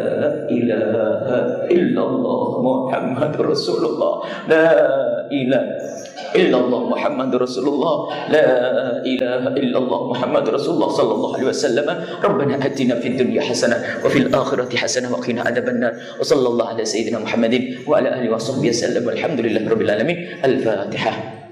ilaha illallah Muhammadur Rasulullah, la ilaha illallah Muhammadur Rasulullah, la ilaha illallah Muhammadur Rasulullah sallallahu alaihi wasallam. Rabbana atina fid dunya hasanah wa fil akhirati hasanah wa qina adzabannar. Wa sallallahu ala sayyidina Muhammadin wa ala alihi wa sahbihi wasallam. Walhamdulillahirabbil alamin. Al-Fatihah.